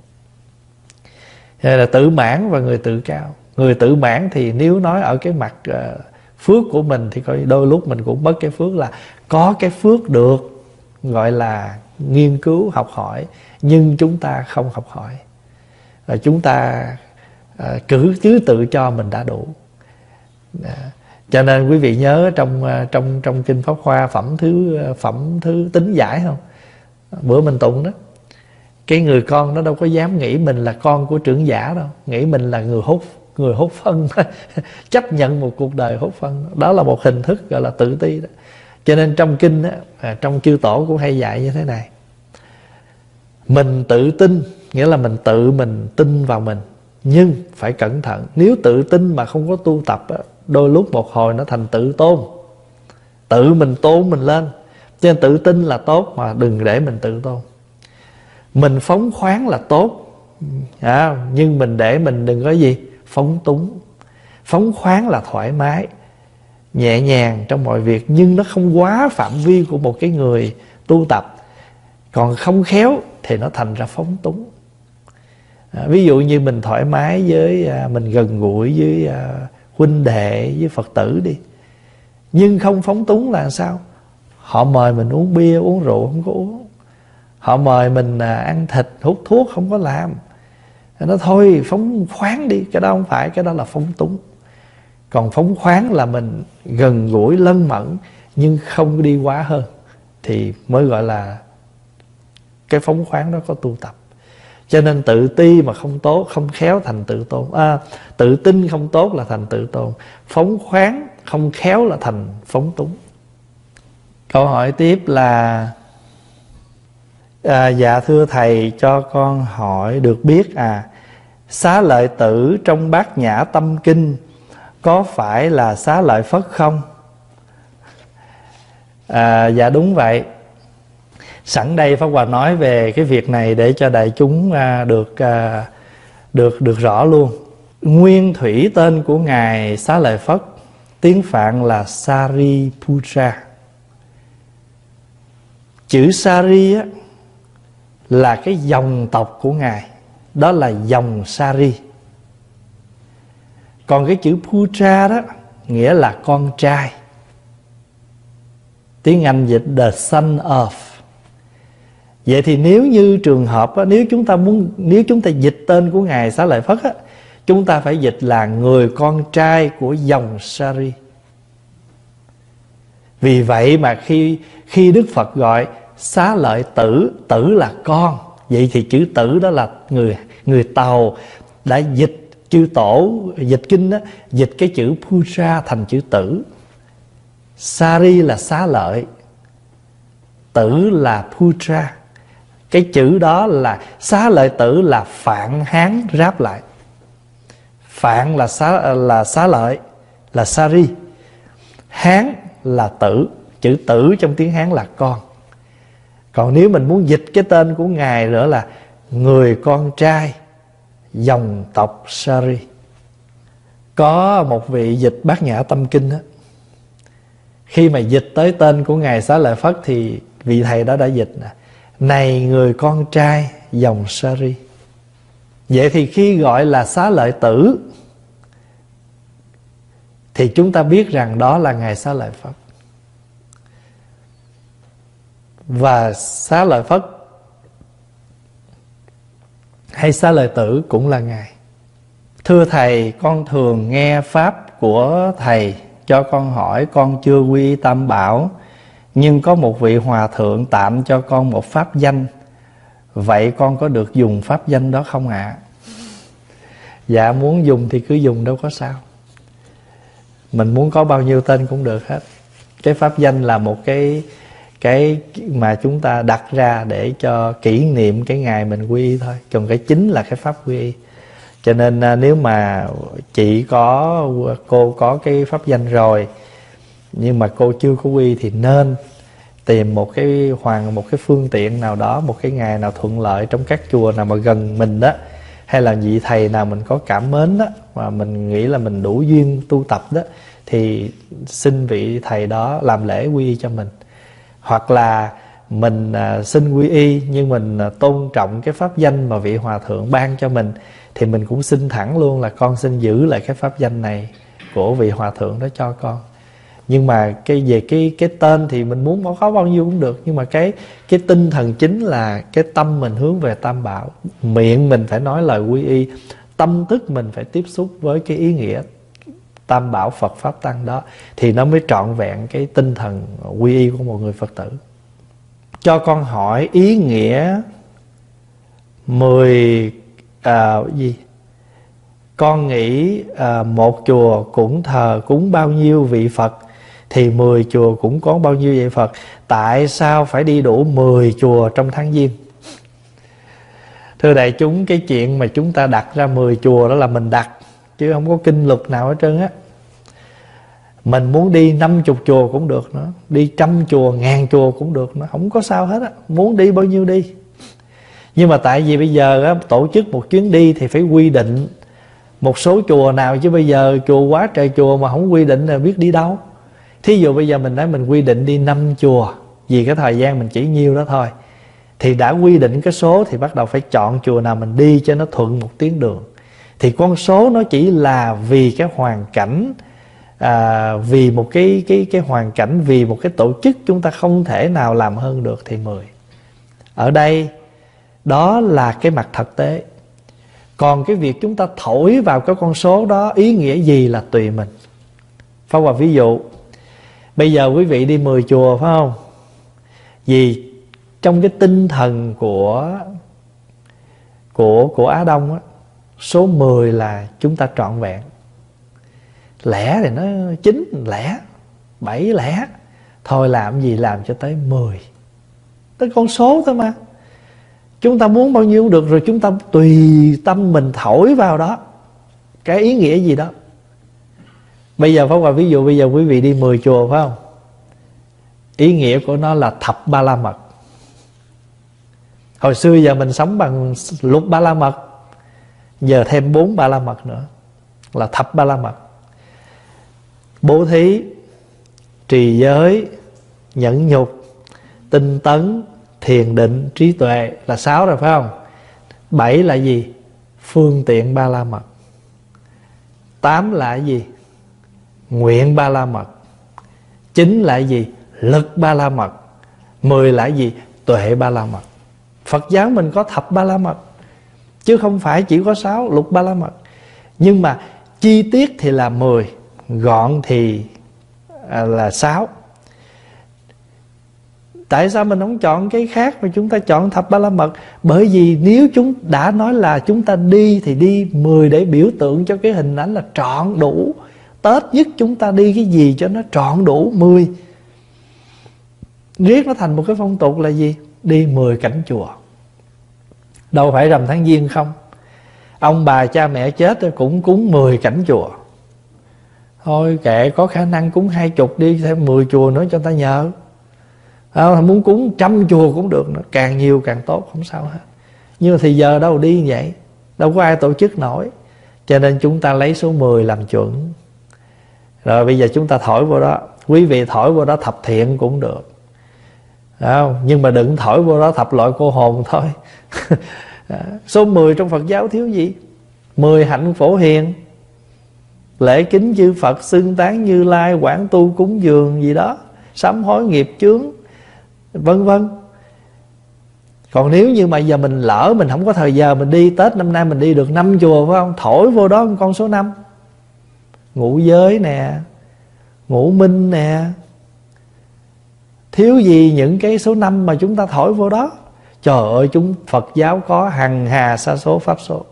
Thế là tự mãn và người tự cao. Người tự mãn thì nếu nói ở cái mặt phước của mình thì coi đôi lúc mình cũng mất cái phước, là có cái phước được gọi là nghiên cứu học hỏi, nhưng chúng ta không học hỏi, và chúng ta cứ tự cho mình đã đủ. Cho nên quý vị nhớ trong kinh Pháp Hoa phẩm thứ tính giải không? Bữa mình tụng đó, cái người con nó đâu có dám nghĩ mình là con của trưởng giả đâu, nghĩ mình là người hút phân chấp nhận một cuộc đời hút phân. Đó là một hình thức gọi là tự ti đó. Cho nên trong kinh đó, trong chư tổ cũng hay dạy như thế này: mình tự tin nghĩa là mình tin vào mình, nhưng phải cẩn thận. Nếu tự tin mà không có tu tập đó, đôi lúc một hồi nó thành tự tôn, tự mình tôn mình lên. Cho nên tự tin là tốt, mà đừng để mình tự tôn. Mình phóng khoáng là tốt, nhưng mình để mình đừng có gì phóng túng. Phóng khoáng là thoải mái, nhẹ nhàng trong mọi việc, nhưng nó không quá phạm vi của một cái người tu tập. Còn không khéo thì nó thành ra phóng túng. Ví dụ như mình thoải mái với mình gần gũi với huynh đệ, với Phật tử đi, nhưng không phóng túng là sao? Họ mời mình uống bia, uống rượu không có uống. Họ mời mình ăn thịt, hút thuốc không có làm. Nó thôi phóng khoáng đi, cái đó không phải, cái đó là phóng túng. Còn phóng khoáng là mình gần gũi lân mẫn, nhưng không đi quá hơn, thì mới gọi là cái phóng khoáng đó có tu tập. Cho nên tự ti mà không tốt, không khéo thành tự tôn. Tự tin không tốt là thành tự tôn. Phóng khoáng không khéo là thành phóng túng. Câu hỏi tiếp là: dạ thưa thầy, cho con hỏi được biết Xá Lợi Tử trong Bát Nhã Tâm Kinh có phải là Xá Lợi Phất không? Dạ đúng vậy. Sẵn đây Pháp Hòa nói về cái việc này để cho đại chúng được rõ luôn. Nguyên thủy tên của ngài Xá Lợi Phất, tiếng Phạn là Sariputra. Chữ Sari á là cái dòng tộc của ngài, đó là dòng Sari. Còn cái chữ Putra đó nghĩa là con trai. Tiếng Anh dịch the son of. Vậy thì nếu như trường hợp á, nếu chúng ta dịch tên của ngài Xá Lợi Phất á, chúng ta phải dịch là người con trai của dòng Sari. Vì vậy mà khi Đức Phật gọi Xá Lợi Tử, tử là con, vậy thì chữ tử đó là người Tàu. đã dịch, chư tổ dịch kinh đó, dịch cái chữ puja thành chữ tử. Sari là xá lợi, tử là puja. Cái chữ đó là xá lợi tử là Phạn Hán ráp lại. Phạn là xá lợi, là Sari. Hán là tử, chữ tử trong tiếng Hán là con. Còn nếu mình muốn dịch cái tên của Ngài nữa là người con trai dòng tộc Sari. Có một vị dịch Bát Nhã Tâm Kinh đó, khi mà dịch tới tên của Ngài Xá Lợi Phất thì vị thầy đó đã dịch là này người con trai dòng Sari. Vậy thì khi gọi là Xá Lợi Tử thì chúng ta biết rằng đó là Ngài Xá Lợi Phất. Và Xá Lợi Phất hay Xá Lợi Tử cũng là Ngài. Thưa Thầy, con thường nghe Pháp của Thầy, cho con hỏi con chưa quy y Tam Bảo, nhưng có một vị hòa thượng tạm cho con một pháp danh. Vậy con có được dùng pháp danh đó không ạ? Dạ muốn dùng thì cứ dùng, đâu có sao. Mình muốn có bao nhiêu tên cũng được hết. Cái pháp danh là một cái mà chúng ta đặt ra để cho kỷ niệm cái ngày mình quy y thôi. Còn cái chính là cái pháp quy y. Cho nên nếu mà cô có cái pháp danh rồi nhưng mà cô chưa có quy thì nên tìm một cái phương tiện nào đó, một cái ngày nào thuận lợi trong các chùa nào mà gần mình đó, hay là vị thầy nào mình có cảm mến đó, mà mình nghĩ là mình đủ duyên tu tập đó, thì xin vị thầy đó làm lễ quy y cho mình. Hoặc là mình xin quy y nhưng mình tôn trọng cái pháp danh mà vị hòa thượng ban cho mình, thì mình cũng xin thẳng luôn là con xin giữ lại cái pháp danh này của vị hòa thượng đó cho con. Nhưng mà về cái tên thì mình muốn có bao nhiêu cũng được, nhưng mà cái tinh thần chính là cái tâm mình hướng về Tam Bảo, miệng mình phải nói lời quy y, tâm thức mình phải tiếp xúc với cái ý nghĩa Tam Bảo Phật Pháp Tăng đó, thì nó mới trọn vẹn cái tinh thần quy y của một người Phật tử. Cho con hỏi ý nghĩa 10 con nghĩ một chùa cũng thờ cúng bao nhiêu vị Phật thì 10 chùa cũng có bao nhiêu vị Phật. Tại sao phải đi đủ 10 chùa trong tháng Giêng? Thưa đại chúng, cái chuyện mà chúng ta đặt ra 10 chùa đó là mình đặt, chứ không có kinh luật nào hết trơn á. Mình muốn đi 50 chùa cũng được nữa, đi 100 chùa, 1000 chùa cũng được nữa, không có sao hết á. Muốn đi bao nhiêu đi. Nhưng mà tại vì bây giờ á, tổ chức một chuyến đi thì phải quy định một số chùa nào, chứ bây giờ chùa quá trời chùa mà không quy định là biết đi đâu. Thí dụ bây giờ mình nói mình quy định đi 5 chùa, vì cái thời gian mình chỉ nhiêu đó thôi, thì đã quy định cái số thì bắt đầu phải chọn chùa nào mình đi cho nó thuận một tuyến đường. Thì con số nó chỉ là vì cái hoàn cảnh, vì một cái hoàn cảnh, vì một cái tổ chức chúng ta không thể nào làm hơn được thì 10. Ở đây đó là cái mặt thực tế. Còn cái việc chúng ta thổi vào cái con số đó ý nghĩa gì là tùy mình. Pháp Hòa ví dụ, bây giờ quý vị đi 10 chùa phải không? Vì trong cái tinh thần của Á Đông á, số 10 là chúng ta trọn vẹn. Lẻ thì nó 9 lẻ, 7 lẻ, thôi làm gì làm cho tới 10. Tới con số thôi mà. Chúng ta muốn bao nhiêu cũng được, rồi chúng ta tùy tâm mình thổi vào đó cái ý nghĩa gì đó. Bây giờ Pháp Hòa ví dụ, bây giờ quý vị đi 10 chùa phải không? Ý nghĩa của nó là thập ba la mật. Hồi xưa giờ mình sống bằng lục ba la mật, giờ thêm 4 ba la mật nữa là thập ba la mật. Bố thí, trì giới, nhẫn nhục, tinh tấn, thiền định, trí tuệ là 6 rồi phải không? 7 là gì? Phương tiện ba la mật. 8 là gì? Nguyện ba la mật. 9 là gì? Lực ba la mật. 10 là gì? Tuệ ba la mật. Phật giáo mình có thập ba la mật, chứ không phải chỉ có 6 lục ba la mật. Nhưng mà chi tiết thì là 10, gọn thì là 6. Tại sao mình không chọn cái khác mà chúng ta chọn thập ba la mật? Bởi vì nếu chúng đã nói là chúng ta đi thì đi 10 để biểu tượng cho cái hình ảnh là trọn đủ. Tết nhất chúng ta đi cái gì cho nó trọn đủ 10. Riết nó thành một cái phong tục là gì? Đi 10 cảnh chùa. Đâu phải rằm tháng Giêng không. Ông bà cha mẹ chết cũng cúng 10 cảnh chùa. Thôi kệ, có khả năng cúng 20 đi, thêm 10 chùa nữa cho ta nhờ. Muốn cúng 100 chùa cũng được nữa. Càng nhiều càng tốt, không sao hết. Nhưng mà thì giờ đâu đi như vậy, đâu có ai tổ chức nổi. Cho nên chúng ta lấy số 10 làm chuẩn. Rồi bây giờ chúng ta thổi vô đó. Quý vị thổi vô đó thập thiện cũng được, không? Nhưng mà đừng thổi vô đó thập loại cô hồn thôi. Số 10 trong Phật giáo thiếu gì? 10 hạnh phổ hiền, lễ kính chư Phật, xưng tán Như Lai, quảng tu cúng dường gì đó, sám hối nghiệp chướng, vân vân. Còn nếu như mà giờ mình lỡ mình không có thời giờ mình đi, Tết năm nay mình đi được 5 chùa phải không? Thổi vô đó con số 5. Ngũ giới nè, ngũ minh nè, thiếu gì những cái số 5 mà chúng ta thổi vô đó. Trời ơi, Phật giáo có hằng hà sa số pháp số.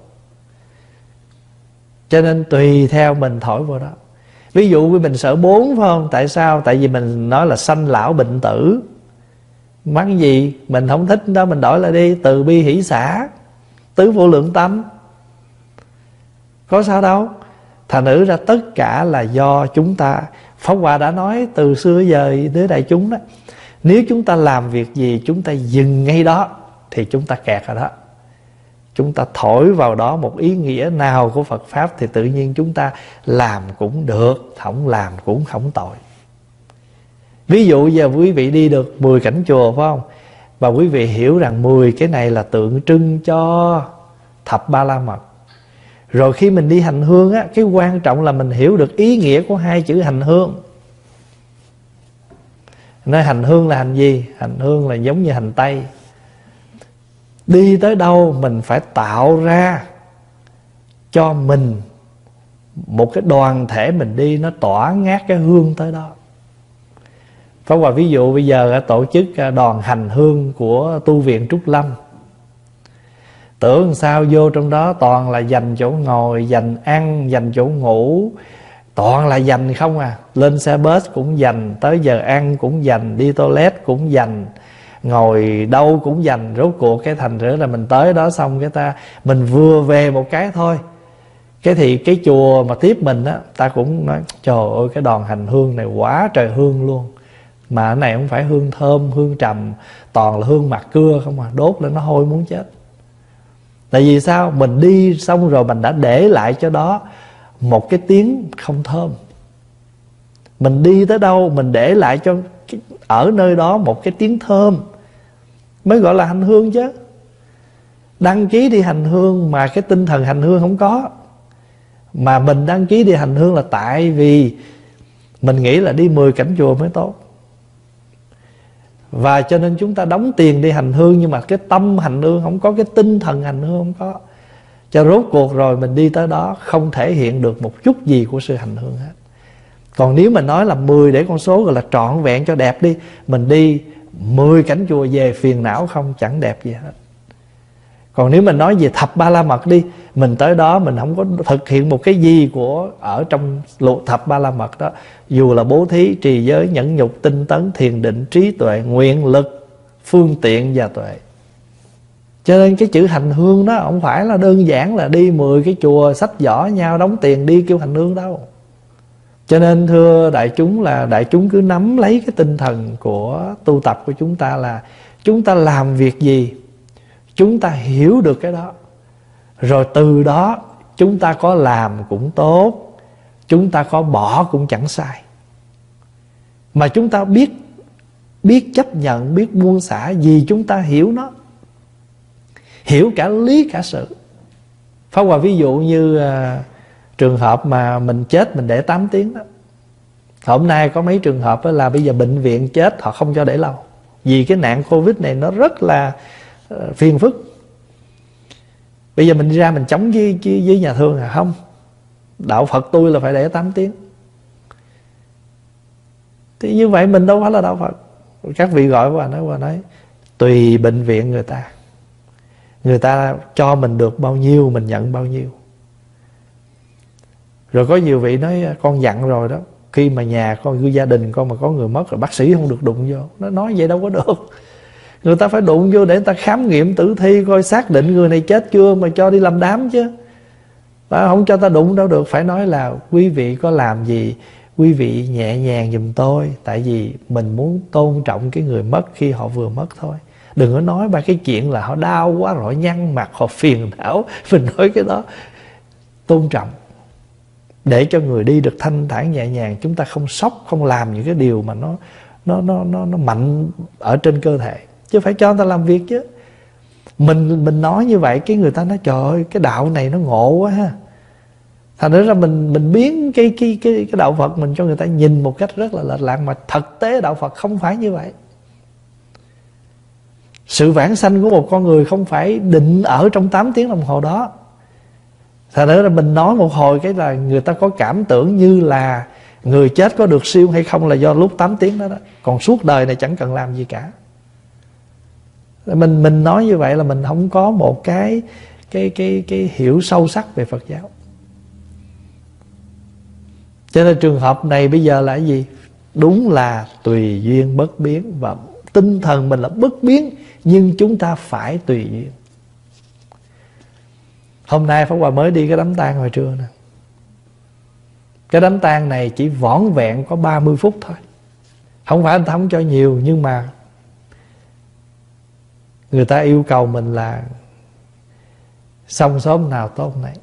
Cho nên tùy theo mình thổi vô đó. Ví dụ mình sợ 4 phải không? Tại sao? Tại vì mình nói là sanh lão bệnh tử. Mắc gì? Mình không thích đó, mình đổi lại đi. Từ bi hỷ xả, tứ vô lượng tâm, có sao đâu. Thành thử ra tất cả là do chúng ta. Pháp Hòa đã nói từ xưa giờ tới đại chúng đó, nếu chúng ta làm việc gì chúng ta dừng ngay đó thì chúng ta kẹt rồi đó. Chúng ta thổi vào đó một ý nghĩa nào của Phật Pháp thì tự nhiên chúng ta làm cũng được, không làm cũng không tội. Ví dụ giờ quý vị đi được 10 cảnh chùa phải không? Và quý vị hiểu rằng 10 cái này là tượng trưng cho thập ba la mật. Rồi khi mình đi hành hương á, cái quan trọng là mình hiểu được ý nghĩa của 2 chữ hành hương. Nói hành hương là hành gì? Hành hương là giống như hành tây. Đi tới đâu mình phải tạo ra cho mình một cái đoàn thể mình đi nó tỏa ngát cái hương tới đó. Pháp Hòa ví dụ bây giờ tổ chức đoàn hành hương của tu viện Trúc Lâm. Tưởng sao vô trong đó toàn là dành chỗ ngồi, dành ăn, dành chỗ ngủ, toàn là dành không à. Lên xe bus cũng dành, tới giờ ăn cũng dành, đi toilet cũng dành, ngồi đâu cũng dành. Rốt cuộc cái thành rửa là mình tới đó xong mình vừa về một cái thôi, cái thì cái chùa mà tiếp mình á, ta cũng nói trời ơi cái đoàn hành hương này quá trời hương luôn. Mà cái này không phải hương thơm, hương trầm, toàn là hương mặt cưa không à, đốt lên nó hôi muốn chết. Tại vì sao? Mình đi xong rồi mình đã để lại cho đó một cái tiếng không thơm. Mình đi tới đâu mình để lại cho ở nơi đó một cái tiếng thơm mới gọi là hành hương chứ. Đăng ký đi hành hương mà cái tinh thần hành hương không có. Mà mình đăng ký đi hành hương là tại vì mình nghĩ là đi 10 cảnh chùa mới tốt. Và cho nên chúng ta đóng tiền đi hành hương, nhưng mà cái tâm hành hương không có, cái tinh thần hành hương không có. Cho rốt cuộc rồi mình đi tới đó không thể hiện được một chút gì của sự hành hương hết. Còn nếu mình nói là 10 để con số gọi là trọn vẹn cho đẹp đi, mình đi 10 cảnh chùa về phiền não không, chẳng đẹp gì hết. Còn nếu mình nói về thập ba la mật đi, mình tới đó mình không có thực hiện một cái gì của ở trong thập ba la mật đó. Dù là bố thí, trì giới, nhẫn nhục, tinh tấn, thiền định, trí tuệ, nguyện lực, phương tiện và tuệ. Cho nên cái chữ hành hương đó không phải là đơn giản là đi 10 cái chùa xách giỏ nhau đóng tiền đi kêu hành hương đâu. Cho nên thưa đại chúng là đại chúng cứ nắm lấy cái tinh thần của tu tập của chúng ta là chúng ta làm việc gì chúng ta hiểu được cái đó, rồi từ đó chúng ta có làm cũng tốt, chúng ta có bỏ cũng chẳng sai. Mà chúng ta biết chấp nhận, biết buông xả vì chúng ta hiểu nó, hiểu cả lý cả sự. Pháp Hòa ví dụ như trường hợp mà mình chết mình để 8 tiếng đó. Hôm nay có mấy trường hợp là bây giờ bệnh viện chết họ không cho để lâu, vì cái nạn Covid này nó rất là phiền phức. Bây giờ mình đi ra mình chống với nhà thương à? Không, đạo Phật tôi là phải để 8 tiếng. Thì như vậy mình đâu phải là đạo Phật. Các vị gọi Pháp Hòa nói tùy bệnh viện người ta cho mình được bao nhiêu mình nhận bao nhiêu. Rồi có nhiều vị nói con dặn rồi đó, khi mà nhà con, gia đình con mà có người mất rồi bác sĩ không được đụng vô. Nó nói vậy đâu có được. Người ta phải đụng vô để người ta khám nghiệm tử thi, coi xác định người này chết chưa mà cho đi làm đám chứ. Và không cho ta đụng đâu được. Phải nói là quý vị có làm gì, quý vị nhẹ nhàng giùm tôi. Tại vì mình muốn tôn trọng cái người mất khi họ vừa mất thôi. Đừng có nói ba cái chuyện là họ đau quá rồi nhăn mặt, họ phiền não. Mình nói cái đó tôn trọng, để cho người đi được thanh thản nhẹ nhàng. Chúng ta không sốc, không làm những cái điều mà nó mạnh ở trên cơ thể. Chứ phải cho người ta làm việc chứ. Mình nói như vậy cái người ta nói trời ơi cái đạo này nó ngộ quá ha. Thành ra mình biến cái đạo Phật mình cho người ta nhìn một cách rất là lệch lạc. Mà thực tế đạo Phật không phải như vậy. Sự vãng sanh của một con người không phải định ở trong 8 tiếng đồng hồ đó. Thành ra mình nói một hồi cái là người ta có cảm tưởng như là người chết có được siêu hay không là do lúc 8 tiếng đó. Còn suốt đời này chẳng cần làm gì cả. Mình nói như vậy là mình không có một cái hiểu sâu sắc về Phật giáo. Cho nên trường hợp này bây giờ là cái gì? Đúng là tùy duyên bất biến. Và tinh thần mình là bất biến, nhưng chúng ta phải tùy duyên. Hôm nay Pháp Hòa mới đi cái đám tang hồi trưa nè. Cái đám tang này chỉ vỏn vẹn có 30 phút thôi. Không phải anh ta không cho nhiều, nhưng mà người ta yêu cầu mình là xong sớm nào tốt này.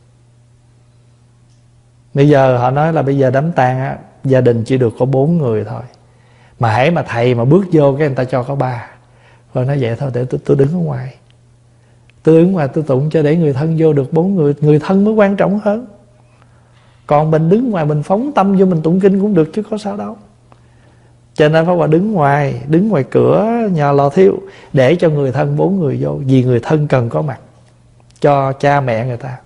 Bây giờ họ nói là bây giờ đám tang á, gia đình chỉ được có 4 người thôi. Mà hãy mà thầy mà bước vô cái người ta cho có 3. Rồi nói vậy thôi để tôi đứng ở ngoài. Tôi đứng ngoài tôi tụng cho để người thân vô được 4 người. Người thân mới quan trọng hơn. Còn mình đứng ngoài mình phóng tâm vô mình tụng kinh cũng được chứ có sao đâu. Cho nên Pháp Hòa đứng ngoài cửa nhà lò thiêu để cho người thân 4 người vô. Vì người thân cần có mặt cho cha mẹ người ta.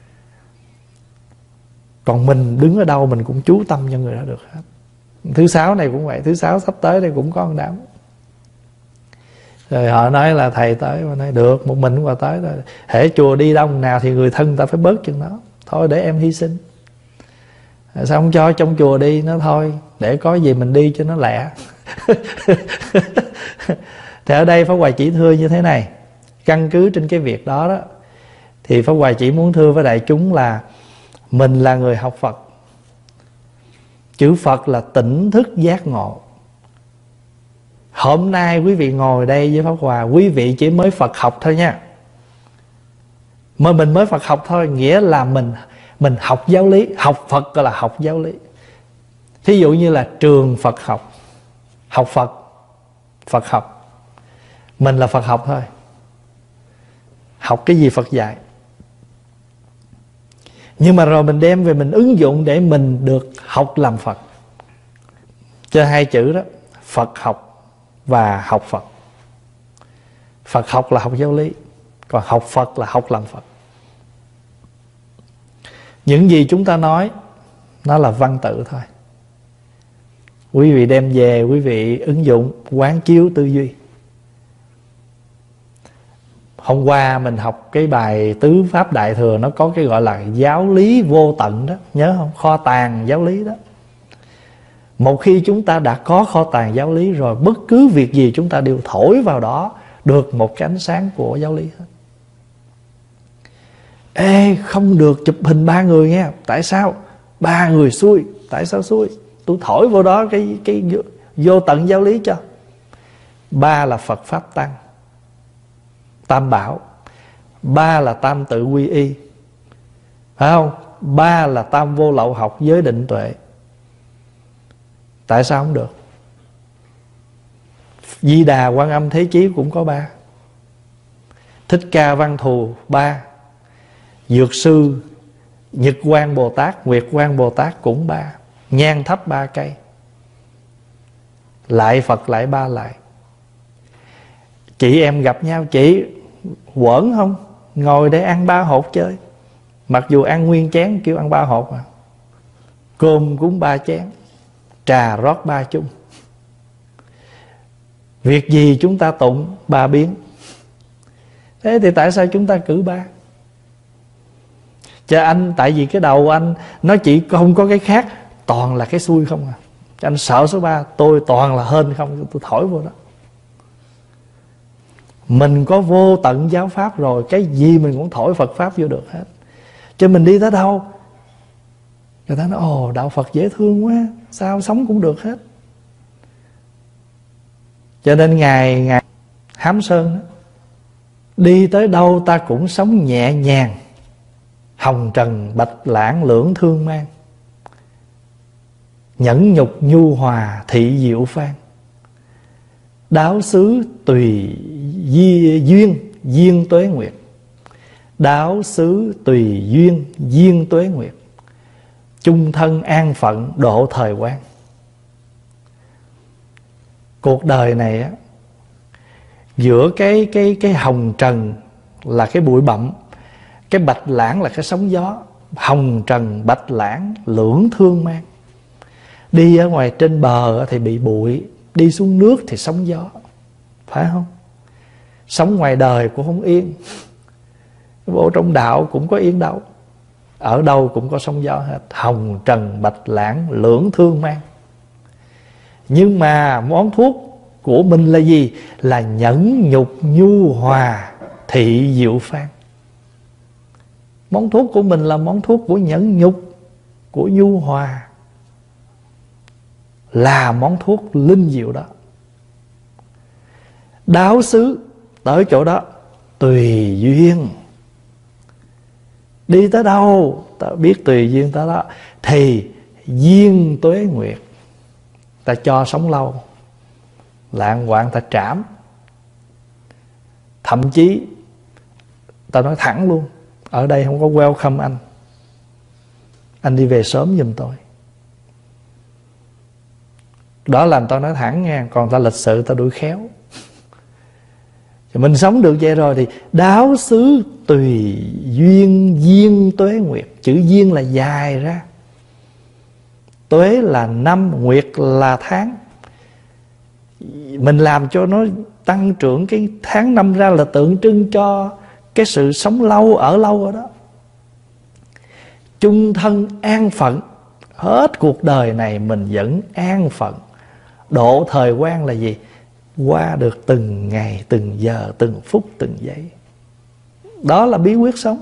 Còn mình đứng ở đâu mình cũng chú tâm cho người đó được hết. Thứ 6 này cũng vậy. Thứ 6 sắp tới đây cũng có một đám. Rồi họ nói là thầy tới. Mà nói được, một mình qua tới thôi. Hễ chùa đi đông nào thì người thân ta phải bớt chừng đó. Thôi để em hy sinh. Sao không cho trong chùa đi? Nó thôi để có gì mình đi cho nó lẹ. Thì ở đây Pháp Hòa chỉ thưa như thế này. Căn cứ trên cái việc đó đó, thì Pháp Hòa chỉ muốn thưa với đại chúng là mình là người học Phật. Chữ Phật là tỉnh thức giác ngộ. Hôm nay quý vị ngồi đây với Pháp Hòa, quý vị chỉ mới Phật học thôi nha. Mà mình mới Phật học thôi, nghĩa là mình học giáo lý. Học Phật gọi là học giáo lý. Thí dụ như là trường Phật học, học Phật, Phật học. Mình là Phật học thôi. Học cái gì Phật dạy. Nhưng mà rồi mình đem về mình ứng dụng để mình được học làm Phật. Cho hai chữ đó, Phật học và học Phật. Phật học là học giáo lý, còn học Phật là học làm Phật. Những gì chúng ta nói nó là văn tự thôi. Quý vị đem về, quý vị ứng dụng, quán chiếu tư duy. Hôm qua mình học cái bài Tứ Pháp Đại Thừa, nó có cái gọi là giáo lý vô tận đó, nhớ không? Kho tàng giáo lý đó. Một khi chúng ta đã có kho tàng giáo lý rồi, bất cứ việc gì chúng ta đều thổi vào đó được một cái ánh sáng của giáo lý hết. Ê, không được chụp hình 3 người nghe. Tại sao? 3 người xui. Tại sao xui? Tôi thổi vào đó cái vô tận giáo lý cho. 3 là Phật Pháp Tăng, Tam Bảo. 3 là Tam Tự Quy Y, phải không? 3 là Tam Vô Lậu Học, giới định tuệ. Tại sao không được? Di Đà, Quan Âm, Thế Chí cũng có 3. Thích Ca Văn Thù 3. Dược Sư, Nhật Quang Bồ Tát, Nguyệt Quang Bồ Tát cũng 3. Nhang thắp 3 cây. Lại Phật lại 3 lại. Chị em gặp nhau, chị quẩn không? Ngồi để ăn 3 hột chơi. Mặc dù ăn nguyên chén kêu ăn 3 hột mà. Cơm cúng 3 chén, trà rót 3 chung. Việc gì chúng ta tụng 3 biến. Thế thì tại sao chúng ta cử 3? Cho anh, tại vì cái đầu anh nó chỉ không có cái khác, toàn là cái xui không à. Cho anh sợ số 3, tôi toàn là hên không, tôi thổi vô đó. Mình có vô tận giáo pháp rồi, cái gì mình cũng thổi Phật Pháp vô được hết. Cho mình đi tới đâu người ta nói ồ đạo Phật dễ thương quá, sao sống cũng được hết. Cho nên Ngài Hám Sơn đó, đi tới đâu ta cũng sống nhẹ nhàng, hồng trần bạch lãng lưỡng thương mang, nhẫn nhục nhu hòa thị diệu phan, đáo xứ tùy duyên duyên tuế nguyệt, đáo xứ tùy duyên duyên tuế nguyệt, chung thân an phận độ thời quan. Cuộc đời này á, giữa cái hồng trần là cái bụi bặm, cái bạch lãng là cái sóng gió. Hồng trần bạch lãng lưỡng thương mang. Đi ở ngoài trên bờ thì bị bụi, đi xuống nước thì sóng gió, phải không? Sống ngoài đời cũng không yên, vô trong đạo cũng có yên đâu, ở đâu cũng có sóng gió hết. Hồng trần bạch lãng lưỡng thương mang. Nhưng mà món thuốc của mình là gì? Là nhẫn nhục nhu hòa thị diệu phan. Món thuốc của mình là món thuốc của nhẫn nhục, của nhu hòa, là món thuốc linh diệu đó. Đáo xứ, tới chỗ đó tùy duyên. Đi tới đâu ta biết tùy duyên tới đó. Thì duyên tuế nguyệt, ta cho sống lâu, lạng hoạn ta trảm. Thậm chí ta nói thẳng luôn, ở đây không có welcome anh đi về sớm giùm tôi. Đó là tao nói thẳng nha. Còn ta lịch sự ta đuổi khéo. Mình sống được vậy rồi thì đáo xứ tùy duyên duyên tuế nguyệt. Chữ duyên là dài ra, tuế là năm, nguyệt là tháng. Mình làm cho nó tăng trưởng cái tháng năm ra là tượng trưng cho cái sự sống lâu, ở lâu ở đó. Chung thân an phận, hết cuộc đời này mình vẫn an phận. Độ thời quan là gì? Qua được từng ngày, từng giờ, từng phút, từng giây. Đó là bí quyết sống.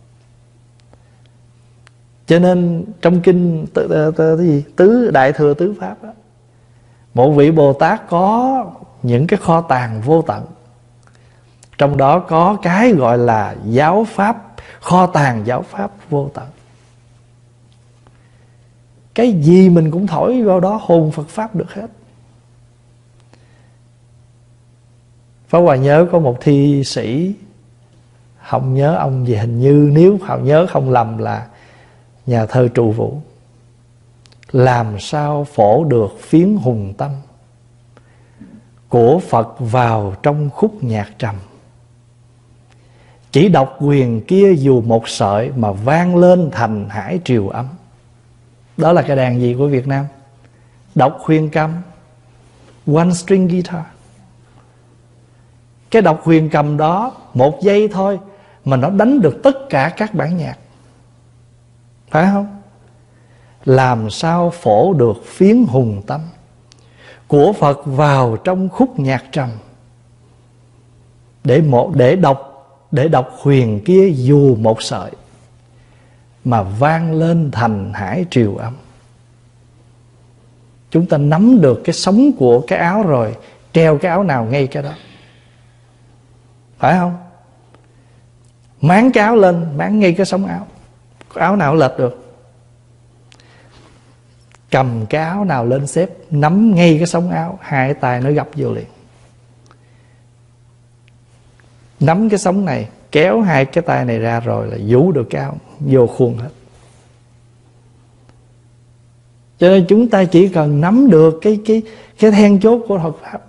Cho nên trong kinh tứ Đại Thừa Tứ Pháp đó, một vị Bồ Tát có những cái kho tàng vô tận. Trong đó có cái gọi là giáo pháp, kho tàng giáo pháp vô tận. Cái gì mình cũng thổi vào đó hồn Phật Pháp được hết. Pháp Hòa nhớ có một thi sĩ, không nhớ ông gì, hình như nếu Hòa nhớ không lầm là nhà thơ Trụ Vũ. Làm sao phổ được phiến hùng tâm của Phật vào trong khúc nhạc trầm. Chỉ đọc quyền kia dù một sợi mà vang lên thành hải triều âm. Đó là cái đàn gì của Việt Nam? Đọc huyền cầm, one string guitar. Cái đọc huyền cầm đó một giây thôi mà nó đánh được tất cả các bản nhạc, phải không? Làm sao phổ được phiến hùng tâm của Phật vào trong khúc nhạc trầm. Để đọc huyền kia dù một sợi mà vang lên thành hải triều âm. Chúng ta nắm được cái sống của cái áo rồi, treo cái áo nào ngay cái đó, phải không? Máng cái áo lên, máng ngay cái sống áo. Áo nào lệch được. Cầm cái áo nào lên xếp, nắm ngay cái sống áo, hai tay nó gập vô liền. Nắm cái sống này, kéo hai cái tay này ra rồi là vũ được cái áo vô khuôn hết. Cho nên chúng ta chỉ cần nắm được cái then chốt của Phật Pháp,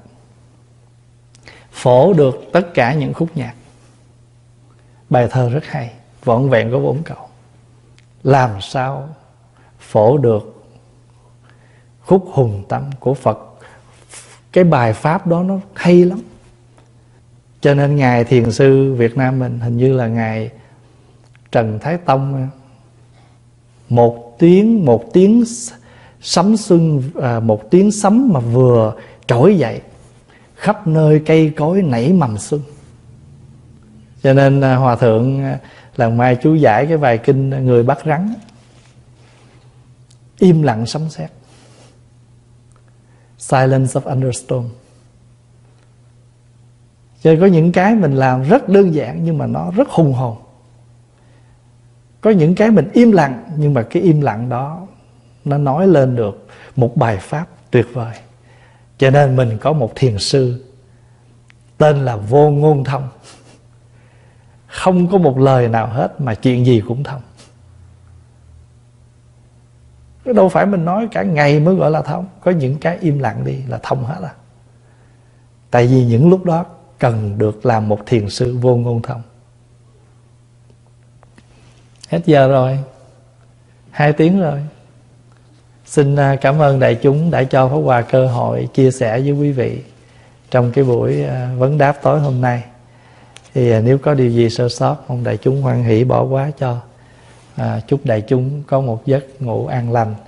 phổ được tất cả những khúc nhạc. Bài thơ rất hay, vỏn vẹn có 4 câu. Làm sao phổ được khúc hùng tâm của Phật cái bài pháp đó nó hay lắm. Cho nên ngài thiền sư Việt Nam mình, hình như là ngài Trần Thái Tông, một tiếng sấm xuân, một tiếng sấm mà vừa trỗi dậy, khắp nơi cây cối nảy mầm xuân. Cho nên hòa thượng lần mai chú giải cái bài kinh Người bắt rắn, im lặng sấm sét, silence of thunderstorm. Cho nên có những cái mình làm rất đơn giản nhưng mà nó rất hùng hồn. Có những cái mình im lặng, nhưng mà cái im lặng đó nó nói lên được một bài pháp tuyệt vời. Cho nên mình có một thiền sư tên là Vô Ngôn Thông. Không có một lời nào hết mà chuyện gì cũng thông. Đâu phải mình nói cả ngày mới gọi là thông. Có những cái im lặng đi là thông hết à. Tại vì những lúc đó cần được làm một thiền sư vô ngôn thông. Hết giờ rồi, 2 tiếng rồi. Xin cảm ơn đại chúng đã cho Pháp Hòa cơ hội chia sẻ với quý vị trong cái buổi vấn đáp tối hôm nay. Thì nếu có điều gì sơ sót, mong đại chúng hoan hỷ bỏ qua cho. Chúc đại chúng có một giấc ngủ an lành